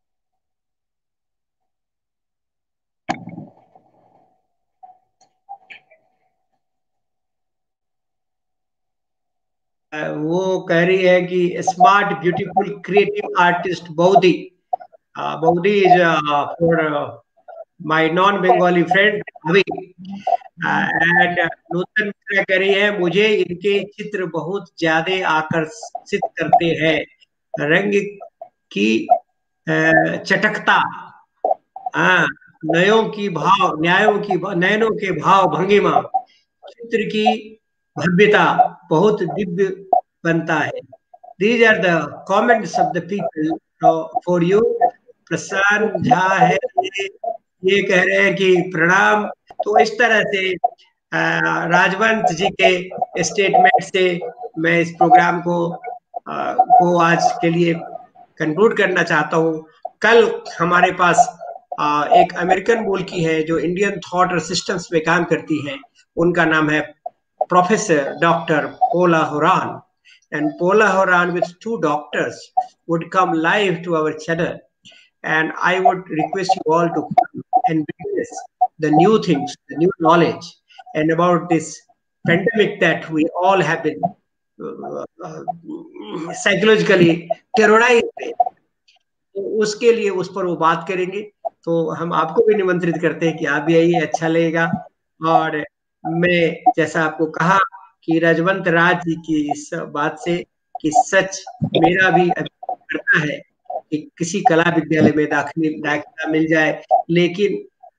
वो कह रही है कि smart beautiful creative artist boudi, boudi is for my non Bengali friend अभी, एंड नूतन मिश्रा कह रही है मुझे इनके चित्र बहुत ज्यादा आकर्षित करते हैं, रंग की चटकता, हाँ, नयों की भाव न्यायों की नयनों के भाव भंगिमा, चित्र की भव्यता बहुत दिव्य बनता है। These are the comments of the people for you. प्रशांत झा है, ये, ये कह रहे हैं कि प्रणाम। तो इस तरह से राजवंत जी के स्टेटमेंट से मैं इस प्रोग्राम को आ, को आज के लिए कंक्लूड करना चाहता हूँ। कल हमारे पास आ, एक अमेरिकन मूल की है जो इंडियन थॉट सिस्टम्स में काम करती है, उनका नाम है professor doctor Paula Horan, and Paula Horan with two doctors would come live to our channel, and I would request you all to come and witness the new things, the new knowledge, and about this pandemic that we all have been uh, uh, psychologically terrorized with. तो उसके लिए उस पर वो बात करेंगे। तो हम आपको भी निमंत्रित करते हैं कि आप भी आइए, अच्छा लगेगा। और मैं जैसा आपको कहा कि रजवंत राज जी की इस बात से कि सच मेरा भी अभिमान करता है कि किसी कला विद्यालय में दाखिल दाखिला मिल जाए, लेकिन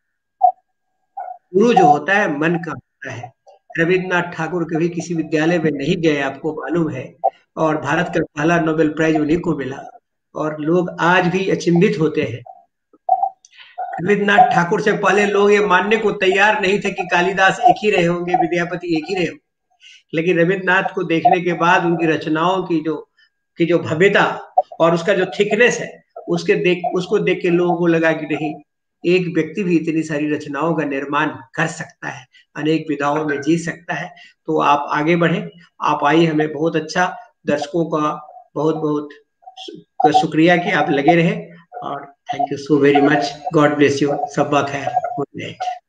गुरु जो होता है मन का होता है। रविन्द्रनाथ ठाकुर कभी किसी विद्यालय में नहीं गए, आपको मालूम है, और भारत का पहला नोबेल प्राइज उन्हीं को मिला, और लोग आज भी अचंभित होते हैं। रविन्द्रनाथ ठाकुर से पहले लोग ये मानने को तैयार नहीं थे कि कालिदास एक ही रहे होंगे, विद्यापति एक ही रहे होंगे, लेकिन रविन्द्रनाथ को देखने के बाद उनकी रचनाओं की जो की जो भव्यता और उसका जो थिकनेस है, उसके देख उसको देख के लोगों को लगा कि नहीं, एक व्यक्ति भी इतनी सारी रचनाओं का निर्माण कर सकता है, अनेक विधाओं में जी सकता है। तो आप आगे बढ़े, आप आइए, हमें बहुत अच्छा, दर्शकों का बहुत बहुत शुक्रिया कि आप लगे रहे, और thank you so very much. God bless you. सब खैर, गुड नाइट।